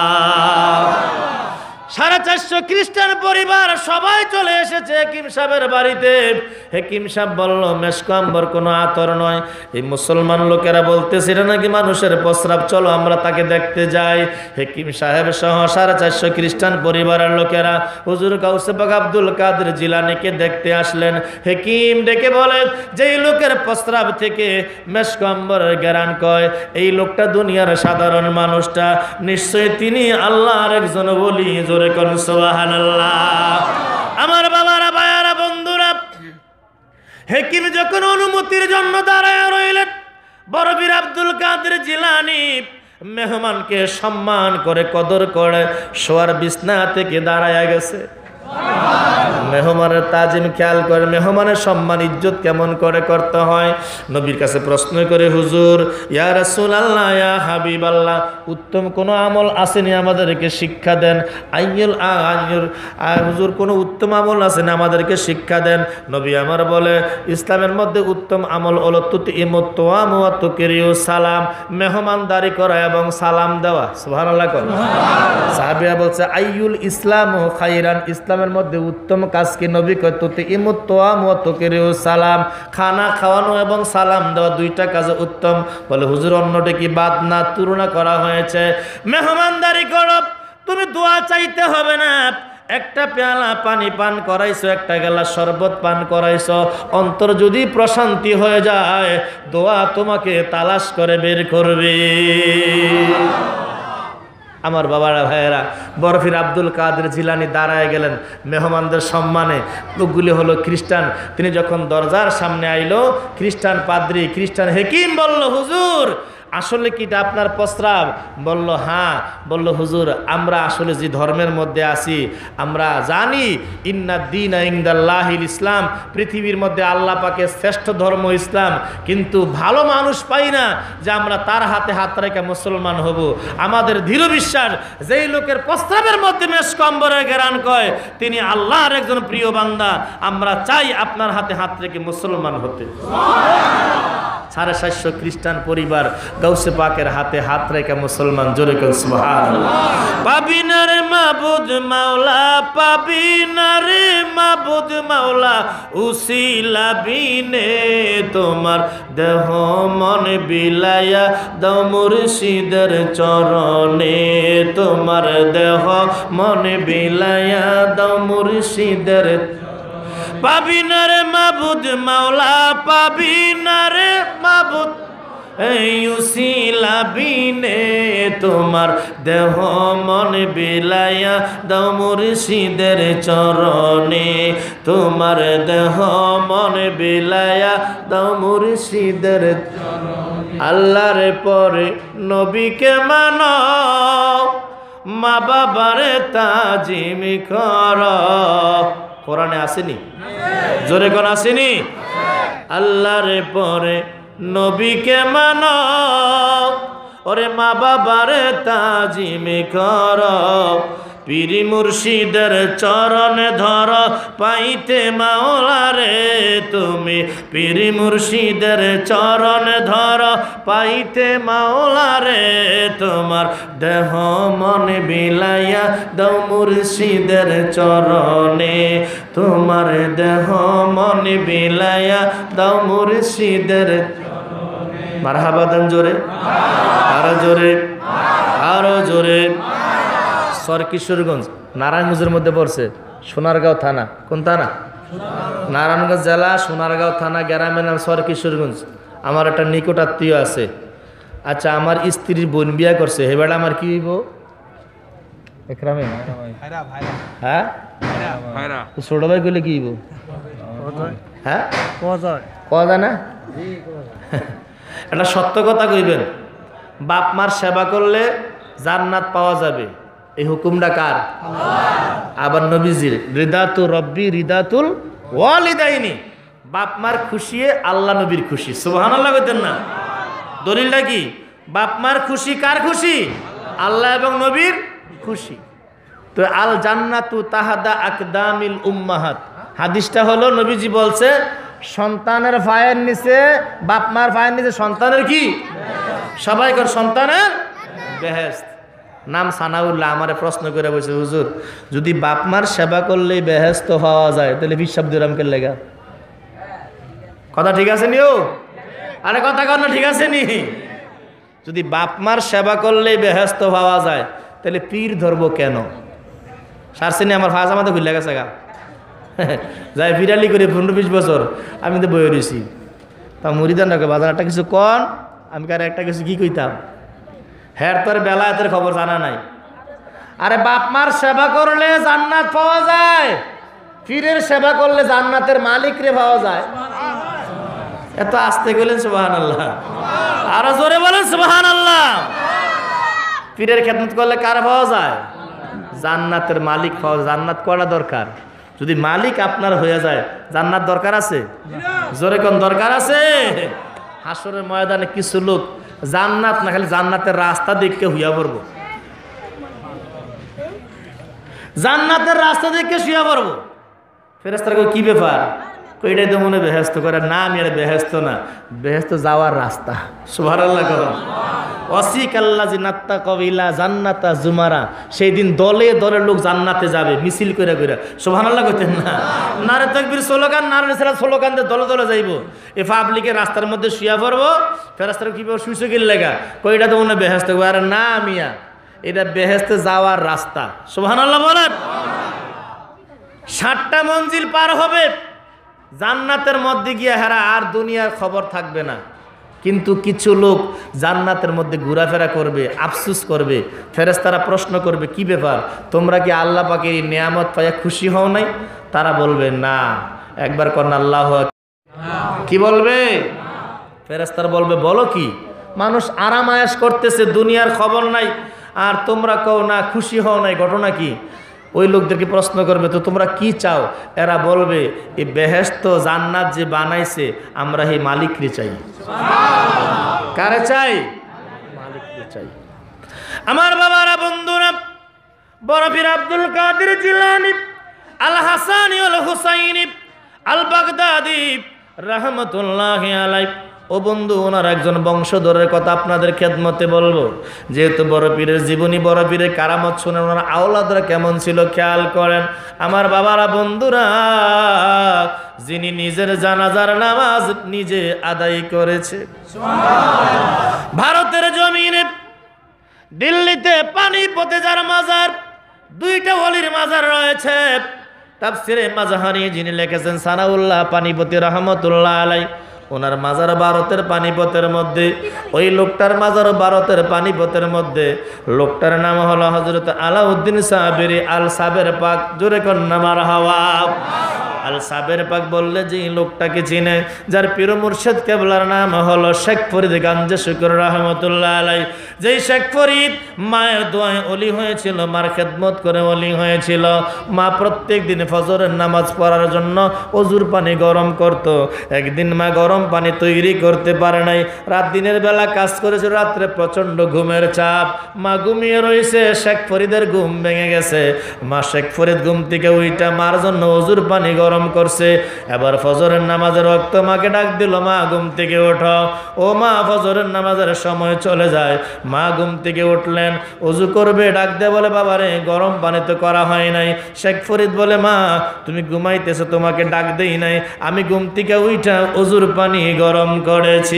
সাড়ে চারশো খ্রিস্টান পরিবার সবাই চলে এসেছে হেকিম সাহেবের বাড়িতে। হেকিম সাহেব বলল মেশকাম্বর কোনো আতর নয়। এই মুসলমান লোকেরা বলতেছে এটা নাকি মানুষের প্রস্রাব, চলো আমরা তাকে দেখতে যাই। হেকিম সাহেব সহ সাড়ে চারশো খ্রিস্টান পরিবারের লোকেরা হুজুর গাউসে পাক আব্দুল কাদের জিলানীকে দেখতে আসলেন। হেকিম ডেকে বলেন যে এই লোকের প্রস্রাব থেকে মেশকাম্বরের গেরান কয়, এই লোকটা দুনিয়ার সাধারণ মানুষটা, নিশ্চয়ই তিনি আল্লাহর একজন ওলি। জোরে কোন সুবহানাল্লাহ। আমার বাবারা, ভাইয়ারা, বন্ধুরা, হেকিম যখন অনুমতির জন্য দাঁড়ায় রইলেন, বড় পীর আব্দুল কাদের জিলানী মেহমানকে সম্মান করে, কদর করে শোয়ার বিছনা থেকে দাঁড়ায় গেছে। মেহমানের তাজিম খেয়াল করে, মেহমানের সম্মান ইজ্জত কেমন করে করতে হয়। নবীর কাছে প্রশ্ন করে, হুজুর, ইয়া রাসূলুল্লাহ, ইয়া হাবিবাল্লাহ, উত্তম কোনো আমল আসেনি, আমাদেরকে শিক্ষা দেন। আইয়ুল আইয়ুল হুজুর, কোনো উত্তম আমল আসেনি, আমাদেরকে শিক্ষা দেন। নবী আমার বলে, ইসলামের মধ্যে উত্তম আমল হলো তুতিমুত তাআম ওয়া তুকরিউ সালাম, মেহমানদারি করা এবং সালাম দেওয়া। সুবহানাল্লাহ। সাহাবীরা বলছে আইয়ুল ইসলামু খাইরান, ইসলামের মধ্যে উত্তম কাজ কি? নবী কয় তুতিমুত তাআম ওয়া তুকরিউ সালাম, খানা খাওয়ানো এবং সালাম দেওয়া, দুইটা কাজ উত্তম। বলে হুজুর অন্যটা কি বাদ না তুলনা করা হয়েছে? মেহমানদারি করো, তুমি দোয়া চাইতে হবে না, একটা পেয়ালা পানি পান করাইছো, একটা গেলা শরবত পান করাইছো, অন্তর যদি প্রশান্তি হয়ে যায়, দোয়া তোমাকে তালাশ করে বের করবে। আমার বাবারা, ভাইয়েরা, বরফির আব্দুল কাদের জিলানী দাঁড়ায় গেলেন মেহমানদের সম্মানে। লোকগুলি হলো খ্রিস্টান। তিনি যখন দরজার সামনে আইলো, খ্রিস্টান পাদ্রী, খ্রিস্টান হেকিম বলল, হুজুর আসলে কি এটা আপনার প্রস্রাব? বলল হ্যাঁ। বলল হুজুর, আমরা আসলে যে ধর্মের মধ্যে আছি, আমরা জানি ইন্না দীনা ইনদাল্লাহিল ইসলাম, পৃথিবীর মধ্যে আল্লাহ পাকের শ্রেষ্ঠ ধর্ম ইসলাম, কিন্তু ভালো মানুষ পাই না যে আমরা তার হাতে হাত রেখে মুসলমান হব। আমাদের দৃঢ় বিশ্বাস যেই লোকের প্রস্রাবের মধ্যে মেশকাম্বরের গেরান কয়, তিনি আল্লাহর একজন প্রিয় বান্দা। আমরা চাই আপনার হাতে হাত রেখে মুসলমান হতে। সাড়ে সাতশো খ্রিস্টান পরিবার গাউসে পাকের হাতে হাত রেখে মুসলমান। জোরে কোন সুবহানাল্লাহ। পাবি না রে মাবুদ মাওলা, পাবি না রে মাবুদ মাওলা, উসিলা বিনে তোমার দেহ মন বিলায়া দাও মুর্শিদের চরণে, তোমার দেহ মন বিলায়া দাও মুর্শিদের। পাবি না রে মাবুদ মাওলা, পাবি না রে মাবুদ, এই উসিলা বিনে তোমার দেহ মন বিলায়া দাও মুর্শিদের চরণে, তোমার দেহ মন বিলায়া দাও মুর্শিদের চরণে। আল্লাহর পরে নবীকে মানো, মা বাবারে তাজিম কর। কোরআনে আসেনি? জোরে কোন আসেনি? আল্লাহর পরে নবীকে মানো, ওরে মা বাবারে তাজিম কর। পীর মুর্শিদের চরণ ধর, পাইতে মাওলারে তুমি। পীর মুর্শিদের চরণ ধর, পাইতে মাওলারে তোমার। দেহ মন বিলাইয়া দাও মুর্শিদের চরণে, তোমার দেহ মন বিলাইয়া দাও মুর্শিদের। মারহাবা দেন জোরে, আরো জোরে, আরো জোরে। সর কিশোরগঞ্জ নারায়ণগঞ্জের মধ্যে পড়ছে, সোনারগাঁও থানা। কোন থানা? নারায়ণগঞ্জ জেলা সোনারগাঁও থানা, গ্রামের নাম সর কিশোরগঞ্জ। আমার একটা নিকট আত্মীয় আছে। আচ্ছা, আমার স্ত্রীর বোন বিয়া করছে, হেবাটা আমার কি হইব? একরামে হ্যাঁ, ছোট ভাই কইলে কি হইব? হ্যাঁ, কদা না। এটা সত্য কথা কইবেন। বাপ মার সেবা করলে জান্নাত পাওয়া যাবে, এই হুকুমটা কার? আবার নবীজির, রিদাতু রব্বি রিদাতুল ওয়ালিদাইনি। বাপ মার খুশি আল্লাহ নবীর খুশি। সুবহানাল্লাহ কইতেন না? দলিলটা কি? বাপ মার খুশি কার খুশি? আল্লাহ এবং নবীর খুশি। তো আল জান্নাতু তাহাদা আকদামিল উম্মাহাত, হাদিসটা হলো নবীজি বলছে সন্তানের পায়ের নিচে, বাপ মার পায়ের নিচে সন্তানের কি? সবাই কর সন্তানের বেহেশত। নাম সানাউল্লাহ আমারে প্রশ্ন করে বলছে, হুজুর যদি বাপ মার সেবা করলেই বেহেশত পাওয়া যায়, তাহলে হিসাব দিলাম কে লেগা? কথা ঠিক আছে নিও? আরে কথা কর না, ঠিক আছে নি? যদি বাপ মার সেবা করলেই বেহেশত পাওয়া যায়, তাহলে পীর ধরবো কেন? সারসিনি আমার ফাজ আমাদের ভুলে গেছে গা। যাই বিড়ালি করে পনেরো বিশ বছর আমি তো বয়ে রয়েছি। তা মুড়িদান রাখে বাজার একটা কিছু কন, আমি কার একটা কিছু কি কইতাম? হ্যার তোর বেলায়েতের খবর জানা নাই। আরে বাপ মার সেবা করলে জান্নাত পাওয়া যায়, পীরের সেবা করলে জান্নাতের মালিক রে পাওয়া যায়। এত আস্তে গেলেন সুবহানাল্লাহ, আরো জোরে বলেন সুবহানাল্লাহ। পীরের খেদমত করলে কার পাওয়া যায়? জান্নাতের মালিক পাওয়া যায়। জান্নাত করা দরকার। যদি মালিক আপনার হয়ে যায়, জান্নাত দরকার আছে? জোরে কোন দরকার আছে? হাসরের ময়দানে কিছু লোক জান্নাত না, খালি জান্নাতের রাস্তা দেখে হুইয়া পড়বো। জান্নাতের রাস্তা দেখে শুয়া পড়বো। ফেরেশতারা কই কি ব্যাপার? কই এটাই তো মনে বেহেশত করে না। আমি আর বেহেশত না, বেহেশত যাওয়ার রাস্তা। সুবহানাল্লাহ করো। ওয়াসিকাল্লাযিনা তাকাবিলা জান্নাতা জুমারা, সেই দিন দলে দলে লোক জান্নাতে যাবে মিছিল করে করে। সুবহানাল্লাহ কইতেন না? নারে তাকবীর স্লোগান, নারে রিসালাত স্লোগান দিয়ে দলে দলে যাইব। এ পাবলিকের রাস্তার মধ্যে শুয়া পড়বো। ফেরেশতারা কিভাবে শুইছে কি লাগা? কই এটা তো মনে বেহেশত। আরে না মিয়া, এটা বেহেশতে যাওয়ার রাস্তা। সুবহানাল্লাহ বলেন। ষাটটা মঞ্জিল পার হবে, জান্নাতের মধ্যে গিয়ে হেরা আর দুনিয়ার খবর থাকবে না। কিন্তু কিছু লোক জান্নাতের মধ্যে ঘোরাফেরা করবে, আফসুস করবে। ফেরেশতারা প্রশ্ন করবে, কি ব্যাপার, তোমরা কি আল্লাহ পাকের এই নিয়ামত পাইয়া খুশি হও নাই? তারা বলবে না। একবার কর না আল্লাহু আকবার। কি বলবে? ফেরেশতারা বলবে, বলো কি, মানুষ আরাম আয়েশ করতেছে, দুনিয়ার খবর নাই, আর তোমরা কও না খুশি হও নাই, ঘটনা কি? ওই লোকদেরকে প্রশ্ন করবে, তো তোমরা কি চাও? এরা বলবে, এই বেহেশত জান্নাত যে বানাইছে, আমরা এই মালিককে চাই। কারে চাই? মালিককে চাই। আমার বাবারা, বন্ধুরা, বড় পীর আব্দুল কাদের জিলানী, আল হাসানী আল হুসাইনী আল বাগদাদী রাহমাতুল্লাহি আলাইহি, ও বন্ধু, ওনার একজন বংশধরের কথা আপনাদের খেদমতে বলবো। যেহেতু বড় পীরের জীবনী, বড় পীরের কারামত শুনে ওনার আওলাদরা কেমন ছিল খেয়াল করেন। আমার বাবারা, বন্ধুরা, যিনি নিজের জানাজার নামাজ নিজে আদায় করেছে। ভারতের জমিনে দিল্লিতে পানিপথে যার মাজার, দুইটা ওলির মাজার রয়েছে। তাফসিরে মাজাহারি যিনি লিখেছেন সানাউল্লাহ পানিপতি রহমতুল্লাহ আলাইহি, ওনার মাজার ভারতের পানিপথের মধ্যে। ওই লোকটার মাজার ভারতের পানিপথের মধ্যে। লোকটার নাম হলো হযরত আলাউদ্দিন সাবেরি আল সাবের পাক। জোরে কন্যা মারহাবা। আল সাবের পাক বললে যে লোকটাকে চিনে, যার পীর মুর্শিদ কেবলার নাম হলো শেখ ফরিদ গাঞ্জে শুকর রহমতুল্লাহ আলাই। যেই শেখ ফরিদ মায়ের দোয়ায় অলি হয়েছিল, মার খেদমত করে অলি হয়েছিল। মা প্রত্যেক দিন ফজরের নামাজ পড়ার জন্য অজুর পানি গরম করত। একদিন মা গরম পানি তৈরি করতে পারে নাই, রাত দিনের বেলা কাজ করেছে, রাত্রে প্রচন্ড ঘুমের চাপ, মা ঘুমিয়ে রয়েছে। শেখ ফরিদের ঘুম ভেঙে গেছে। মা শেখ ফরিদ ঘুম থেকে উইটা মার জন্য অজুর পানি গরম করছে। এবার ফজরের নামাজের রক্ত মাকে ডাক দিল, মা ঘুম থেকে ওঠো। ও মা, ফজরের নামাজের সময় চলে যায়। মা ঘুম থেকে উঠলেন, অজু করবে, ডাক দিয়ে বলে বাবা রে, গরম পানি তো করা হয় নাই। শেখ ফরিদ বলে মা, তুমি ঘুমাইতেছো, তোমাকে ডাক দেই নাই, আমি ঘুম থেকে উইটা অজুর পানি গরম করেছি।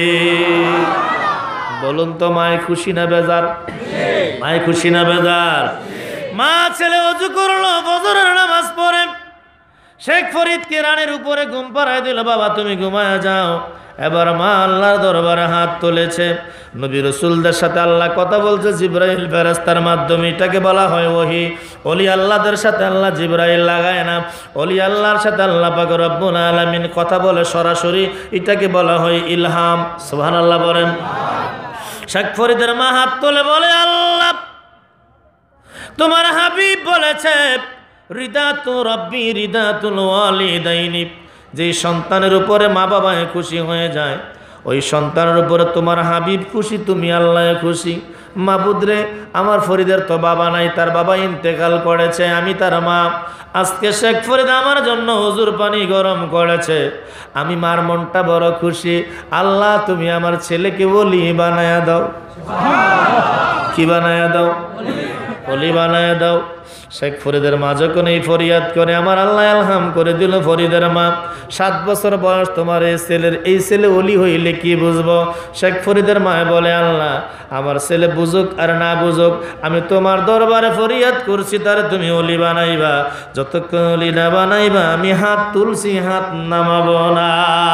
বলুন তো মায় খুশি না বেজার? মায় খুশি না বেজার? মা ছেলে অজু করলো, ফজরের নামাজ পড়ে শেখ ফরিদকে রানের উপরে ঘুম পাড়ায় দিল, বাবা তুমি ঘুমায় যাও। এবার মা আল্লাহর দরবারে হাত তুলেছে। নবী রাসূলদের সাথে আল্লাহ কথা বলছে জিবরাইল ফেরেশতার মাধ্যমে, এটাকে বলা হয় ওহী। ওলি আল্লাহদের সাথে আল্লাহ জিবরাইল লাগায় না, ওলি আল্লাহর সাথে আল্লাহ পাক রব্বুল আলামিন কথা বলে সরাসরি, এটাকে বলা হয় ইলহাম। সুবহানাল্লাহ বলেন। শেখ ফরিদের মা হাত তুলে বলে, আল্লাহ তোমার হাবিব বলেছে রিদাতু রব্বি রিদাতুল ওয়ালিদাইনি, যে সন্তানের উপরে মা বাবায় খুশি হয়ে যায়, ওই সন্তানের উপরে তোমার হাবিব খুশি, তুমি আল্লাহ খুশি। মাবুদরে, আমার ফরিদের তো বাবা নাই, তার বাবা ইন্তেকাল করেছে, আমি তার মা। আজকে শেখ ফরিদ আমার জন্য হুজুর পানি গরম করেছে, আমি মার মনটা বড় খুশি। আল্লাহ তুমি আমার ছেলেকে ওলি বানায়া দাও। কি বানায়া দাও? ওলি বানায়া দাও। শেখ ফরিদের মা যখন এই ফরিয়াদ করে, আমার আল্লাহ আলহাম করে দিল ফরিদের মা। সাত বছর বয়স তোমার এই ছেলের, এই ছেলে ওলি হইলে কি বুঝবো? শেখ ফরিদের মা বলে, আল্লাহ আমার ছেলে বুঝুক আর না বুঝুক, আমি তোমার দরবারে ফরিয়াদ করছি, তারে তুমি ওলি বানাইবা। যতক্ষণ ওলি না বানাইবা আমি হাত তুলছি, হাত নামাবো না।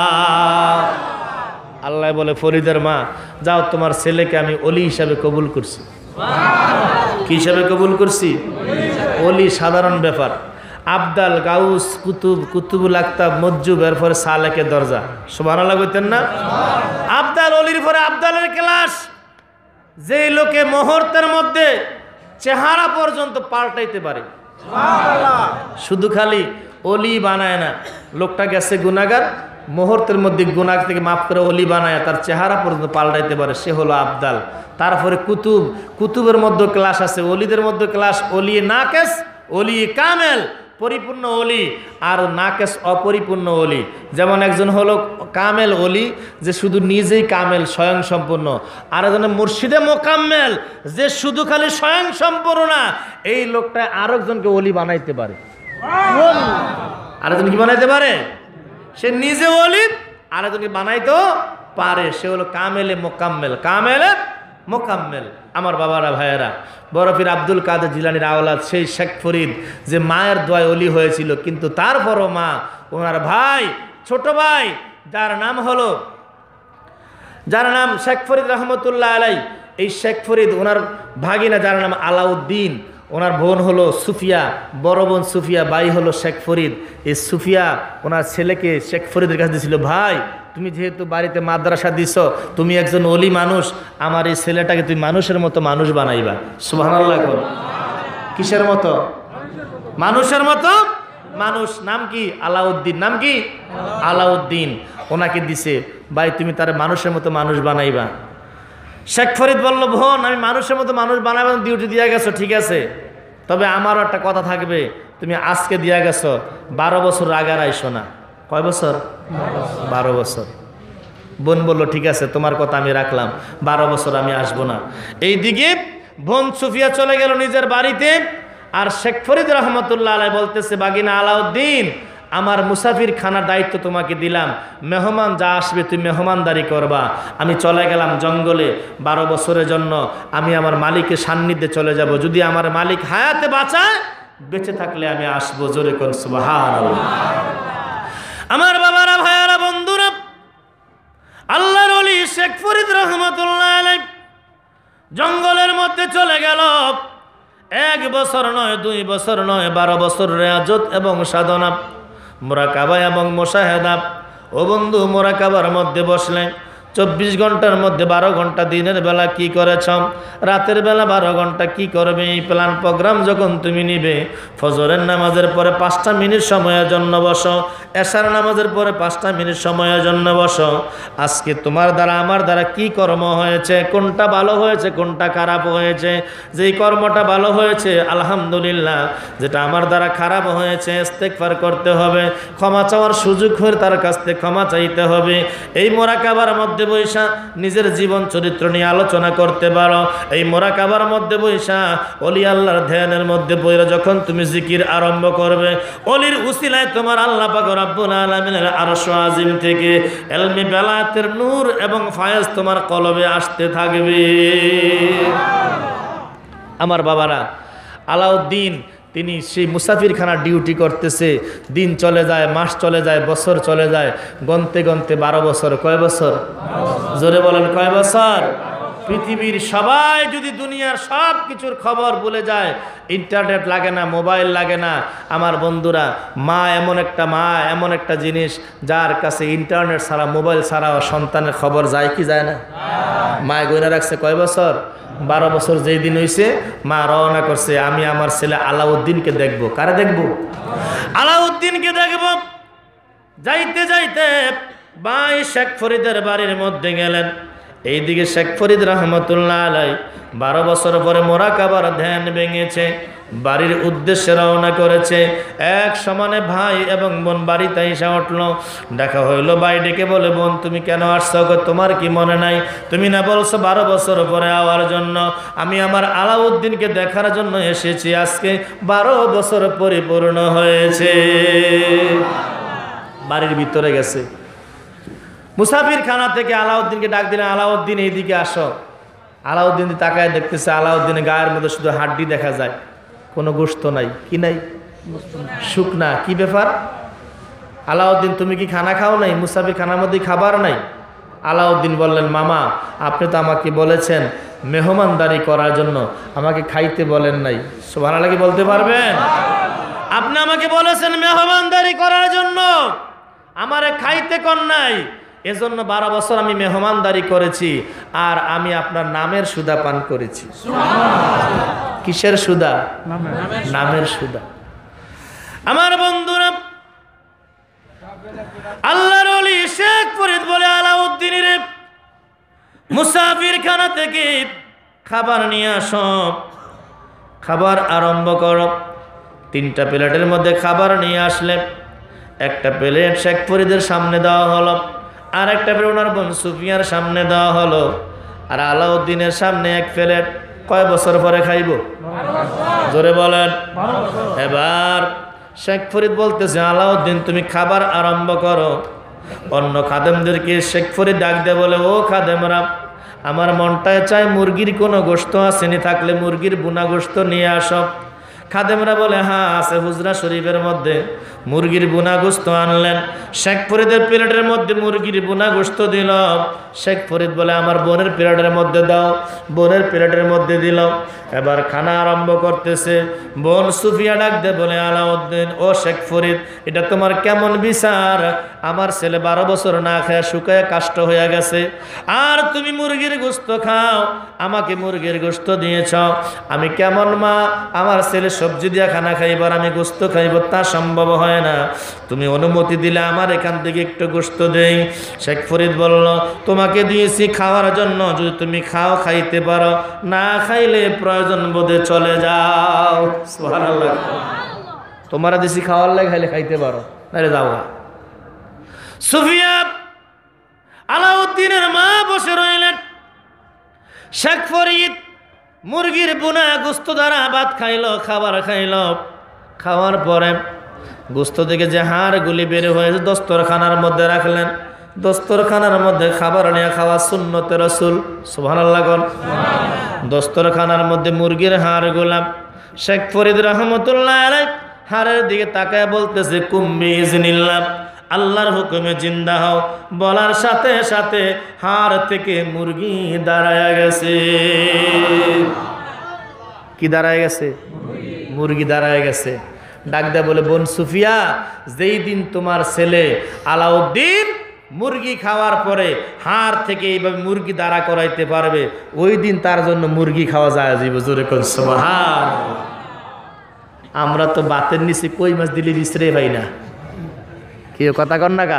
আল্লাহ বলে, ফরিদের মা যাও, তোমার ছেলেকে আমি ওলি হিসাবে কবুল করছি। কি হিসাবে কবুল করছি? ওলি সাধারণ ব্যাপার। আবদাল, গাউস, কুতুব, কুতুবুল আক্তাব, মজ্জুব, এরপরে সালেকের দরজা। সুবহানাল্লাহ কইতেন না? আবদাল, ওলির পরে আবদালের ক্লাস। যে লোকে মুহূর্তের মধ্যে চেহারা পর্যন্ত পাল্টাইতে পারে, শুধু খালি ওলি বানায় না, লোকটা গেছে গুনাহগার, মুহূর্তের মধ্যে গুনাহ থেকে মাফ করে ওলি বানায়, তার চেহারা পর্যন্ত পাল্টাইতে পারে, সে হলো আবদাল। তারপরে কুতুব, কুতুবের মধ্যে ক্লাস আছে, ওলিদের মধ্যে ক্লাস, ওলি নাকেস, ওলি কামেল, পরিপূর্ণ ওলি, আর নাকেস অপরিপূর্ণ ওলি। যেমন একজন হলো কামেল ওলি, যে শুধু নিজেই কামেল, স্বয়ং সম্পূর্ণ। আর একজন মুর্শিদে মোকাম্মেল, যে শুধু খালি স্বয়ং সম্পূর্ণ না, এই লোকটা আরেকজনকে ওলি বানাইতে পারে। আরেকজন কি বানাইতে পারে? সে নিজে ওলি, আরেকজনকে বানাইতেও পারে, সে হলো কামেলে মোকাম্মেল। কামেলে মোকাম্মেল। আমার বাবারা, ভাইয়েরা, বড় পীর আব্দুল কাদের জিলানীর আওলাদ সেই শেখ ফরিদ, যে মায়ের দোয়ায় ওলি হয়েছিল, কিন্তু তারপরও মা, ওনার ভাই, ছোট ভাই, যার নাম হলো, যার নাম শেখ ফরিদ রহমতুল্লাহ আলাই, এই শেখ ফরিদ ওনার ভাগিনা, যার নাম আলাউদ্দিন, ওনার বোন হলো সুফিয়া, বড় বোন সুফিয়া, ভাই হলো শেখ ফরিদ। এই সুফিয়া ওনার ছেলেকে শেখ ফরিদের কাছে দিয়েছিল, ভাই তুমি যেহেতু বাড়িতে মাদ্রাসা দিছ, তুমি একজন ওলি মানুষ, আমার এই ছেলেটাকে তুমি মানুষের মতো মানুষ বানাইবা। সুবহানাল্লাহ। কিসের মতো? মানুষের মতো মানুষ। নাম কি? আলাউদ্দিন। নাম কি? আলাউদ্দিন। ওনাকে দিছে, ভাই তুমি তার মানুষের মতো মানুষ বানাইবা। শেখ ফরিদ বলল, বোন আমি মানুষের মতো মানুষ বানাবো, ডিউটি দিয়ে গেছো ঠিক আছে, তবে আমারও একটা কথা থাকবে, তুমি আজকে দিয়ে গেছো, বারো বছর আগে আর আইসো না। কয় বছর? বারো বছর। বোন বলল, ঠিক আছে তোমার কথা আমি রাখলাম, বারো বছর আমি আসবো না। এইদিকে বোন সুফিয়া চলে গেল নিজের বাড়িতে, আর শেখ ফরিদ রহমতুল্লাহ আলাই বলতেছে, বাগিনা আলাউদ্দিন, আমার মুসাফির খানার দায়িত্ব তোমাকে দিলাম, মেহমান যা আসবে তুমি মেহমানদারি করবা। আমি চলে গেলাম জঙ্গলে বারো বছরের জন্য, আমি আমার মালিকের সান্নিধ্যে চলে যাব, যদি আমার মালিক হায়াতে বাঁচায়, বেঁচে থাকলে আমি আসবো। জোরে কোন সুবহানাল্লাহ। আমার বাবারা, ভাইয়ারা, বন্ধুরা, আল্লাহর ওলি শেখ ফরিদ রহমতুল্লাহ আলাই জঙ্গলের মধ্যে চলে গেল। এক বছর নয়, দুই বছর নয়, বারো বছর রেয়াজত এবং সাধনা। মুরাকাবা এবং মুশাহাদা। ও বন্ধু, মুরাকাবার মধ্যে বসলেন, চব্বিশ ঘন্টার মধ্যে বারো ঘন্টা দিনের বেলা কি করেছ, রাতের বেলা বারো ঘন্টা কি করবে, এই প্ল্যান প্রোগ্রাম যখন তুমি নিবে, ফজরের নামাজের পরে পাঁচটা মিনিট সময়ের জন্য বসো, এশার নামাজের পরে পাঁচটা মিনিট সময়ের জন্য বসো। আজকে তোমার দ্বারা আমার দ্বারা কি কর্ম হয়েছে, কোনটা ভালো হয়েছে কোনটা খারাপ হয়েছে, যেই কর্মটা ভালো হয়েছে আলহামদুলিল্লাহ, যেটা আমার দ্বারা খারাপ হয়েছে ইস্তেগফার করতে হবে, ক্ষমা চাওয়ার সুযোগ হয়ে তার কাছ থেকে ক্ষমা চাইতে হবে। এই মুরাকাবার মধ্যে বৈশা নিজের জীবন চরিত্র নিয়ে আলোচনা করতে পারো। এই মুরাকাবার মধ্যে বৈশা ওলি আল্লাহর ধ্যানের মধ্যে বইরা যখন তুমি জিকির আরম্ভ করবে, ওলির উসিলায় তোমার আল্লাহ পাক রব্বুল আলামিনের আরশ আজিম থেকে ইলমি বেলায়েতের নূর এবং ফায়েজ তোমার কলবে আসতে থাকবে। আমার বাবারা, আলাউদ্দিন তিনি সেই মুসাফিরখানা ডিউটি করতেছে, দিন চলে যায়, মাস চলে যায়, বছর চলে যায়, গনতে গনতে বারো বছর। কয় বছর? জোরে বলেন, কয় বছর? পৃথিবীর সবাই যদি দুনিয়ার সব কিছুর খবর ভুলে যায়, ইন্টারনেট লাগে না, মোবাইল লাগে না, আমার বন্ধুরা, মা এমন একটা মা এমন একটা জিনিস যার কাছে ইন্টারনেট ছাড়া মোবাইল ছাড়া সন্তানের খবর যায় কি যায় না? মায় গয়না রাখছে কয় বছর? বারো বছর। যেই দিন হয়েছে মা রওনা করছে, আমি আমার ছেলে আলাউদ্দিনকে দেখব। কারে দেখব? আলাউদ্দিনকে দেখব। যাইতে যাইতে ভাই শেখ ফরিদের বাড়ির মধ্যে গেলেন। এইদিকে শেখ ফরিদ রহমতুল্লাহ আলাই বারো বছর পরে মুরাকাবার ধ্যান ভেঙেছে, বাড়ির উদ্দেশ্যে রওনা করেছে। এক সমানে ভাই এবং বোন বাড়িতে এসে উঠল। দেখা হইল, ভাই ডেকে বলে, বোন তুমি কেন আসছো? তোমার কি মনে নাই? তুমি না বলছো বারো বছর পরে আওয়ার জন্য? আমি আমার আলাউদ্দিনকে দেখার জন্য এসেছি, আজকে বারো বছর পরিপূর্ণ হয়েছে। বাড়ির ভিতরে গেছে, মুসাফির খানা থেকে আলাউদ্দিনকে ডাক দিলেন, আলাউদ্দিন এইদিকে আসো। আলাউদ্দিন তাকায় দেখতেছে, আলাউদ্দিনের গায়ের মধ্যে শুধু হাড্ডি দেখা যায়, কোনো গোশত নাই। কি নাই? শুকনা। কি ব্যাপার? আলাউদ্দিন তুমি কি খানা খাও নাই? মুসাফির খানার মধ্যে খাবার নাই? আলাউদ্দিন বললেন, মামা আপনি তো আমাকে বলেছেন মেহমানদারি করার জন্য, আমাকে খাইতে বলেন নাই। সুবহানাল্লাহ কি বলতে পারবেন? আপনি আমাকে বলেছেন মেহমানদারি করার জন্য, আমারে খাইতে কর নাই, এজন্য বারো বছর আমি মেহমানদারি করেছি, আর আমি আপনার নামের সুদা পান করেছি। কিসের সুদা? নামের সুদা। আমার বন্ধুরা, আল্লাহর ওলি শেখ ফরিদ বলে, আলাউদ্দিনের মুসাফির খানা থেকে খাবার নিয়ে আসো, খাবার আরম্ভ করো। তিনটা প্লেটের মধ্যে খাবার নিয়ে আসলে, একটা প্লেট শেখ ফরিদের সামনে দেওয়া হলো, আর একটা প্লেট ওনার বোন সুফিয়ার সামনে দেওয়া হলো, আর আলাউদ্দিনের সামনে এক প্লেট। কয় বছর পরে খাইব? জোরে বলেন। এবার শেখ ফরিদ বলতেছে, আলাউদ্দিন তুমি খাবার আরম্ভ করো। অন্য খাদেমদেরকে শেখ ফরিদ ডাক দিয়ে বলে, ও খাদেমরা, আমার মনটায় চায় মুরগির কোনো গোশত আসেনি, থাকলে মুরগির বুনা গোশত নিয়ে আসো। খাদেমরা বলে, হ্যাঁ আছে হুজরা শরীফের মধ্যে। মুরগির বুনা গোশত আনলেন, শেখ ফরিদের প্লেটের মধ্যে মুরগির বুনা গোশত দিল। শেখ ফরিদ বলে, আমার বোনের প্লেটের মধ্যে দাও। বোনের প্লেটের মধ্যে দিল। এবার খানা আরম্ভ করতেছে। বোন সুফিয়া ডাক দে বলে, আলাউদ্দিন ও শেখ ফরিদ, এটা তোমার কেমন বিচার? আমার ছেলে বারো বছর না খায় শুকায় কাষ্ট হয়ে গেছে, আর তুমি মুরগির গোশত খাও, আমাকে মুরগির গোশত দিয়েছ। আমি কেমন মা, আমার ছেলে সবজি দিয়া খানা খাইবার, আমি গোশত খাইব, তা সম্ভব হয় না। তুমি অনুমতি দিলে আমার এখান থেকে একটু গোশত দেই। শেখ ফরিদ বলল, তোমাকে দিয়েছি খাওয়ার জন্য, যদি তুমি খাও খাইতে পারো, না খাইলে প্রয়োজন বোধে চলে যাও। সুবহানাল্লাহ। তোমারা দিছি খাওয়ার লাগে, খাইলে খাইতে পারো, নাহলে যাও। সুফিয়া আলাউদ্দিনের মা বসে রইলেন। শেখ ফরিদ মুরগির বুনা গোশত দ্বারা ভাত খাইল, খাবার খাইল। খাওয়ার পরে গোশত থেকে যে হাড়গুলি বের হয়েছে দস্তরখানার মধ্যে রাখলেন। দস্তরখানার মধ্যে খাবার নিয়ে খাওয়া সুন্নতে রাসূল। সুবহানাল্লাহ। দস্তরখানার মধ্যে মুরগির হাড় গোলাম। শেখ ফরিদ রহমতুল্লাহ আলাইহি হাড়ের দিকে তাকায় বলতেছে, কুম বিইজনিল্লাহ, আল্লাহর হুকুমে জিন্দা হও। বলার সাথে সাথে হাড় থেকে মুরগি দাঁড়ায় গেছে। কি দাঁড়ায় গেছে? মুরগি দাঁড়ায় গেছে। ডাক দেয়া বলে, বোন সুফিয়া, যেই দিন তোমার ছেলে আলাউদ্দিন মুরগি খাওয়ার পরে হাড় থেকে এইভাবে মুরগি দাঁড়া করাইতে পারবে, ওই দিন তার জন্য মুরগি খাওয়া যায় যাইব। জোরে কোন সুবহানাল্লাহ। আমরা তো বাতের নিচে কই মাছ দিলে বিছরে পাই না, কেউ কথা কন না গা।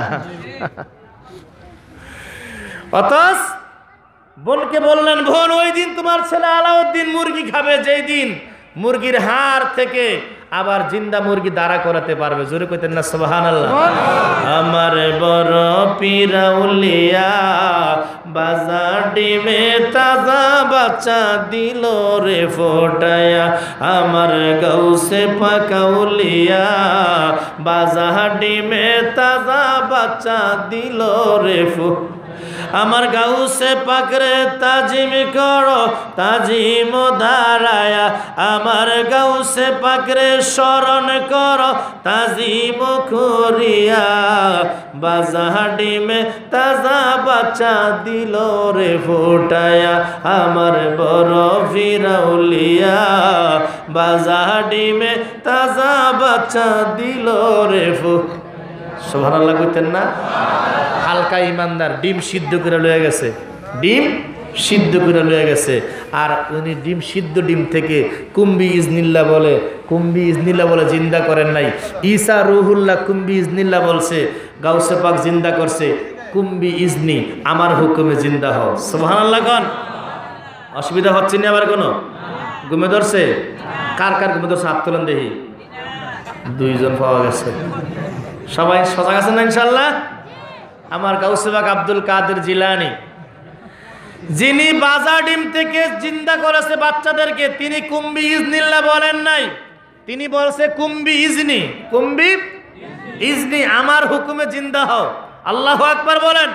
অতস বোনকে বললেন, বোন ওই দিন তোমার ছেলে আলাউদ্দিন মুরগি খাবে, যেই দিন মুরগির হাড় থেকে আবার জিন্দা মুরগি দাঁড়া করাতে পারবে। জোরে কইতেন না সুবহানাল্লাহ। আমার বড় পিরাউলিয়া বাজার ডিমে তাজা বাচ্চা দিল রে ফোটায়া, আমার গাউসে পাকাউলিয়া বাজার ডিমে তাজা বাচ্চা দিল রে ফো, আমার গাউসে পাকরে তাজিম করো তাজিম দাঁড়ায়া, আমার গাউসে পাকরে স্মরণ করো তাজিম করিয়া, বাজা ডিমে তাজা বাচ্চা দিল রে ফোটায়া, আমার বড় ফিরাউলিয়া বাজা ডিমে তাজা বাচ্চা দিল রে ফো। সুবহানাল্লাহ কইতেন না? হালকা ইমানদার ডিম সিদ্ধ করে লয়ে গেছে, ডিম সিদ্ধ করে লয়ে গেছে, আর উনি ডিম সিদ্ধ ডিম থেকে কুম্বি ইজনিল্লাহ বলে, কুম্বি ইজনিল্লাহ বলে জিন্দা করেন নাই। ঈসা রুহুল্লাহ কুম্বি ইজনিল্লাহ বলছে, গাউসে পাক জিন্দা করছে, কুম্বি ইজনি আমার হুকুমে জিন্দা হও। সুবহানাল্লাহ কোন? অসুবিধা হচ্ছে না আবার কোনো? ঘুমে ধরছে? কার কার ঘুমে ধরছে হাত তোলেন দেখি। দুইজন পাওয়া গেছে। সবাই সজাগ আছেন না ইনশাআল্লাহ? আমার গাউসে পাক আব্দুল কাদের জিলানী, যিনি বাজা ডিম থেকে জিন্দা করেছে বাচ্চাদেরকে, তিনি কুম্বি ইজনিল্লাহ বলেন নাই, তিনি বলছে কুম্বি ইজনি, কুম্বি ইজনি আমার হুকুমে জিন্দা হও। আল্লাহু আকবার বলেন।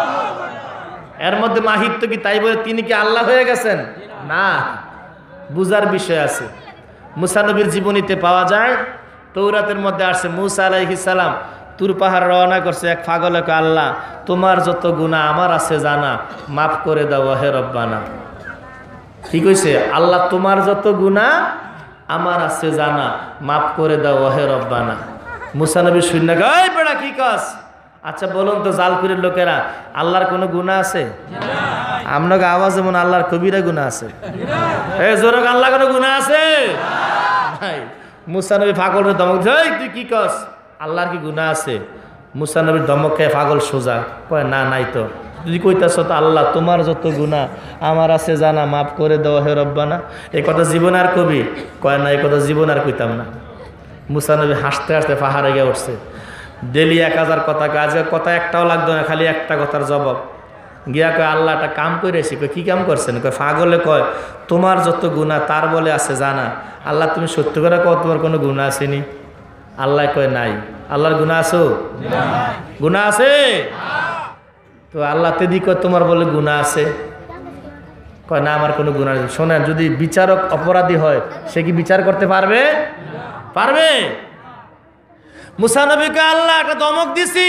এর মধ্যে মাহিত্য কি তাই বলে তিনি কি আল্লাহ হয়ে গেছেন? না, বুঝার বিষয় আছে। মুসা নবীর জীবনীতে পাওয়া যায়, তৌরাতের মধ্যে আসছে মুসা আলাইহিস সালাম তুর পাহাড় রওনা করছে, এক পাগলে কয়, আল্লাহ তোমার যত গুনাহ আমার আছে জানা, মাফ করে দাও হে রব্বানা। ঠিক হইছে? আল্লাহ তোমার যত গুনাহ আমার আছে জানা, মাফ করে দাও হে রব্বানা। মুসা নবী শুনে কয়, এই বেটা কি কস? আচ্ছা বলুন তো, জালপুরের লোকেরা আল্লাহর কোনো গুনাহ আছে? আপনাকে আওয়াজ যেমন আল্লাহর কবিরা গুনাহ আছে। এই জোরক আল্লাহ কোনো গুনাহ আছে? নাই। মুসা নবী পাগলের ধমক দিছে, এই তুই কি কস? আল্লাহর কি গুনাহ আছে? মুসা নবীর ধমক খেয়ে পাগল সোজা কয়, না নাই তো। যদি কইতাছ তো আল্লাহ তোমার যত গুনাহ আমার আছে জানা, মাফ করে দাও হে রব্বানা, এই কথা জীবন আর কবি? কয় না, এই কথা জীবন আর কইতাম না। মুসা নবী হাসতে হাসতে পাহাড়ে গিয়ে উঠছে। ডেলি এক হাজার কথা, আজকে কথা একটাও লাগতো না, খালি একটা কথার জবাব। গিয়া কয়, আল্লাহ একটা কাম করেছি। কয়, কি কাম করছেন? কয়, পাগলে কয় তোমার যত গুনাহ তার বলে আছে জানা। আল্লাহ তুমি সত্য করে কও তোমার কোনো গুনাহ আসেনি? আল্লাহ কয়, নাই। আল্লাহর গুনাহ আছো? গুনাহ আছে? তো আল্লাহ তেদি কয় তোমার বলে গুনাহ আছে? কয়, না আমার কোনো গুনাহ নেই। শোনেন, যদি বিচারক অপরাধী হয় সে কি বিচার করতে পারবে? পারবে? মুসা নবীকে আল্লাহ একটা ধমক দিছি,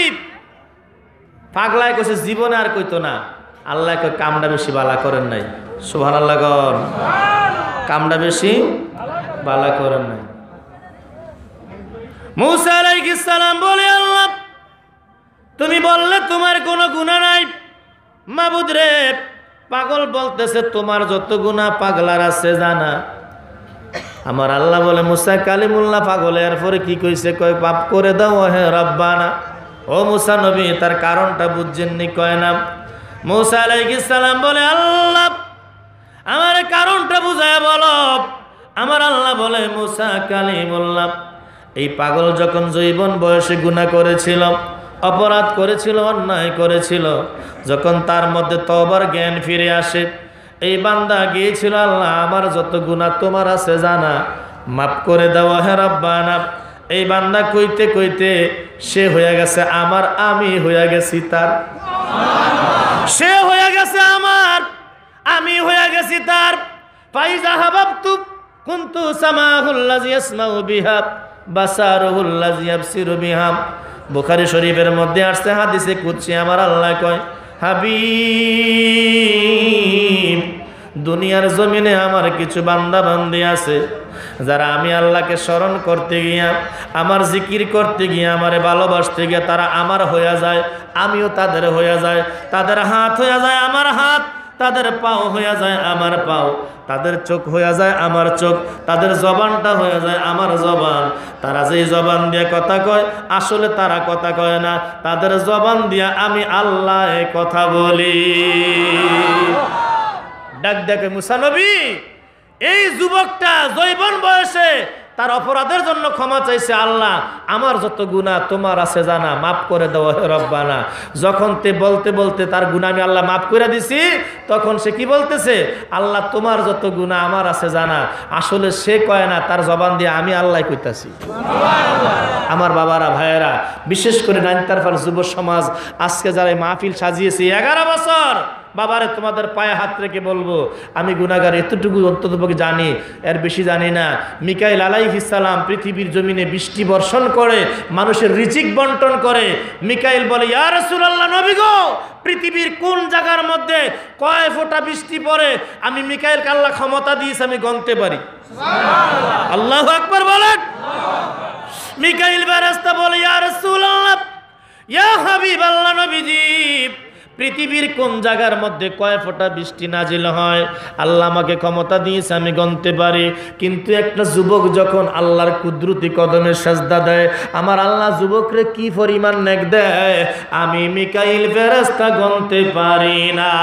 পাগলায় কইছে জীবনে আর কইতো না। আল্লাহ কয়, কামটা বেশি বালা করেন নাই। সুবহানাল্লাহ গণ, কামটা বেশি বালা করেন নাই। মুসা আলাইহিস সালাম বলে, আল্লাহ তুমি বললে তোমার কোনো গুনাহ নাই। মাবুদ রে, পাগল বলতেছে তোমার যত গুনাহ পাগলার আছে জানা। আমার আল্লাহ বলে, মুসা কালিমুল্লাহ পাগল, এরপরে কি কইছে? কয়, পাপ করে দাও হে রব্বানা। ও মুসা নবী, তার কারণটা বুঝছেননি? কয় না। মুসা আলাইহিস সালাম বলে, আল্লাহ আমার কারণটা বুঝায় বলো। আমার আল্লাহ বলে, মুসা কালিমুল্লাহ, এই পাগল যখন যৌবন বয়সে গুনাহ করেছিল, অপরাধ করেছিল, অন্যায় করেছিল, যখন তার মধ্যে তওবার জ্ঞান ফিরে আসে, এই বান্দা গিয়েছিল, আল্লাহ আমার যত গুনাহ তোমার আছে জানা, মাফ করে দাও হে রব্বানা। এই বান্দা কইতে কইতে সে হয়ে গেছে আমার, আমি হয়ে গেছি তার। সে হয়ে গেছে আমার, আমি হয়ে গেছি তার। ফাইজা হাবাবতু কুনতু সামাহুল্লাযী ইয়াসমাউ বিহা বাসারুহুল্লাযী ইয়াবসিরু বিহা। বুখারী শরীফের মধ্যে আসছে হাদিসে কুদসি, আমার আল্লাহ কয়, হাবিব দুনিয়ার জমিনে আমার কিছু বান্দা বান্দি আছে যারা আমি আল্লাহকে স্মরণ করতে গিয়া, আমার জিকির করতে গিয়া, আমারে ভালোবাসতে গিয়া তারা আমার হইয়া যায়, আমিও তাদের হইয়া যায়। তাদের হাত হইয়া যায় আমার হাত, তাদের পাও হইয়া যায় আমার পাও, তাদের চোখ হইয়া যায় আমার চোখ, তাদের জবানটা হইয়া যায় আমার জবান। তারা যেই জবান দিয়ে কথা কয় আসলে তারা কথা কয় না, তাদের জবান দিয়া আমি আল্লাহ কথা বলি। ডাক ডাকে মুসা নবী, এই যুবকটা যৌবন বয়সে তার অপরাধের জন্য ক্ষমা চাইছে, আল্লাহ আমার যত গুনাহ তোমার আছে জানা, মাফ করে দাও হে রব্বানা। যখন তে বলতে বলতে তার গুনাহ আমি আল্লাহ মাফ করে দিছি, তখন সে কি বলতেছে, আল্লাহ তোমার যত গুনাহ আমার আছে জানা। আসলে সে কয় না, তার জবান দিয়ে আমি আল্লাহ কইতাছি। আমার বাবারা ভাইয়েরা, বিশেষ করে নাইনতারফার যুব সমাজ আজকে যারা এই মাহফিল সাজিয়েছে, এগারো বছর বাবারে তোমাদের পায়ে হাত রেখে বলবো, আমি গুনাহগার এতটুকু অন্ততপক্ষে জানি, এর বেশি জানি না। মিকাইল আলাইহিস সালাম পৃথিবীর জমিনে বৃষ্টি বর্ষণ করে, মানুষের রিজিক বন্টন করে। মিকাইল বলে, ইয়া রাসূলুল্লাহ, নবী গো, পৃথিবীর কোন জায়গার মধ্যে কয় ফোঁটা বৃষ্টি পড়ে আমি মিকাইলকে আল্লাহ ক্ষমতা দিয়েছে, আমি গণতে পারি। সুবহানাল্লাহ, আল্লাহু আকবার বলেন। মিকাইল ফেরেশতা বলে, ইয়া রাসূলুল্লাহ, ইয়া হাবিবাল্লাহ, নবীজি, পৃথিবীর কোন জায়গার মধ্যে কয় ফোঁটা বৃষ্টি নাজিল হয় আল্লাহ আমাকে ক্ষমতা দিয়েছে, আমি গণতে পারি। কিন্তু একটা যুবক যখন আল্লাহর কুদরতি কদমে সাজদা দেয়, আমার আল্লাহ যুবকরে কি পরিমাণ নেক দেয় আমি মিকাইল ফেরেশতা গণতে পারি না।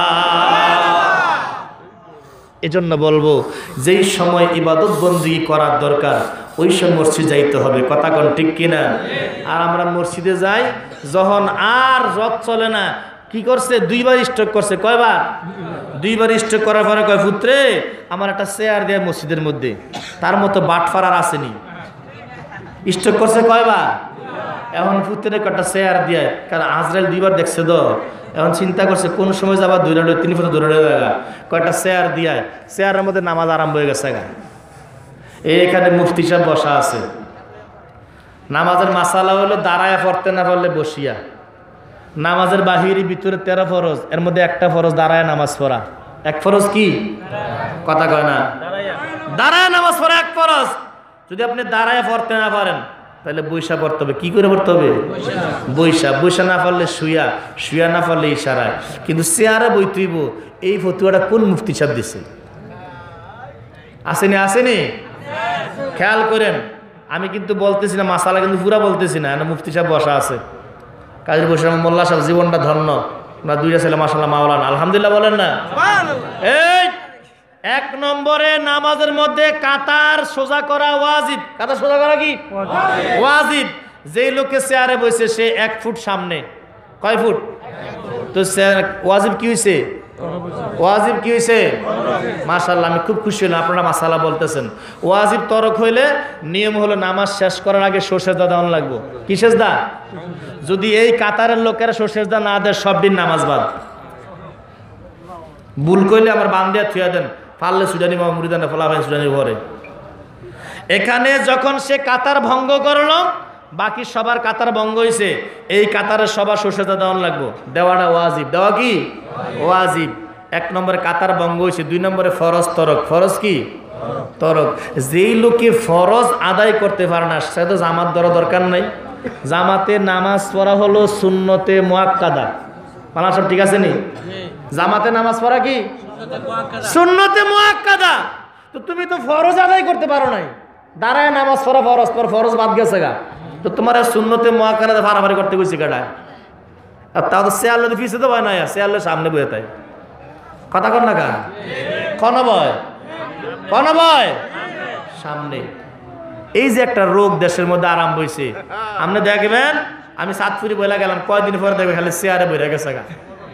এজন্য বলবো, যেই সময় ইবাদত বন্দেগী করার দরকার ওই সময় মসজিদ যাইতে হবে। কথা কোন ঠিক কিনা? আর আমরা মসজিদে যাই যখন আর রথ চলে না, কি করছে, দুইবার স্ট্রোক করছে। কয়বার? দুইবার স্ট্রোক করার পরে কয়, পুত্রে আমার একটা চেয়ার দেয় মসজিদের মধ্যে। তার মতো বাটফার আর আসেনি। স্ট্রোক করছে কয়বার? এখন পুত্রের একটা চেয়ার দিয়ে, কারণ আজরাইল দুইবার দেখছে তো, এখন চিন্তা করছে কোন সময় যাবা, দুই রাউন্ড তিন ফুট দৌড়ে জায়গা, কয়টা চেয়ার দিয়ে, চেয়ারের মধ্যে নামাজ আরম্ভ হয়ে গেছে। এইখানে মুফতি সাহেব বসা আছে। নামাজের মাসালা হলো দাঁড়ায় পড়তে না পারলে বসিয়া। নামাজের বাহিরে ভিতরে তেরো ফরজ, এর মধ্যে একটা ফরজ দাঁড়ায় নামাজ পড়া। এক ফরজ কি? কথা কয় না, দাঁড়ায় নামাজ পড়া এক ফরজ। যদি আপনি দাঁড়ায় পড়তে না পারেন তাহলে বৈশা পড়তে হবে। কি করে পড়তে হবে? বৈশা। বৈশা না পারলে শুয়া, শুয়া না পারলে ইশারায়। কিন্তু চেয়ারে বইতেইব, এই ফতুয়াটা কোন মুফতি সাহেব দিছে? আসেনি? আসেনি? খেয়াল করেন, আমি কিন্তু বলতেছি না মাসালা, কিন্তু পুরা বলতেছি না, মুফতি সাহেব বসা আছে। কাজী বসে মোল্লা সাহেব জীবনটা ধন্য, না দুইটা ছেলে মাশাআল্লাহ মাওলানা, আলহামদুলিল্লাহ বলেন না। এই এক নম্বরে নামাজের মধ্যে কাতার সোজা করা ওয়াজিব। কাতার সোজা করা কি ওয়াজিব? যেই লোকে চেয়ারে বসে সে এক ফুট সামনে। কয় ফুট? তো ওয়াজিব কি হয়েছে? ওয়াজিব কি হয়েছে? মাশাআল্লাহ, আমি খুব খুশি হলাম আপনারা মাসালা বলতেছেন। ওয়াজিব তরক হইলে নিয়ম হলো নামাজ শেষ করার আগে সরষেদা দেওয়ান লাগবো। কি সেজদা? যদি এই কাতারের লোকেরা সরষেদা না দেয় সব দিন নামাজ বাদ। ভুল করলে আমার বান দিয়া থুয়া দেন, পারলে সুডানি বা মুরিদানা ফলা ভাই সুডানি ঘরে। এখানে যখন সে কাতার ভঙ্গ করলো, বাকি সবার কাতার ভঙ্গ হয়েছে, এই কাতারের সবার সরষেদা দেওয়ান লাগবো। দেওয়াটা ওয়াজিব। দেওয়া কি ওয়াজিব? এক নম্বরে কাতার ভঙ্গ হয়েছে, দুই নম্বরে ফরজ তরক। ফরজ কি? তরক। যেই লোকে ফরজ আদায় করতে পারে না সে তো জামাত ধরা দরকার নাই। জামাতে নামাজ পড়া হলো সুন্নতে মুআক্কাদা। মালা সব ঠিক আছে নি? জামাতে নামাজ পড়া কি সুন্নতে মুআক্কাদা। তো তুমি তো ফরজ আদায় করতে পারো নাই, দাঁড়ায় নামাজ পড়া ফরজ, তোর ফরজ বাদ গেছে গা, তো তোমার সুন্নতে মুআক্কাদা ফারাফারি করতে কইছি কেডা? আর তাও তো সে আল্লাহ পিছিয়ে তো ভয় নাই, সে আল্লাহ সামনে বয়ে তাই কথা কর না গা। কন ভয়? কন ভয়? সামনে। এই যে একটা রোগ দেশের মধ্যে আরম্ভ হয়েছে, আপনি দেখবেন, আমি সাতপুরি বইলা গেলাম, কয়দিন পরে দেখবে খালি চেয়ারে বইরা গেছে গা।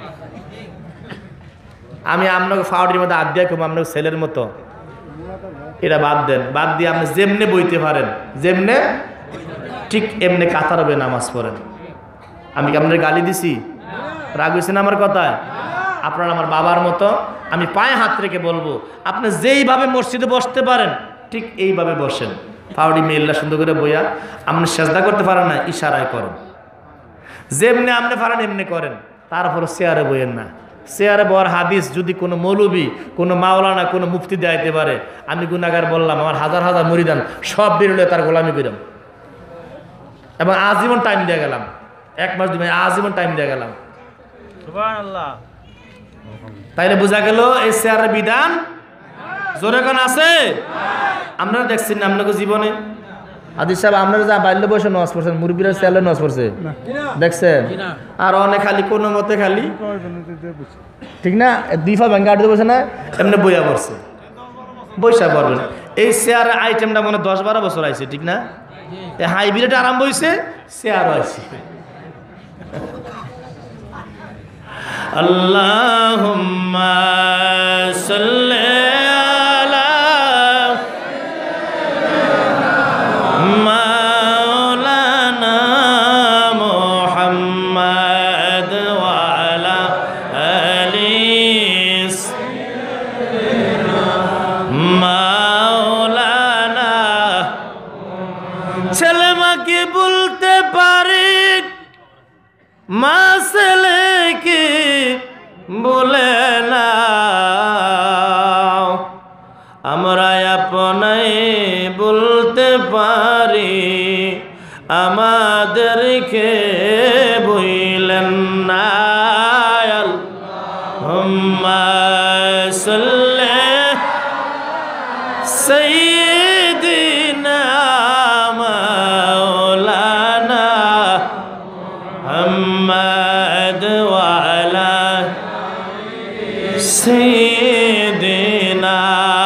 আমি আপনাকে ফাউডির মধ্যে হাত দিয়ে কম, আপনাকে ছেলের মতো এটা বাদ দেন। বাদ দিয়ে আপনি যেমনে বইতে পারেন, যেমনে ঠিক এমনি কাতার হবে নামাজ পড়েন। আমি কি আপনার গালি দিছি? রাগ হয়েছে না আমার কথায়? আপনার আমার বাবার মতো। আমি পায়ে হাত রেখে বলবো, আপনি যেইভাবে মসজিদে বসতে পারেন ঠিক এইভাবে বসেন। ফাউডি মেল্লা সুন্দর করে বইয়া, আপনি সেজদা করতে পারেন না, ইশারায় করেন। যেমনি আপনি পারেন এমনি করেন, তারপর চেয়ারে বইয়েন না। চেয়ারে বর হাদিস যদি কোনো মৌলবী কোনো মাওলানা কোনো মুফতি দেয়াইতে পারে, আমি গুনাহগার বললাম, আমার হাজার হাজার মুরিদান সব বেরোলে তার গোলামি করিলাম এবং আজীবন টাইম দিয়ে গেলাম, এক মাস দুই মাস আজীবন টাইম দিয়ে গেলাম। সুবহানাল্লাহ। তাইলে বোঝা গেল এই চেয়ারের বিধান জোরে কোন আছে? আপনারা দেখছেন না আপনাকে জীবনে আদিস সাহেব আপনারা যা বাল্য বয়সে নজ পড়ছেন, মুরব্বীরা চেয়ারে নজ পড়ছে দেখছেন? আর অনেক খালি কোনো মতে খালি ঠিক না, দুই ফা ব্যাংকে আটতে বসে না এমনি বইয়া পড়ছে, বৈশা পড়বেন। এই চেয়ারের আইটেমটা মনে দশ বারো বছর আইছে ঠিক না? এই হাইব্রিড আরম্ভ হয়েছে, চেয়ারও আছে। আল্লাহুম্মা সাল্লি আলা মাওলানা মুহাম্মদ ওয়া আলা আলি মাওলানা। ছেলে মাকে বলতে পারি, মা ছেলেকে বলে না, আমরা আপনাই বলতে পারি, আমাদেরকে বইলেন না। আল্লাহুম্মা সাল্লি সাইয়্যিদিনা মাওলানা মুহাম্মদ ওয়া আলা সাইয়্যিদিনা।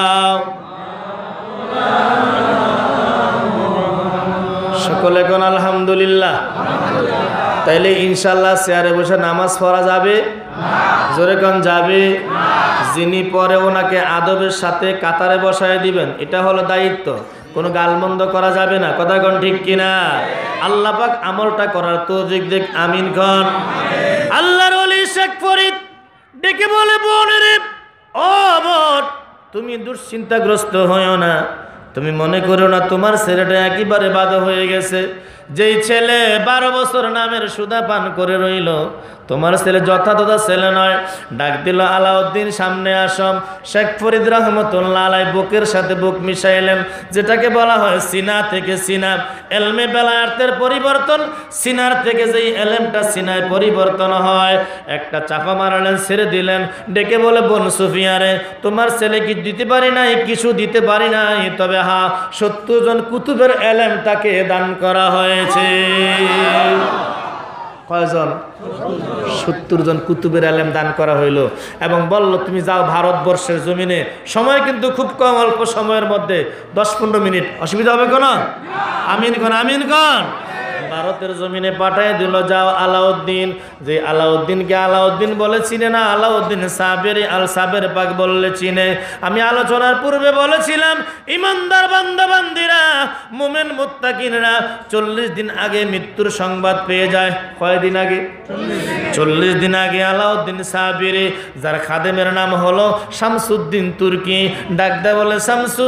সকলে কোন আলহামদুলিল্লাহ। তাইলে ইনশাআল্লাহ চেয়ারে বসে নামাজ পড়া যাবে? জোরে কোন যাবে? যিনি পরে ওনাকে আদবের সাথে কাতারে বসায় দিবেন, এটা হলো দায়িত্ব। কোনো গালমন্দ করা যাবে না, কথা কোন ঠিক কিনা? আল্লাহ পাক আমলটা করার তৌফিক দিক, আমিন কোন। আল্লাহর ওলি শেখ ফরিদ ডেকে বলে, বোন রে, ও বোন, তুমি দুশ্চিন্তাগ্রস্ত হইও না, তুমি মনে করো না তোমার ছেলেটা একেবারে বাধা হয়ে গেছে। যেই ছেলে বারো বছর নামের সুদা পান করে রইল, তোমার ছেলে যথাযথ ছেলে নয়। ডাক দিল, আলাউদ্দিন সামনে আসম। শেখ ফরিদ রহমতুল্লাহ আলাই বুকের সাথে বুক মিশাইলেন, যেটাকে বলা হয় সিনা থেকে সিনা। এলমে বেলায়াতের পরিবর্তন, সিনার থেকে যেই এলেমটা সিনায় পরিবর্তন হয়। একটা চাপা মারালেন, ছেড়ে দিলেন, ডেকে বলে, বোন সুফিয়ারে, তোমার ছেলে কি দিতে পারি নাই? কিছু দিতে পারি নাই, তবে হা সত্তর জন কুতুবের এলেম তাকে দান করা হয়েছে। কয়জন? সত্তর জন কুতুবের আলেম দান করা হইল এবং বলল, তুমি যাও ভারতবর্ষের জমিনে, সময় কিন্তু খুব কম, অল্প সময়ের মধ্যে দশ পনেরো মিনিট, অসুবিধা হবে কোন? আমিন কোন, আমিন কোন। ভারতের জমিনে পাঠায় দিল, যাও আলাউদ্দিন। যে আলাউদ্দিনকে আলাউদ্দিন বলে চিনে না, আলাউদ্দিন সাবের আল সাবের পাক বললে চিনে। আমি আলোচনার পূর্বে বলেছিলাম, ইমানদার বান্দা বান্দিরা, মুমিন মুত্তাকিনরা চল্লিশ দিন আগে মৃত্যুর সংবাদ পেয়ে যায়। কয়দিন আগে? চল্লিশ দিন আগে আলাউদ্দিন সাবিরি, যার খাদেমের নাম হলো শামসুদ্দিন তুর্কি, ডাকদা বলে,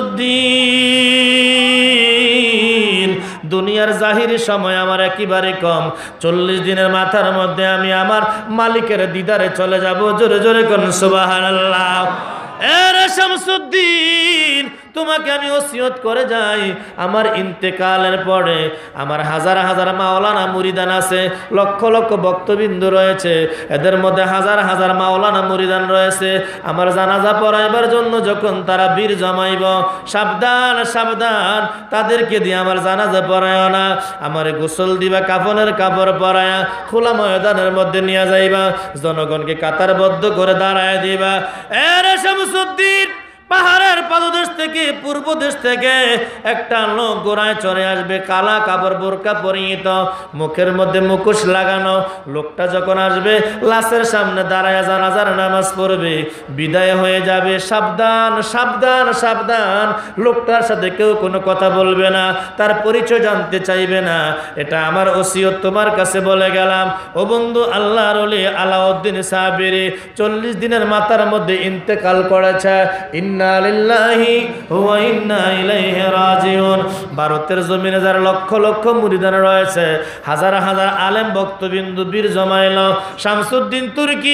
শামসুদ্দিন, দুনিয়ার জাহিরি সময় আমার একেবারে কম, চল্লিশ দিনের মাথার মধ্যে আমি আমার মালিকের দিদারে চলে যাব। জোরে জোরে কোন সুবহানাল্লাহ। এরে শামসুদ্দিন, তোমাকে আমি ওসিয়ত করে যাই, আমার ইন্তেকালের পরে আমার হাজার হাজার মাওলানা মুরিদান আছে, লক্ষ লক্ষ ভক্তবৃন্দ রয়েছে, এদের মধ্যে হাজার হাজার মাওলানা মুরিদান রয়েছে। আমার জানাজা পড়াইবার জন্য যখন তারা বীর জমাইব, সাবধান সাবধান, তাদেরকে দিয়ে আমার জানাজা পড়ায় না, আমার গোসল দিবা, কাফনের কাপড় পরায়া খোলা ময়দানের মধ্যে নিয়ে যাইবা, জনগণকে কাতারবদ্ধ করে দাঁড়ায় দিবা। এরে শামসুদ্দিন, পাহাড়ের পাদদেশ থেকে পূর্ব দেশ থেকে একটা লোক গোড়ায় চড়ে আসবে, কালা কাপড় বোরকা পরিহিত, মুখের মধ্যে মুখোশ লাগানো। লোকটা যখন আসবে, লাশের সামনে দাঁড়ায় জানাজার নামাজ পড়বে, বিদায় হয়ে যাবে। সাবধান সাবধান সাবধান, লোকটার সাথে কেউ কোনো কথা বলবে না, তার পরিচয় জানতে চাইবে না। এটা আমার ওসিয়ত তোমার কাছে বলে গেলাম। ও বন্ধু, আল্লাহর ওলি আলাউদ্দিন সাবিরি চল্লিশ দিনের মাথার মধ্যে ইন্তেকাল করেছে। ইন্না লিল্লাহি ওয়া ইন্না ইলাইহি রাজিউন। ভারতের জমিনে যার লক্ষ লক্ষ মুরিদান রয়েছে, হাজার হাজার আলেম ভক্তবিন্দু বীর জমাইল, শামসুদ্দিন তুর্কি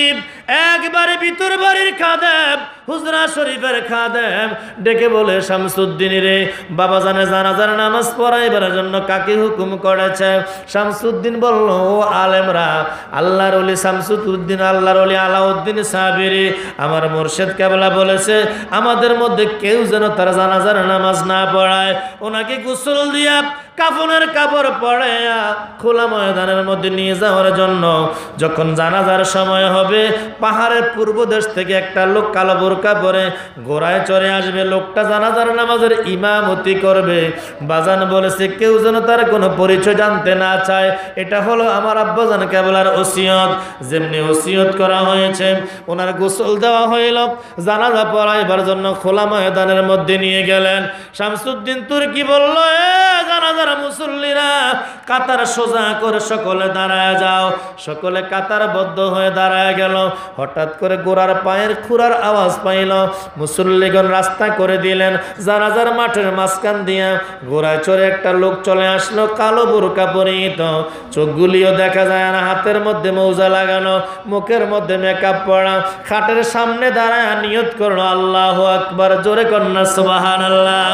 একবারে ভিতর বাড়ির খাদেম হুজরা শরীফের খাদেম ডেকে বলে, শামসুদ্দিন রে, বাবা জানে জানাজার নামাজ পড়াইবার জন্য কাকে হুকুম করেছে? শামসুদ্দিন বলল, ও আলেমরা, আল্লাহর ওলি শামসুদ্দিন, আল্লাহর ওলি আলাউদ্দিন সাবিরি, আমার মুর্শিদ কেবলা বলেছে আমাদের মধ্যে কেউ যেন তার জানাজার নামাজ না পড়ায়। ওনাকে গোসল দিয়া কাফনের কাপড় পরাইয়া খোলা ময়দানের মধ্যে নিয়ে যাওয়ার জন্য যখন জানাজার সময় হবে, পাহাড়ের পূর্ব দেশ থেকে একটা লোক কালো বোরকা পরে ঘোড়ায় চড়ে আসবে। লোকটা জানাজার নামাজের ইমামতি করবে। বাজান বলেছে কেউ যেন তার কোনো পরিচয় জানতে না চায়। এটা হলো আমার আব্বাজান কেবলার ওসিয়ত। যেমনি ওসিয়ত করা হয়েছে, ওনার গোসল দেওয়া হইল, জানাজা পড়াইবার জন্য খোলা ময়দানের মধ্যে নিয়ে গেলেন। শামসুদ্দিন তুর্কি বলল, এ জানাজা মুসল্লিরা, কাতার সোজা করে সকলে দাঁড়ায় যাও। সকলে কাতারবদ্ধ হয়ে দাঁড়ায় গেল। হঠাৎ করে গোড়ার পায়ের খুরার আওয়াজ পাইল। মুসল্লিগণ রাস্তা করে দিলেন। জানাজার মাঠের মাঝখান দিয়া ঘোড়ায় চড়ে একটা লোক চলে আসলো, কালো বোরকা পরিহিত, চোখগুলিও দেখা যায় না, হাতের মধ্যে মৌজা লাগানো, মুখের মধ্যে মেকআপ পরা, খাটের সামনে দাঁড়ায় নিয়ত করলো আল্লাহু আকবার। জোরে কন্যা সুবহানাল্লাহ।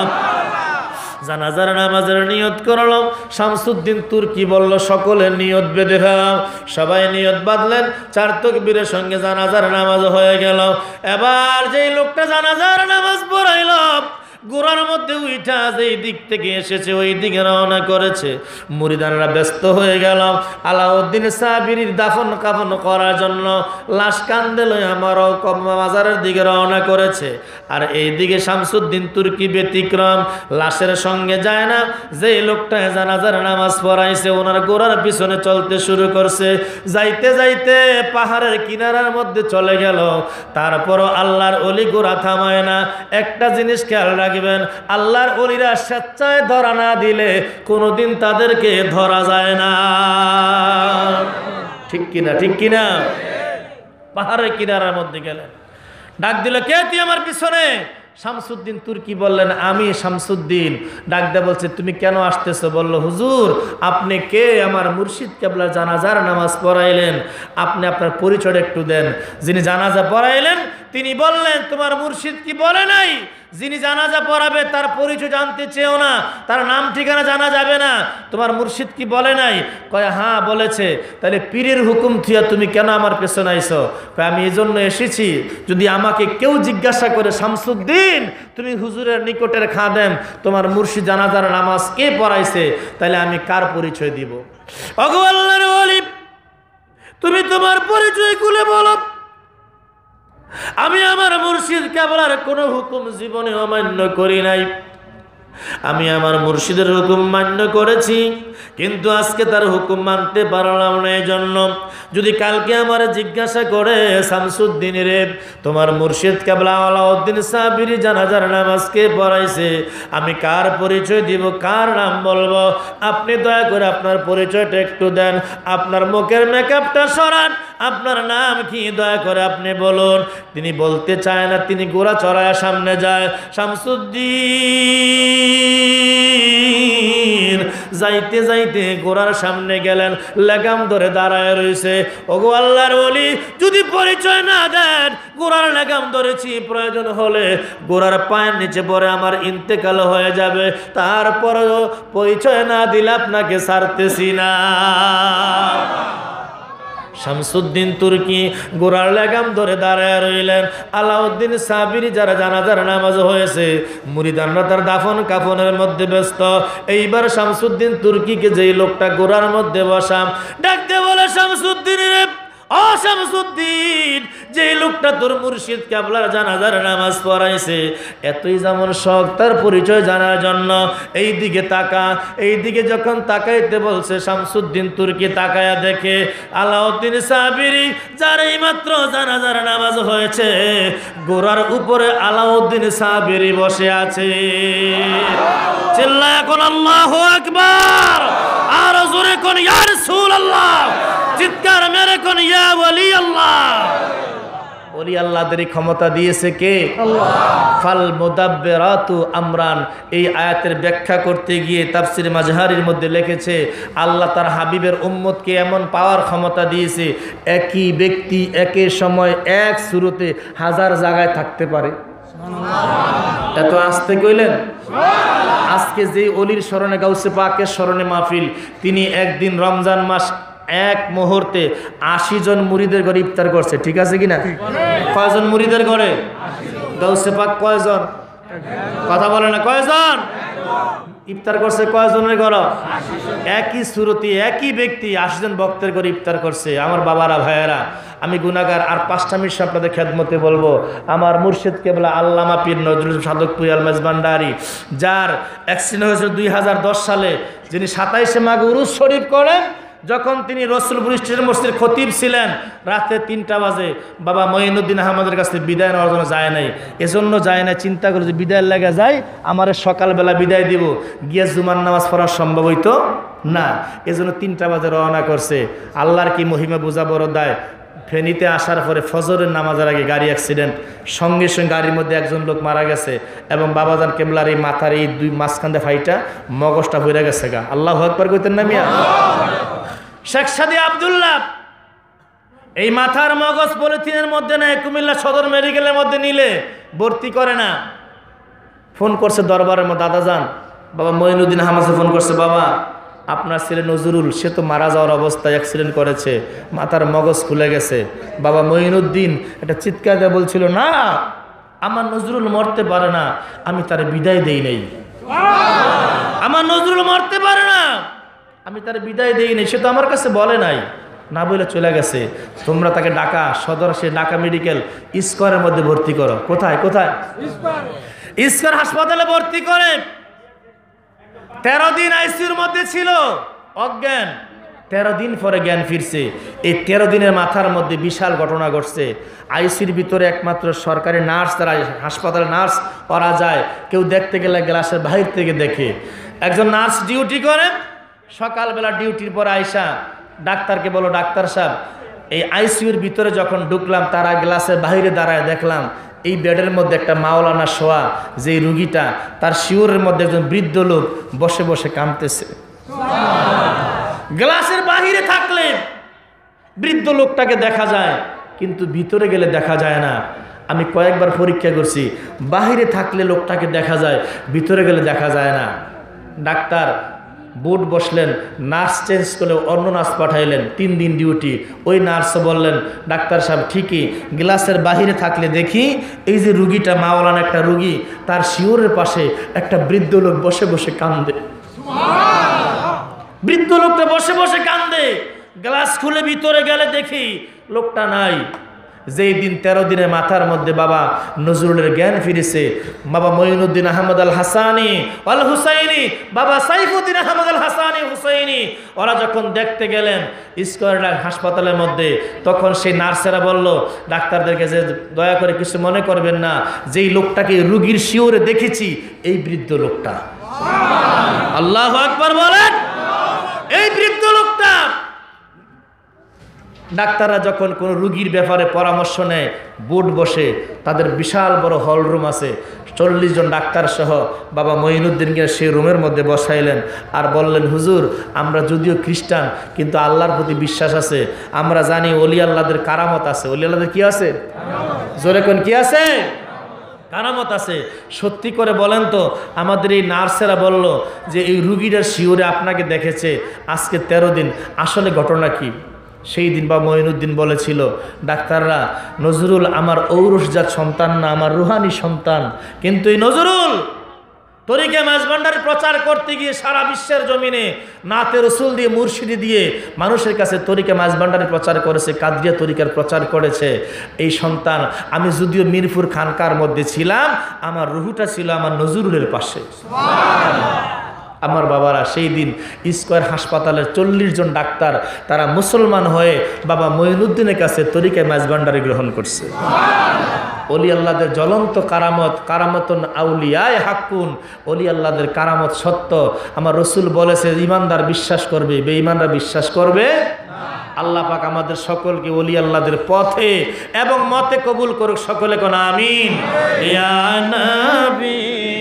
জানাজার নামাজের নিয়ত করল। শামসুদ্দিন তুর্কি বলল, সকলে নিয়ত বেঁধে ফেলাও। সবাই নিয়ত বাঁধলেন। চার তাকবীরের সঙ্গে জানাজার নামাজ হয়ে গেল। এবার যেই লোকটা জানাজার নামাজ পড়াইল, গোড়ার মধ্যে উইঠা যেই দিক থেকে এসেছে ওই দিকে রওনা করেছে। মুরিদানরা ব্যস্ত হয়ে গেল আলাউদ্দিন সাবিরির দাফন কাফন করার জন্য। লাশ কান্দে লই আমারও মাজারের দিকে রওনা করেছে। আর এই দিকে শামসুদ্দিন তুর্কি ব্যতিক্রম, লাশের সঙ্গে যায় না। যেই লোকটা জানাজার নামাজ পড়াইছে ওনার গোড়ার পিছনে চলতে শুরু করছে। যাইতে যাইতে পাহাড়ের কিনারার মধ্যে চলে গেল। তারপরও আল্লাহর ওলি গোড়া থামায় না। একটা জিনিস খেয়াল রাখবেন, আল্লাহর ওলিরা স্বেচ্ছায় ধরা না দিলে কোনোদিন তাদেরকে ধরা যায় না। ঠিক কিনা? ঠিক কিনা? পাহাড়ের কিনারার মধ্যে গেলেন, ডাক দিল, কে তুই আমার পিছনে? শামসুদ্দিন তুর্কি বললেন, আমি শামসুদ্দিন। ডাক দিয়ে বলছে, তুমি কেন আসতেছো? বলল, হুজুর আপনি কে? আমার মুর্শিদ কেবলা জানাজার নামাজ পড়াইলেন, আপনি আপনার পরিচয় একটু দেন। যিনি জানাজা পড়াইলেন তিনি বললেন, তোমার মুর্শিদ কি বলে নাই যিনি জানাজা পড়াবে তার পরিচয় জানতে চেও না, তার নাম ঠিকানা জানা যাবে না? তোমার মুর্শিদ কি বলে নাই? কয় হ্যাঁ বলেছে। তাহলে পীরের হুকুম থিয়া তুমি কেন আমার পেছনে আইছো? কয় আমি এই জন্য এসেছি, যদি আমাকে কেউ জিজ্ঞাসা করে, শামসুদ্দিন তুমি হুজুরের নিকটের খাদেম, তোমার মুর্শিদ জানাজার নামাজ কে পড়াইছে, তাহলে আমি কার পরিচয় দিব? ওগো আল্লাহর ওলি, তুমি তোমার পরিচয় খুলে বলো। আমি আমার মুর্শিদ কেবলার কোনো হুকুম জীবনে অমান্য করি নাই। আমি আমার মুর্শিদের হুকুম মান্য করেছি, কিন্তু আজকে তার হুকুম মানতে পারলাম না। এই জন্য যদি কালকে আমার জিজ্ঞাসা করে, শামসুদ্দিন রে, তোমার মুর্শিদ কেবলা আলাউদ্দিন সাবিরি জানাজার নামাজ কে পড়াইছে, আমি কার পরিচয় দিব, কার নাম বলবো? আপনি দয়া করে আপনার পরিচয়টা একটু দেন, আপনার মুখের মেকআপটা সরান, আপনার নাম কি দয়া করে আপনি বলুন। তিনি বলতে চায় না, তিনি গোড়া চড়ায় সামনে যায়। শামসুদ্দিন যাইতে যাইতে গোড়ার সামনে গেলেন, লাগাম ধরে দাঁড়ায় রয়েছে। ওগো আল্লাহর ওলি, যদি পরিচয় না দেন, গোড়ার লাগাম ধরেছি, প্রয়োজন হলে গোড়ার পায়ের নিচে পরে আমার ইন্তেকাল হয়ে যাবে, তারপরেও পরিচয় না দিলে আপনাকে ছাড়তেছি না। শামসুদ্দিন তুর্কি গোড়ার লাগাম ধরে দাঁড়ায় রইলেন। আলাউদ্দিন সাবিরি যারা জানাজার নামাজ হয়েছে, মুরিদানরা তার দাফন কাফনের মধ্যে ব্যস্ত। এইবার শামসুদ্দিন তুর্কিকে যেই লোকটা গোড়ার মধ্যে বসাম, ডাকতে বলে, শামসুদ্দিন রে, ও শামসুদ্দিন, যে লোকটা তোর মুর্শিদ কেবলার জানাজার নামাজ পড়াইছে, এতই যেমন শখ তার পরিচয় জানার জন্য, এই দিকে তাকা। এই দিকে যখন তাকাইতে বলছে, শামসুদ্দিন তুর্কি তাকায়া দেখে আলাউদ্দিন সাবিরি যার এই মাত্র জানাজার নামাজ হয়েছে, গোড়ার উপরে আলাউদ্দিন সাবিরি বসে আছে। চিল্লায় এখন আল্লাহু আকবার, আর জোরে কোন ইয়া রাসূলুল্লাহ, চিৎকার মেরে কোন ইয়া ওলি আল্লাহ। ওলি আল্লাহদেরই ক্ষমতা দিয়েছে কে? আল্লাহ। ফাল মুদাব্বিরাতু আমরান, এই আয়াতের ব্যাখ্যা করতে গিয়ে তাফসির মাজহারির মধ্যে লিখেছে আল্লাহ তার হাবিবের উম্মতকে এমন পাওয়ার ক্ষমতা দিয়েছে, একই ব্যক্তি একই সময় এক সুরতে হাজার জায়গায় থাকতে পারে। এত আস্তে কইলেন? আজকে যে অলির স্মরণে গাউসে পাকের স্মরণে মাহফিল, তিনি একদিন রমজান মাস এক মুহূর্তে আশি জন মুরিদের ঘরে ইফতার করছে, ঠিক আছে কিনা? কয়জন মুরিদের ঘরে? গাউসে পাক কয়জন? কথা বলে না, কয়জন ইফতার করছে? কয়জনের ঘর? একই সুরতি একই ব্যক্তি আশি জন ভক্তের ঘরে ইফতার করছে। আমার বাবারা ভাইয়েরা, আমি গুনাহগার, আর পাঁচটা মিনিট আপনাদের খেদমতে বলবো। আমার মুর্শিদ কেবলা আল্লামা পীর নজরুল সাদকপুর আল মেজবান্ডারি, যার অ্যাক্সিডেন্ট হয়েছিল দুই হাজার দশ সালে, যিনি সাতাইশে মাঘ উরুস শরীফ করেন, যখন তিনি রসুলপুর স্টেশন মসজিদের খতিব ছিলেন, রাতে তিনটা বাজে বাবা মঈনুদ্দিন আহমদের কাছে বিদায় নেওয়ার জন্য যায় নাই। এজন্য যায় না, চিন্তা করে যে বিদায় লেগে যায়, আমার সকালবেলা বিদায় দিব, গিয়ে জুমার নামাজ পড়া সম্ভব হইতো না, এজন্য তিনটা বাজে রওনা করছে। আল্লাহর কি মহিমা বোঝা বড় দায়। ফেনীতে আসার পরে ফজরের নামাজের আগে গাড়ি অ্যাক্সিডেন্ট, সঙ্গে সঙ্গে গাড়ির মধ্যে একজন লোক মারা গেছে, এবং বাবাজান কেবলার এই মাথার এই দুই মাঝখান ফাইটা মগজটা ভরে গেছে গা। আল্লাহু আকবার কইতেন না মিয়া? শেখ সাদি আব্দুল্লাহ এই মাথার মগজ পলিথিনের মধ্যে নেয়, কুমিল্লা সদর মেডিকেলের মধ্যে নিলে ভর্তি করে না। ফোন করছে দরবারের মধ্যে, দাদা যান, বাবা মঈনুদ্দিন আহমদকে ফোন করছে, বাবা আপনার ছেলে নজরুল, সে তো মারা যাওয়ার অবস্থায় অ্যাক্সিডেন্ট করেছে, মাথার মগজ খুলে গেছে। বাবা মঈনুদ্দিন একটা চিৎকার দিয়ে বলছিল, না আমার নজরুল মরতে পারে না, আমি তার বিদায় দেই নাই, আমার নজরুল মরতে পারে না, আমি তার বিদায় দেই নাই, সে তো আমার কাছে বলে নাই, না বলে চলে গেছে। তোমরা তাকে ঢাকা সদর, সে ঢাকা মেডিকেল স্কোয়ারের মধ্যে ভর্তি করো। কোথায়? কোথায়? স্কোয়ার হাসপাতালে ভর্তি করে। তেরো দিন আইসিউর মধ্যে ছিল, অজ্ঞান। তেরো দিন পরে জ্ঞান ফিরছে। এই তেরো দিনের মাথার মধ্যে বিশাল ঘটনা ঘটছে। আইসির ভিতরে একমাত্র সরকারি নার্স, তারা হাসপাতালে নার্স করা যায়, কেউ দেখতে গেলে গ্লাসের বাহির থেকে দেখে। একজন নার্স ডিউটি করে, সকালবেলা ডিউটির পর আইসা ডাক্তারকে বলো, ডাক্তার সাহেব এই আইসিউর ভিতরে যখন ঢুকলাম, তারা গ্লাসের বাহিরে দাঁড়ায় দেখলাম এই বেডের মধ্যে একটা মাওলানা শোয়া, যেই রুগীটা, তার শিউরের মধ্যে একজন বৃদ্ধ লোক বসে বসে কাঁদতেছে। গ্লাসের বাহিরে থাকলে বৃদ্ধ লোকটাকে দেখা যায়, কিন্তু ভিতরে গেলে দেখা যায় না। আমি কয়েকবার পরীক্ষা করছি, বাহিরে থাকলে লোকটাকে দেখা যায়, ভিতরে গেলে দেখা যায় না। ডাক্তার বোর্ড বসলেন, নার্স চেঞ্জ করে অন্য নার্স পাঠাইলেন, তিন দিন ডিউটি। ওই নার্স বললেন, ডাক্তার সাহেব ঠিকই, গ্লাসের বাহিরে থাকলে দেখি এই যে রুগীটা, মাওলানা একটা রুগী, তার শিওরের পাশে একটা বৃদ্ধ লোক বসে বসে কান্দে। বৃদ্ধ লোকটা বসে বসে কান্দে। গ্লাস খুলে ভিতরে গেলে দেখি লোকটা নাই। যেই দিন তেরো দিনের মাথার মধ্যে বাবা নজরুলের জ্ঞান ফিরেছে, বাবা মঈনুদ্দিন আহমদ আল হাসানি আল হুসাইনি, বাবা সাইফুদ্দিন আহমদ আল হাসানি হুসাইনি, ওরা যখন দেখতে গেলেন স্কয়ার হাসপাতালের মধ্যে, তখন সেই নার্সেরা বলল ডাক্তারদেরকে যে দয়া করে কিছু মনে করবেন না, যেই লোকটাকে রুগীর শিওরে দেখেছি এই বৃদ্ধ লোকটা। আল্লাহু আকবার বলেন। এই বৃদ্ধ লোকটা। ডাক্তাররা যখন কোনো রুগীর ব্যাপারে পরামর্শ নেয়, বোর্ড বসে, তাদের বিশাল বড় হল রুম আছে, চল্লিশ জন ডাক্তার সহ বাবা মঈনুদ্দিনকে সেই রুমের মধ্যে বসাইলেন, আর বললেন, হুজুর আমরা যদিও খ্রিস্টান, কিন্তু আল্লাহর প্রতি বিশ্বাস আছে, আমরা জানি ওলি আল্লাহদের কারামত আছে। ওলি আল্লাহদের কি আছে? জোরে কোন কি আছে? কারামত আছে। সত্যি করে বলেন তো, আমাদের এই নার্সেরা বলল যে এই রুগীটার শিওরে আপনাকে দেখেছে আজকে তেরো দিন, আসলে ঘটনা কি? সেই দিন বা মঈনুদ্দিন বলেছিল, ডাক্তাররা, নজরুল আমার ঔরসজাত সন্তান না, আমার রুহানি সন্তান, কিন্তু এই নজরুল তরিকা মাঝভান্ডারি প্রচার করতে গিয়ে সারা বিশ্বের জমিনে নাতে রসুল দিয়ে, মুর্শিদি দিয়ে মানুষের কাছে তরিকা মাঝভান্ডারি প্রচার করেছে, কাদরিয়া তরিকার প্রচার করেছে। এই সন্তান, আমি যদিও মিরপুর খানকার মধ্যে ছিলাম, আমার রুহুটা ছিল আমার নজরুলের পাশে। আমার বাবারা, সেই দিন স্কয়ার হাসপাতালের চল্লিশ জন ডাক্তার, তারা মুসলমান হয়ে বাবা মঈনুদ্দিনের কাছে তরিকা মাঝভান্ডারি গ্রহণ করছে। অলি আল্লাহদের জ্বলন্ত কারামত, কারামতুন আউলিয়ায়ে হাক্কুন, অলি আল্লাহদের কারামত সত্য। আমার রসুল বলেছে, ইমানদার বিশ্বাস করবে, বেঈমানরা বিশ্বাস করবে। আল্লাহ পাক আমাদের সকলকে ওলি আল্লাহদের পথে এবং মতে কবুল করুক, সকলে কোন আমিন। ইয়া নবী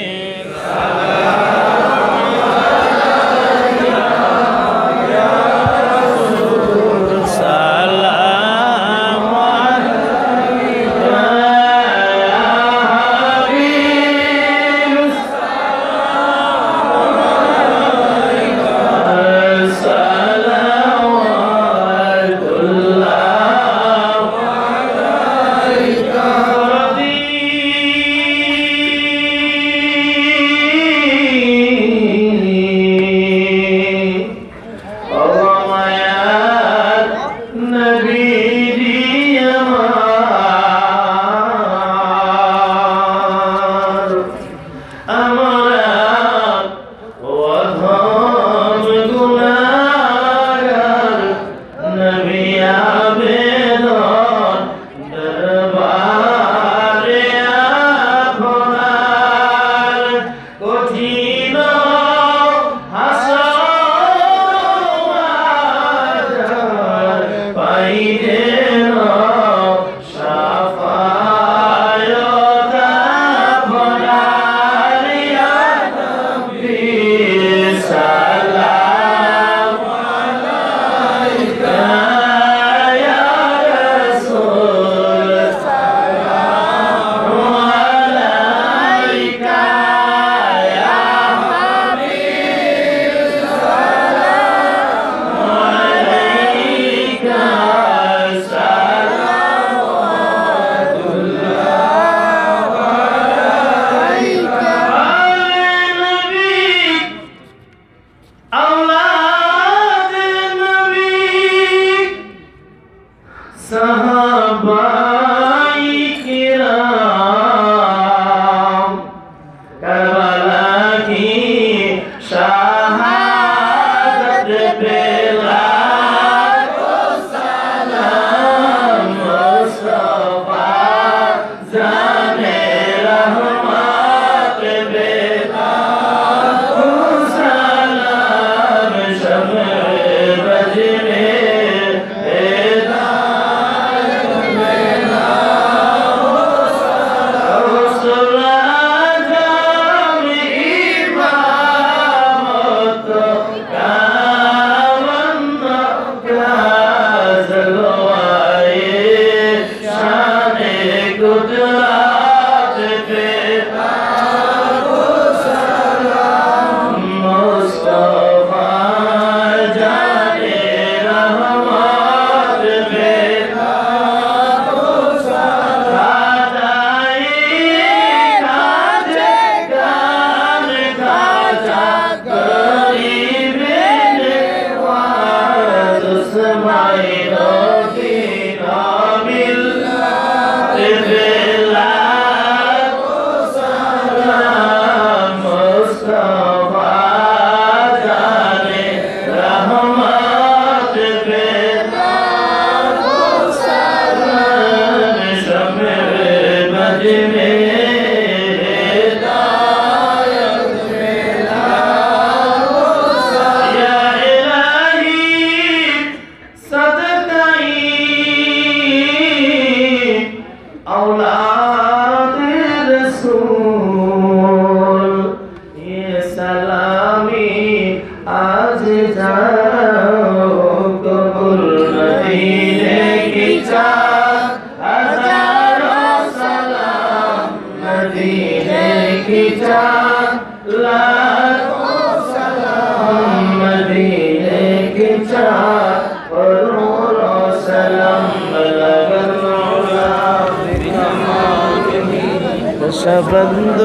शबंद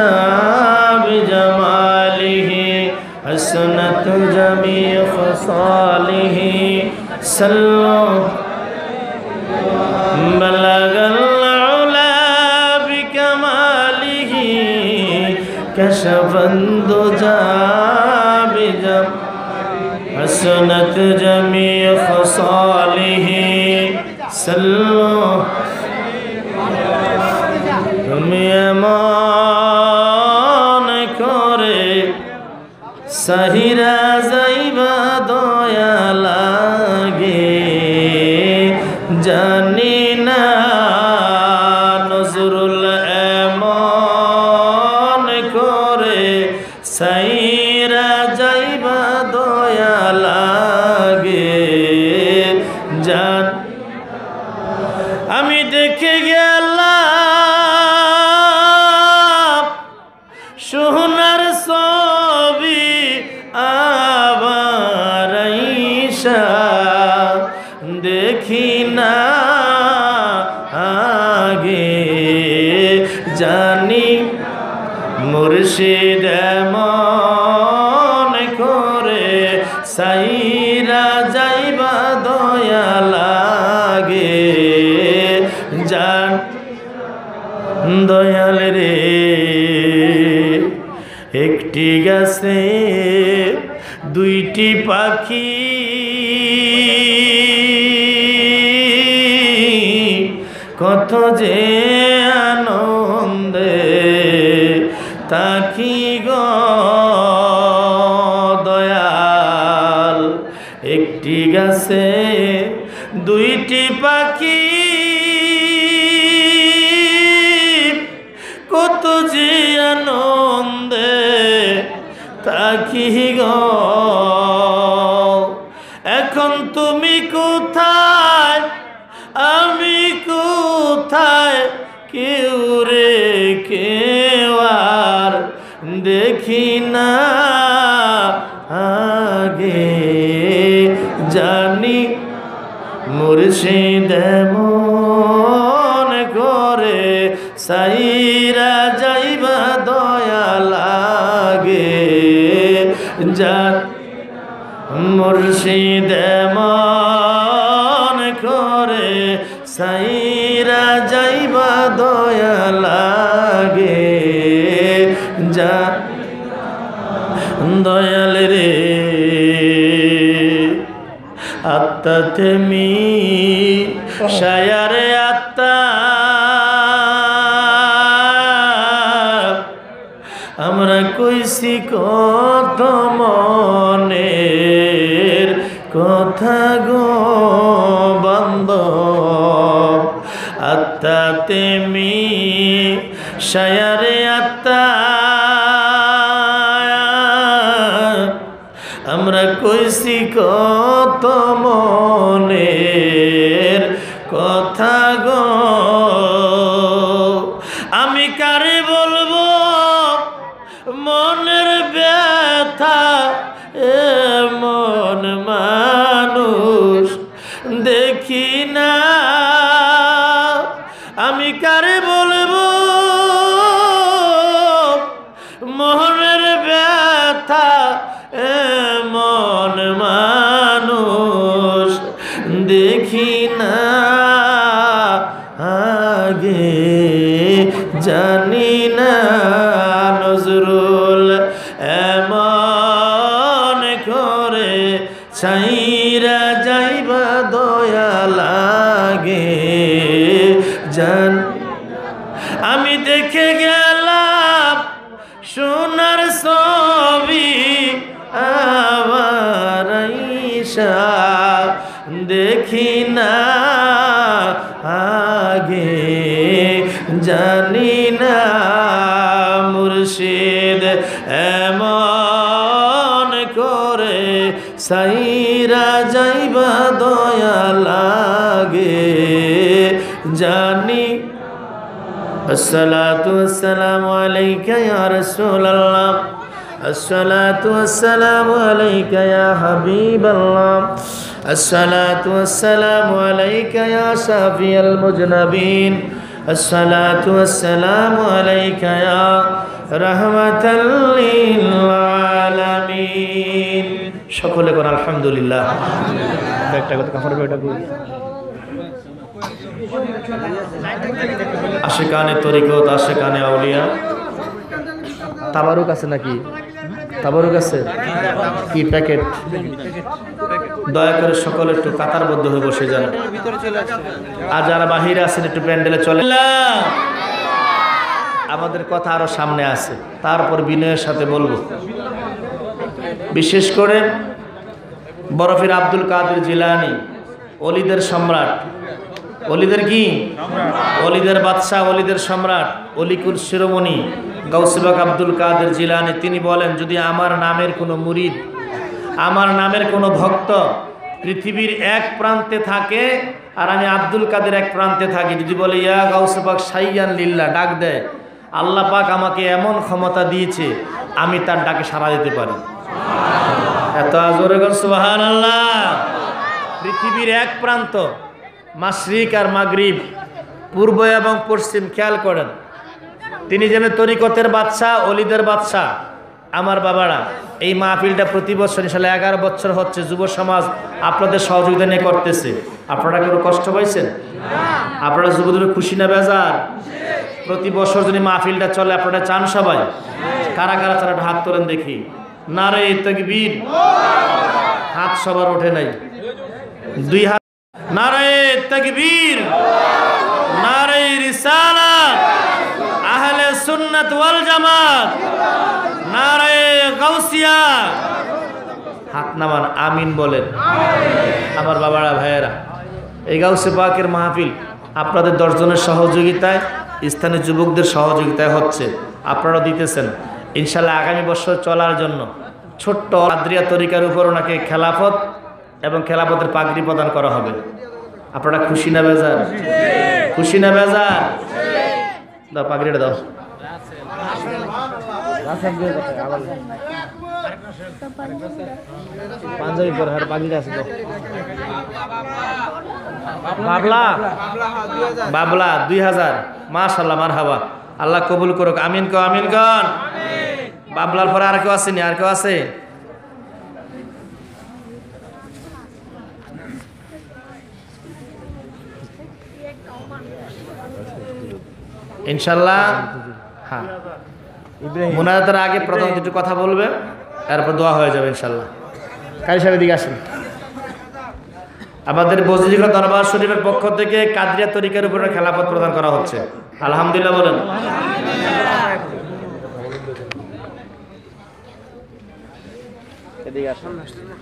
जाब जमालिही हसनत जमी खसालिही सल्लो बलगल उला बिकमालिही कशबंद जाब जम हसनत जमी खसालिही सल्लो তুমি এমন করে সাহিরা যাইবা দয়া লাগে সাইরা যাইবা দয়া লাগে জান আমি দেখে গেলাম সোনার ছবি আবার আইসা দেখি না আগে জানি মুর্শিদ এমন করে সাইরা যাইবা দয়া লাগে জান দয়াল রে একটি গাছে দুইটি পাখি কত যে আনন্দে তাকি গো দয়াল একটি গাছে দুইটি পাখি কত যে আনন্দে তাকি গো এখন তুমি কোথায় আমি কোথায় কেউ রে কেউ আর দেখি না আগে জানি মুর্শিদ এমন করে সাইরা যাইবা দয়া লাগে জান মুর্শিদ এমন করে সাইরা যাইবা দয়া লাগে জান দয়াল রে আত্মা তেমি শায়ারে আত্মা আমরা কইছি কত মনের কথা গো বান্ধব আত্মা তেমি শায়ারে আত্মা আমরা কইছি কত মনের কথা গো আমি কারে বলবো মনের ব্যথা এমন মানুষ দেখি না আমি কারে বলবো মনের ব্যথা এমন মানুষ দেখি না আগে জানি না নজরুল এমন করে ছাইরা যাইবা দয়া লাগে জান আমি দেখে গেলাম সোনার ছবি আবার আইসা দেখি না আগে জানি না মুর্শিদ এমন করে সাইরা যাইবা দয়া লাগে জানি আসসালাতু ওয়াসসালামু আলাইকা ইয়া রাসূলুল্লাহ আসসালাতু ওয়াসসালামু আলাইকা ইয়া হাবিবাল্লাহ আসসালাতু ওয়াসসালামু আলাইকা ইয়া শাফিয়াল মুজনাবিন আসসালাতু ওয়াসসালামু আলাইকা ইয়া রাহমাতাল লিল আলামিন সকলে কোন আলহামদুলিল্লাহ একটা কথা কাফার বেটা কই আশিকানে তরিকত আশিকানে আউলিয়া তাবারুক আছে নাকি তাবারুক আছে কি প্যাকেট দয়া করে সকলে একটু কাতারবদ্ধ হয়ে বসে যান আর যারা বাহিরে আছেন একটু প্যান্ডেলে চলে আমাদের কথা আরো সামনে আছে তারপর বিনয়ের সাথে বলবো বিশেষ করে বরফির আব্দুল কাদের জিলানী ওলিদের সম্রাট অলিদের কি অলিদের বাদশাহ অলিদের সম্রাট অলিকুল শিরোমণি গাউসে পাক আব্দুল কাদের জিলানী, তিনি বলেন যদি আমার নামের কোনো মুরিদ, আমার নামের কোনো ভক্ত পৃথিবীর এক প্রান্তে থাকে আর আমি আব্দুল কাদের এক প্রান্তে থাকি, যদি বলে ইয়া গাউসে পাক সাইয়ান লিল্লাহ ডাক দেয়, আল্লাহ পাক আমাকে এমন ক্ষমতা দিয়েছে আমি তার ডাকে সাড়া দিতে পারি। এত জোরে বল সুবহানাল্লাহ। পৃথিবীর এক প্রান্ত, মাশরিক আর মাগরিব, পূর্ব এবং পশ্চিম, খেয়াল করেন। তিনি যেন তরিকতের বাদশা, অলিদের বাদশা। আমার বাবারা, এই মাহফিলটা প্রতি বছর ইনশাল্লাহ এগারো বছর হচ্ছে, যুব সমাজ আপনাদের সহযোগিতা নিয়ে করতেছে। আপনারা কোনো কষ্ট পাইছেন? আপনারা যুবদের খুশি না বেজার? প্রতি বছর যদি মাহফিলটা চলে আপনারা চান সবাই? কারা কারা চান হাত তোলেন দেখি। নারে তাকবীর, হাত সবার ওঠে নাই, দুই হাত। নারে তাকবীর, নারে রিসালাত, আহলে সুন্নাত ওয়াল জামাত, নারে গাউসিয়া। হাত নামান, আমিন বলেন। আমার বাবারা, ভাইয়েরা, এই গাউসে পাকের মাহফিল আপনাদের দশজনের সহযোগিতায়, স্থানীয় যুবকদের সহযোগিতায় হচ্ছে, আপনারা দিতেছেন। ইনশাল্লাহ আগামী বছর চলার জন্য ছোট্ট আদ্রিয়া তরিকার উপর ওনাকে খেলাফত এবং খেলাফতের পাগড়ি প্রদান করা হবে। আপনারা খুশি না বেজার? খুশি না বেজার? দাও পাগড়িটা দাও। পাঞ্জাবি পরে আর পাগড়িটা আছে দাও। বাবলা, বাবলা দুই হাজার। মাশাআল্লাহ, মারহাবা, আল্লাহ কবুল করুক। আমিন কো, আমিন কন। বাবলার পরে আর কেউ আসেনি? আর কেউ আছে? ইনশাল্লাহ। হ্যাঁ, মুনাজাতের আগে প্রথম দুটো কথা বলবে, তারপর দোয়া হয়ে যাবে ইনশাল্লাহ। কারি সাহেবের দিকে আসেন। আমাদের বজরিগঞ্জ দরবার শরীফের পক্ষ থেকে কাদরিয়া তরিকার উপরে খেলাফত প্রদান করা হচ্ছে। আলহামদুলিল্লাহ বলেন। এদিকে আসুন।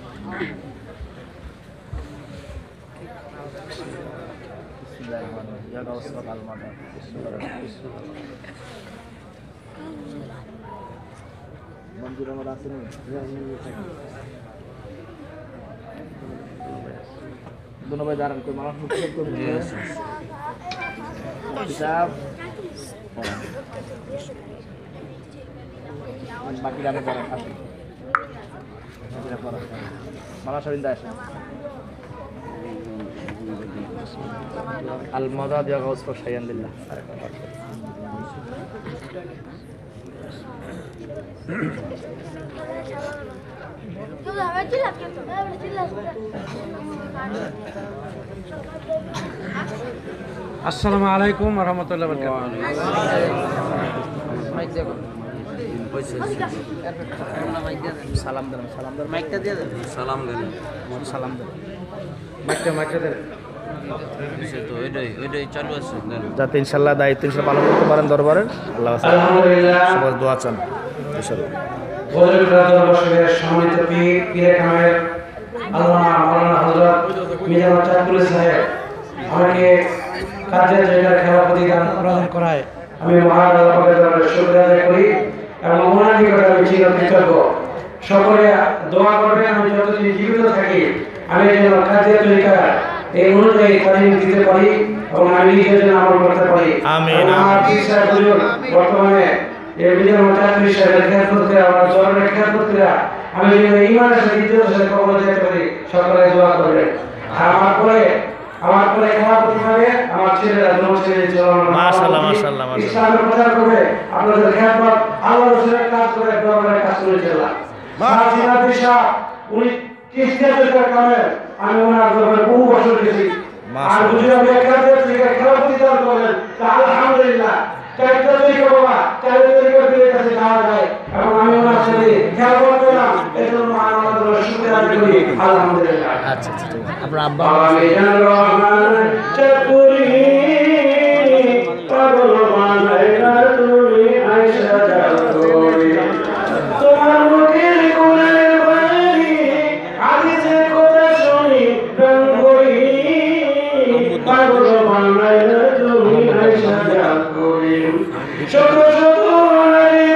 ধন্যবাদ। দাঁড়ান, কই মালা কিতাব বাকিরা আমি পড়া আসুন। মালা শরীফ আসেন। আল মাদাদ ইয়া গাউস শাইয়ান লিল্লাহ। আসসালামু আলাইকুম ওয়া রাহমাতুল্লাহি ওয়া বারাকাতুহু। সালাম দেন, সালাম দেন, মাইকটা দিয়ে দেন। সালাম দেন, সালাম দেন, মাইকটা মাইকটা দেন। যাতে ইনশাল্লাহ দায়িত্ব ইনশাল্লাহ পালন করতে পারেন দরবারের। আল্লাহ সবার দোয়া চান। সম্মানিত পীর পীরে কামেল আল্লামা মাওলানা হযরত মিজানুর চাঁদপুরি সাহেব আমাকে কাজের জায়গার খেলাপতি দান প্রদান করায় আমি মহান আল্লাহর দরবারে শুকরিয়া আদায় করি এবং ওনার নিকটে আমি চিরকৃতজ্ঞ। সকলে দোয়া করবেন আমি যতদিন জীবিত থাকি আমি যেন কাজের তরিকা এই অনুযায়ী তালিম দিতে পারি এবং আমি নিজে যেন আমল করতে পারি। আমিন। আমার পীর সাহেব হুজুর বর্তমানে এই মিজানুর চাঁদপুরি সাহেবের খেদমত করে আমার দরবারে খেদমত করে আমি যেন ঈমানের সাথে ইজ্জতের সাথে কবরে যেতে পারি, সকলে দোয়া করবেন। আর আমার পরে আমার পরে খেলাপতি হবে আমার ছেলেরা, যুবক ছেলে মাশাআল্লাহ, মাশাআল্লাহ, মাশাআল্লাহ। ইসলামের প্রচার করবে, আপনাদের খেদমত আল্লাহর রাসূলের কাজ করে দরবারে কাজ করে চলা। সাজিনা পেশা উনি কিস্তিয়া তরিকার কামে আমি ওনার দরবারে বহু বছর গেছি। আর বুঝি আমি একাধিক তরিকার খেলাপতি দান করলেন, তা আলহামদুলিল্লাহ। চারিটা তরিকা বাবা, চারিটা তরিকা পীরের কাছে যাওয়া যায় এবং আমি ওনার সাথে খেলাপত করলাম, এই জন্য আমাদের শুকরিয়া আদায় করি আলহামদুলিল্লাহ। আচ্ছা আচ্ছা, আপনার আব্বা আমি জান রহমান চাঁদপুরি পাগল বানাইলা তুমি আয়েশা চাঁদপুরি তোমার মুখের কোণের বাড়ি হাদিসে কথা শুনি প্রাণ করি পাগল বানাইলা তুমি আয়েশা চাঁদপুরি শত শত নারী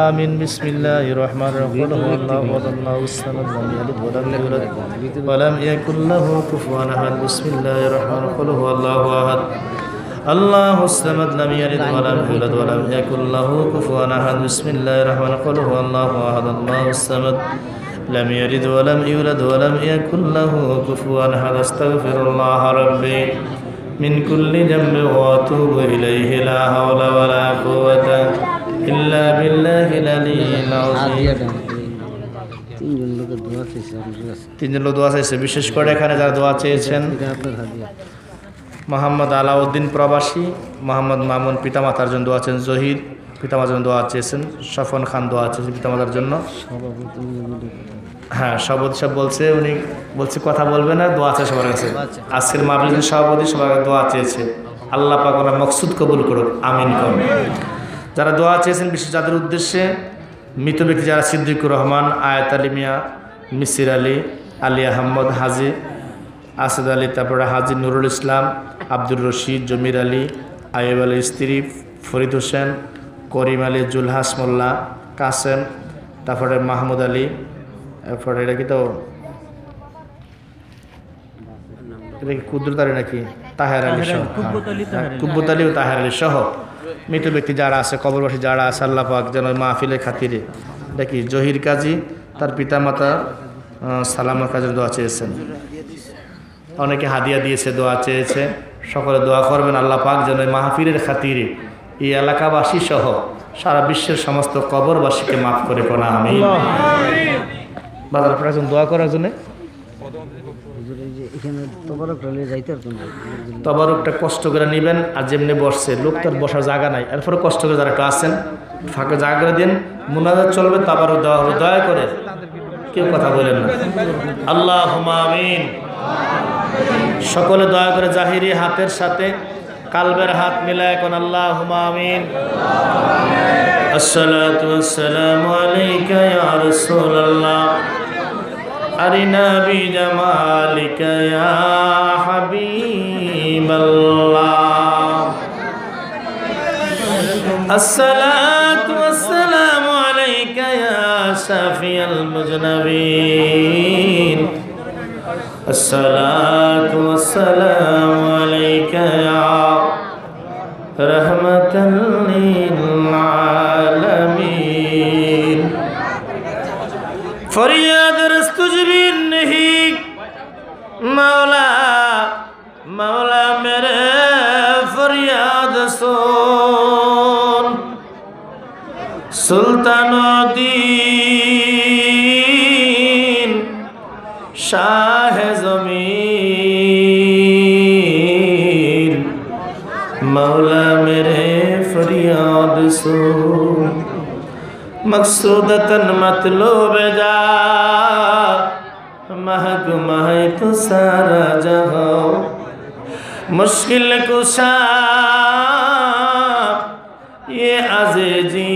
آمين بسم الله الرحمن الرحيم قل هو الله أحد الله الصمد لم يلد ولم يولد ولم يكن له كفوا أحد بسم الله الرحمن الرحيم قل هو الله أحد الله الصمد لم يلد ولم يولد ولم يكن له كفوا أحد بسم الله الرحمن الرحيم قل هو الله أحد الله الصمد لم يلد ولم يولد ولم يكن له كفوا أحد أستغفر الله ربي من كل ذنب وأتوب إليه لا حول ولا قوة إلا بالله العلي العظيم তিনজন লোক দোয়া চাইছে বিশেষ করে এখানে যারা দোয়া চেয়েছেন মোহাম্মদ আলাউদ্দিন প্রবাসী মোহাম্মদ মামুন পিতামাতার জন্য দোয়া চেয়েছেন জহির পিতামাতার জন্য দোয়া চেয়েছেন সফন খান দোয়া চেয়েছেন পিতামাতার জন্য হ্যাঁ সভাপতি সাহেব বলছে উনি বলছে কথা বলবে না দোয়া আছে সবার কাছে আজকের মাহফিলের সভাপতি সবার কাছে দোয়া চেয়েছে আল্লাহ পাক ওনার মকসুদ কবুল করুক আমিন করুন যারা দোয়া চেয়েছেন বিশেষ যাদের উদ্দেশ্যে মৃত ব্যক্তি যারা সিদ্দিকুর রহমান আয়াত আলী মিয়া মিসির আলী আলী আহমদ হাজি আসাদ আলী তারপরে হাজি নুরুল ইসলাম আব্দুর রশিদ জমির আলী আইব আলীর স্ত্রী ফরিদ হোসেন করিম আলী জুলহাস মোল্লা কাসেম তারপরে মাহমুদ আলী এরপরে এটা কি তো এটা কি কুদ্রত আলী নাকি তাহের আলী সহ কুব্বত আলী ও তাহের আলী সহ মৃত ব্যক্তি যারা আছে কবরবাসী যারা আছে আল্লাহ পাক যেন মাহফিলের খাতিরে দেখি জহির কাজী তার পিতামাতা সালামার কাজের দোয়া চেয়েছেন অনেকে হাদিয়া দিয়েছে দোয়া চেয়েছে সকলে দোয়া করবেন আল্লাহ পাক যেন মাহফিলের খাতিরে এই এলাকাবাসী সহ সারা বিশ্বের সমস্ত কবরবাসীকে মাফ করে কোনা আমি বাজার আপনার একজন দোয়া করার জন্য তবারকটা কষ্ট করে নেবেন আর যেমনি বসছে লোক তার বসার জায়গা নাই এরপরে কষ্ট করে যারা একটু আসেন ফাঁকা জায়গা করে দিন মুনাজাত চলবে তাবারও দেওয়া হবে দয়া করে কেউ কথা বলেন না আল্লাহুম্মা আমিন সকলে দয়া করে জাহিরি হাতের সাথে কালবের হাত মিলায় কোন আল্লাহুম্মা আমিন আসসালাতু ওয়াসসালামু আলাইকা ইয়া রাসূলুল্লাহ আরিনা বিজামালিকা ইয়া হাবিবাল্লাহ আসসালাতু ওয়াসসালামু আলাইকা ইয়া শাফিয়াল মুজনাবিন الصلاة والسلام عليك يا رحمة للعالمين फरियाद रस्तुजबी नहीं मौला मौला मेरे फरियाद सुन सुल्तानुद्दीन शाह जमीन मौला मेरे फरियाद सुन मकसूदतन मतलूब जा महकुम है तो सारा जहां मुश्किल कुशा ये अज़ीज़ी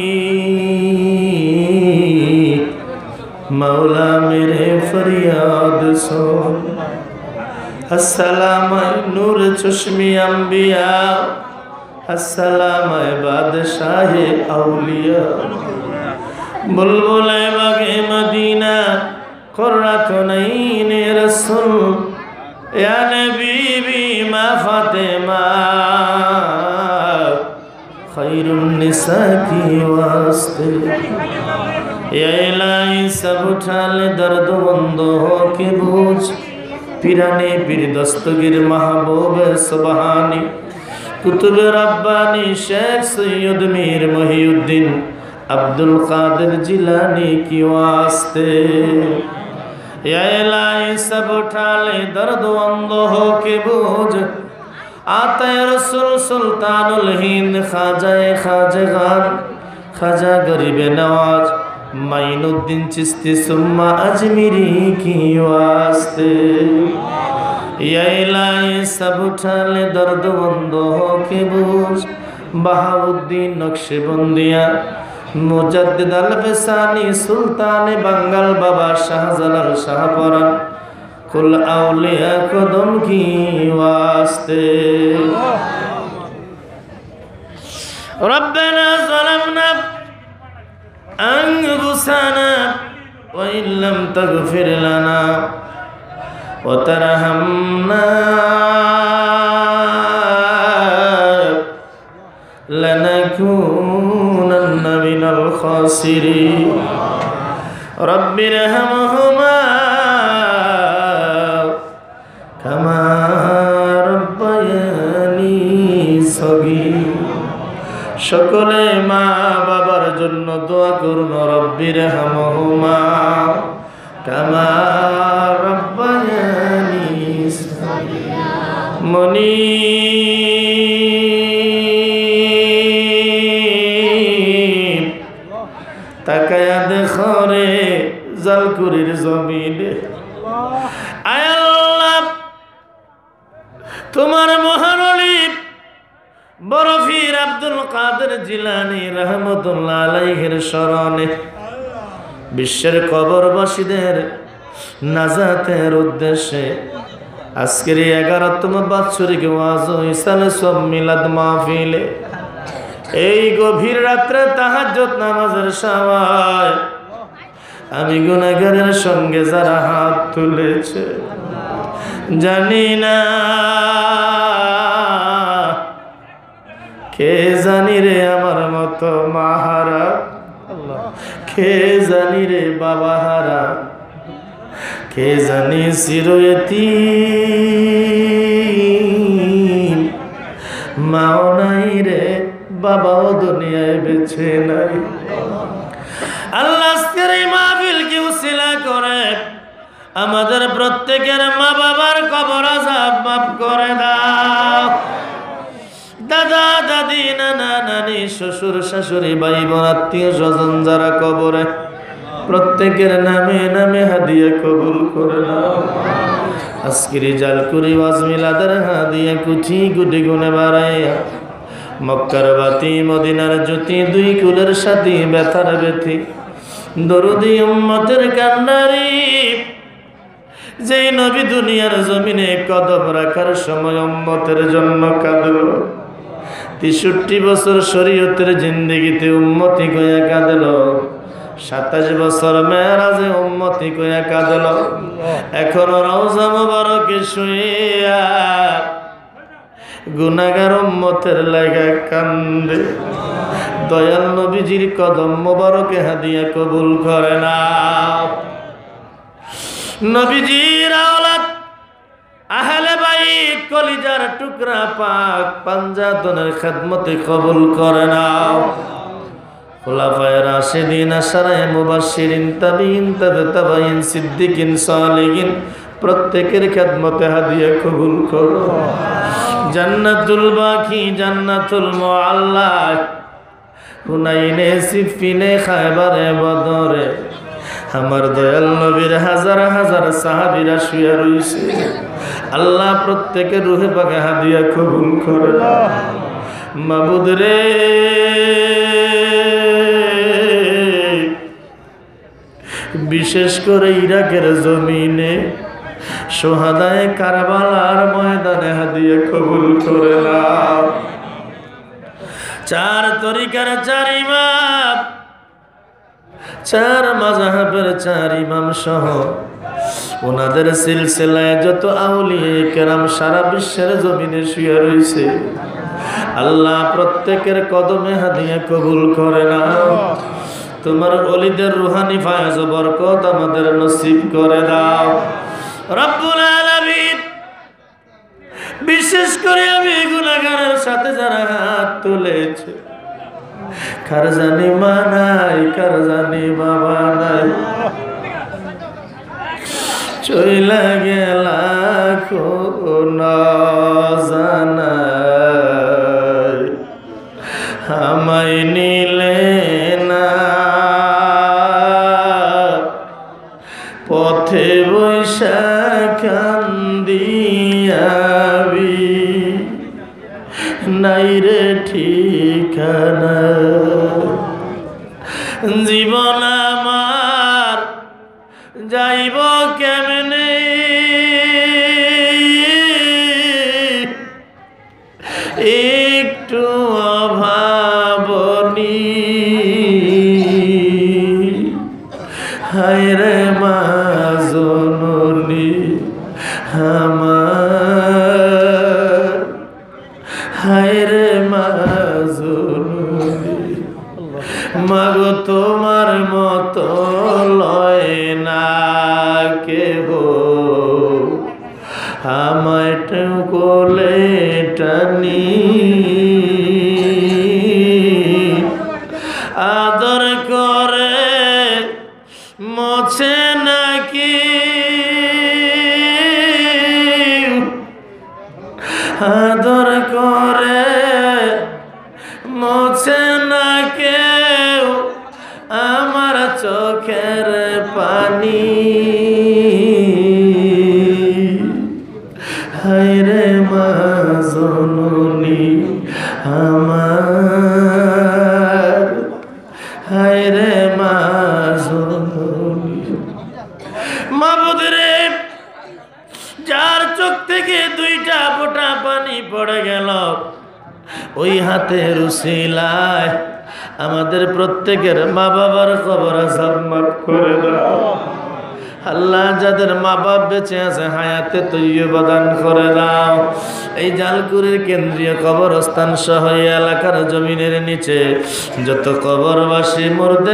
मौला मेरे फरियाद सुन अस्सलाम नूर चश्मी अंबिया अस्सलाम बादशाह औलिया बुलबुल बागे मदीना कुर्रतुन ऐन रसूल या नबी बी मा फातिमा खैरुन निसा की वास्ते या इलाही सब उठाल दर्द बंद हो के बूझ पीराने पीर दस्तगीर महबूब सुबहानी कुतुब रब्बानी शेख सैयद मीर मोहिउद्दीन अब्दुल कादिर जिलानी की वास्ते या इलाही सब उठा ले दर्द बंद हो के बूझ आता रसूल सुल्तानुल हिंद खाजा खाजगान खाजा गरीब नवाज माइनुद्दीन चिश्ती सुम्मा अजमेरी की वास्ते या इलाही सब उठा ले दर्द बंद हो के बूझ बहाउद्दीन नक्शबंदिया मुजद्दिद अल-फसानी सुल्तान बंगाल बाबा शाहजालाल शाहपरान कुल औलिया कदम की वास्ते रब्बना ज़लमना أنفسنا وإن لم تغفر لنا وترحمنا لنكونن من الخاسرين رب ارحمهما كما ربياني صغيرا সকলে মা বাবার জন্য দোয়া করুন রব্বির হামহুমা কামা রব্বায়ানি সগীরা মনি তাকায়া দেখো রে জালকুরির জমিনে আয় আল্লাহ তোমার মহানলী বরফির আব্দুল কাদের জিলানী রহমতুল্লাহ আলাইহির স্মরণে বিশ্বের কবরবাসীদের নাজাতের উদ্দেশ্যে আজকের এই এগারোতম বাৎসরিক ওয়াজ ও ইসালে সব মিলাদ মাহফিলে এই গভীর রাত্রে তাহাজ্জুদ নামাজের সময় আমি গুনাহগারের সঙ্গে যারা হাত তুলেছে জানি না কে জানি রে আমার মতো মাহারা কে জানি রে বাবা হারা কে জানি চিরয়তীম মাও নাই রে বাবাও দুনিয়ায় বেঁচে নাই আল্লাহ আজকের এই মাহফিল কি উসিলা করে আমাদের প্রত্যেকের মা বাবার কবর আযাব মাফ করে দাও দাদা দাদি নানা নানি শ্বশুর শাশুড়ি ভাই বোন আত্মীয় স্বজন যারা কবরে প্রত্যেকের নামে নামে হাদিয়া কবুল করে নাও আজকের জালকুরি ওয়াজ মিলাদের হাদিয়া কুচি গুটি গুনে বাড়াইয়া মক্কার বাতি মদিনার জ্যোতি দুই কুলের সাথী ব্যথার ব্যথি দরুদি উম্মতের কান্নারি যেই নবী দুনিয়ার জমিনে কদম রাখার সময় উম্মতের জন্য কাঁদল তেষট্টি বছর শরীয়তের জিন্দেগিতে উম্মতি কইয়া কাঁদল সাতাশ বছর মেরাজে উম্মতি কইয়া কাঁদল এখনো রওজা মুবারকে শুইয়া গুনাহগার উম্মতের লাগা কান্দে দয়াল নবীজির কদম মুবারকে হাদিয়া কবুল করে না নবীজির আওলাদ আহলে বাইত কলিজার টুকরা পাক পাঞ্জাতনের খেদমতে কবুল করে নাও খুলাফায়ে রাশিদিন আশারায়ে মুবাশশিরিন তাবিঈন তাবে তাবাঈন সিদ্দিকিন সালিহিন প্রত্যেকের খেদমতে হাদিয়া কবুল করো জান্নাতুল বাকি জান্নাতুল মুআল্লা হুনাইনে সিফিনে খায়বারে বদরে আমার দয়াল নবীর হাজার হাজার সাহাবীরা শুয়ে রইছে আল্লাহ প্রত্যেকের রূহে পাকে হাদিয়া কবুল করে মাবুদ রে বিশেষ করে ইরাকের জমিনে শোহাদায়ে কারবালার ময়দানে হাদিয়া কবুল করে নাও চার তরিকার চার ইমাম চার মাযহাবের চার ইমাম সহ ওনাদের সিলসিলায় যত আউলিয়া কেরাম সারা বিশ্বের জমিনে শুয়ে রয়েছে আল্লাহ প্রত্যেকের কদমে হাদিয়া কবুল করে নাও তোমার ওলিদের রুহানি ফায়জ বরকত আমাদের নসিব করে দাও রব্বুল আলামিন বিশেষ করে আমি গুনাহগারের সাথে যারা হাত তুলেছে কার জানি মা নাই কার জানি বাবা নাই চইলা গেলা কোন জানাই আমায় নিলে না পথে বৈশা কান্দিয়াবি নাই রে ঠিকানা জীবন আমার যাইব কেমনে একটু অভাবনী আমার হায় রে মা জননী মাগো তোমার মতো লয় না কেহ আমায় কোলে টানি আদর করে মোছে নাকি আদর করে মোছে না কেউ আমার চোখের পানি হায় রে মা জননী আমার হায় রে মা জননী মাবুদ রে যার চোখ থেকে দুইটা ফোঁটা পানি পড়ে গেল ওই হাতের উসিলায় আমাদের প্রত্যেকের মা বাবার কবর আযাব মাফ করে দাও আল্লাহ যাদের মা বাপ বেঁচে আছে হায়াতে তৈয়বা দান করে দাও এই জালকুড়ির কেন্দ্রীয় কবরস্থান সহ এই এলাকার জমিনের নিচে যত কবরবাসী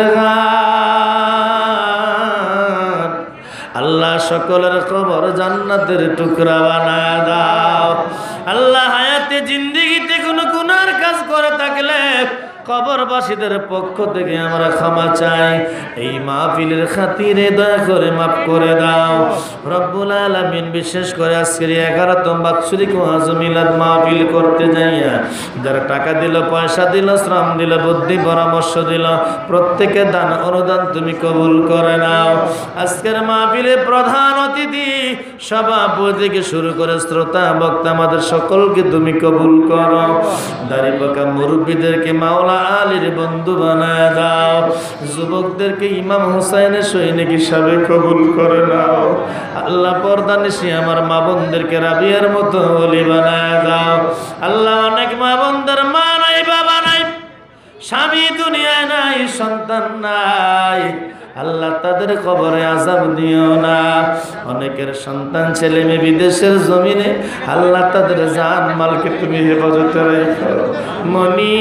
মুর্দেগান আল্লাহ সকলের কবর জান্নাতের টুকরা বানায় দাও আল্লাহ হায়াতে জিন্দেগিতে কোনো গুনার কাজ করে থাকলে কবরবাসীদের পক্ষ থেকে আমরা ক্ষমা চাই এই মাহফিলের খাতিরে দয়া করে মাফ করে দাও রব্বুল আলামিন বিশেষ করে আজকের এগারোতম বাৎসরিক ওয়াজ মিলাদ মাহফিল করতে যাইয়া যারা টাকা দিল পয়সা দিল শ্রম দিল বুদ্ধি পরামর্শ দিল প্রত্যেকের দান অনুদান তুমি কবুল করে নাও আজকের মাহফিলে প্রধান অতিথি সভাপতি থেকে শুরু করে শ্রোতা বক্তা আমাদের সকলকে তুমি কবুল করো দাড়ি পাকা মুরব্বীদেরকে মাওলা আলীর বন্ধু বানায় দাও যুবকদেরকে ইমাম হুসাইনের সৈনিক হিসাবে কবুল করে নাও আল্লাহ পর্দা নিশি আমার মা বোনদেরকে রাবিয়ার মতো ওলি বানায় দাও আল্লাহ অনেক মা বোনদের মা নাই বাবা নাই স্বামী দুনিয়ায় নাই সন্তান নাই আল্লাহ তাদের কবরে আযাব দিও না অনেকের সন্তান ছেলে মেয়ে বিদেশের জমিনে আল্লাহ তাদের জান মালকে তুমি হেফাজতে রাখো মনি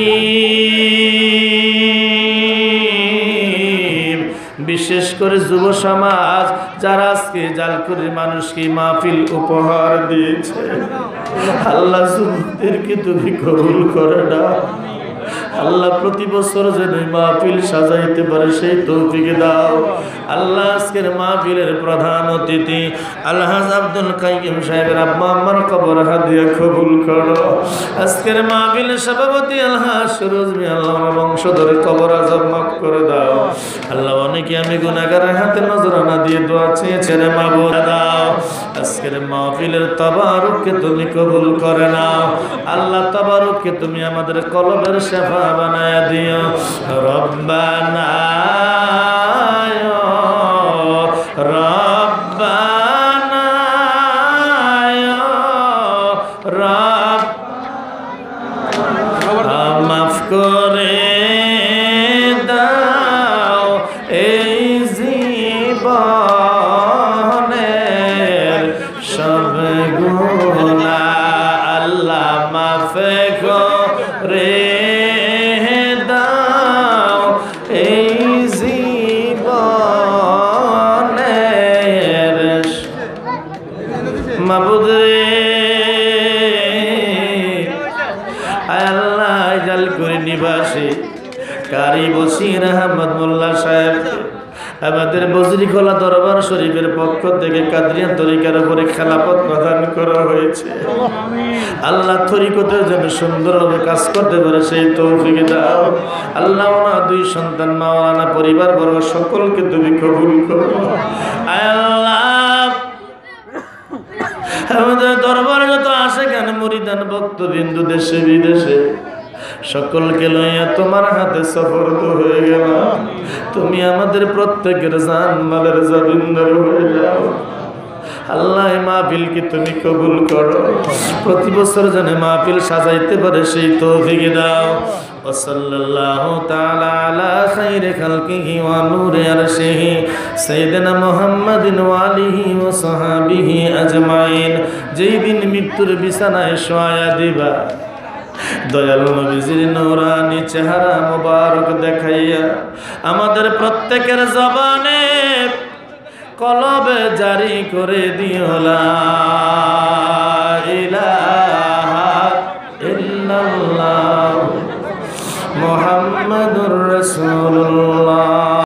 বিশেষ করে যুব সমাজ যারা আজকে জালকুড়ির মানুষকে মাহফিল উপহার দিয়েছে আল্লাহ যুবকদেরকে তুমি কবুল করে দাও আল্লাহ প্রতি বছর যেন মাহফিল সাজাইতে পারে সেই তৌফিক দাও আল্লাহ আজকের মাহফিলের প্রধান অতিথি আলহাজ আব্দুল কাইয়ুম সাহেবের আব্বা আম্মার কবর হাদিয়া কবুল করো আজকের মাহফিলের সভাপতি আলহাজ সুরজ মিয়া আল্লাহ আমার বংশধরের কবর আযাব মাফ করে দাও আল্লাহ অনেকে আমি গুনাহগারের হাতে নজরানা দিয়ে দোয়া চেয়েছে রে মাবুদ দাও আজকের মাহফিলের তাবারুককে তুমি কবুল করে নাও আল্লাহ তাবারুককে তুমি আমাদের কলবের শেফা বানায়া দিও রব্বানা রব্বানা রব মাফ করে দাও এই জীবনের সব গুনাহ আল্লাহ মাফ করে কারি বসির আহমদ মোল্লা সাহেব আমাদের বজরিখোলা দরবার শরীফের পক্ষ থেকে কাদরিয়া তরিকার উপরে খেলাফত প্রদান করা হয়েছে আল্লাহ তরিকতের জন্য সুন্দরভাবে কাজ করতে পারে সেই তৌফিক দাও আল্লাহ ওনার দুই সন্তান মাওলানা পরিবার বর্গ সকলকে তুমি কবুল করো আল্লাহ আমাদের দরবারে যত আসে কেন মুরিদান ভক্তবিন্দু দেশে বিদেশে সকলকে লইয়া তোমার হাতে সফরদ হয়ে গেল তুমি আমাদের প্রত্যেকের জান মালের জাবিন্দার হয়ে যাও আল্লাহ এই মাহফিলকে তুমি কবুল করো, প্রতি বছর যেন মাহফিল সাজাইতে পারে সেই তৌফিক দাও। ওয়াসাল্লাল্লাহু তাআলা আলা খাইরি খালকিহি ওয়া নূরি আরশিহি সাইয়্যিদিনা মুহাম্মাদিন ওয়া আলিহি ওয়া সাহবিহি আজমাইন। যেই দিন মৃত্যুর বিছানায় শোয়া দিবা, দয়াল নবীজির নূরানি চেহারা মোবারক দেখাইয়া আমাদের প্রত্যেকের জবানে কলবে জারি করে দিও লা ইলাহা ইল্লাল্লাহ মুহাম্মাদুর রাসূলুল্লাহ।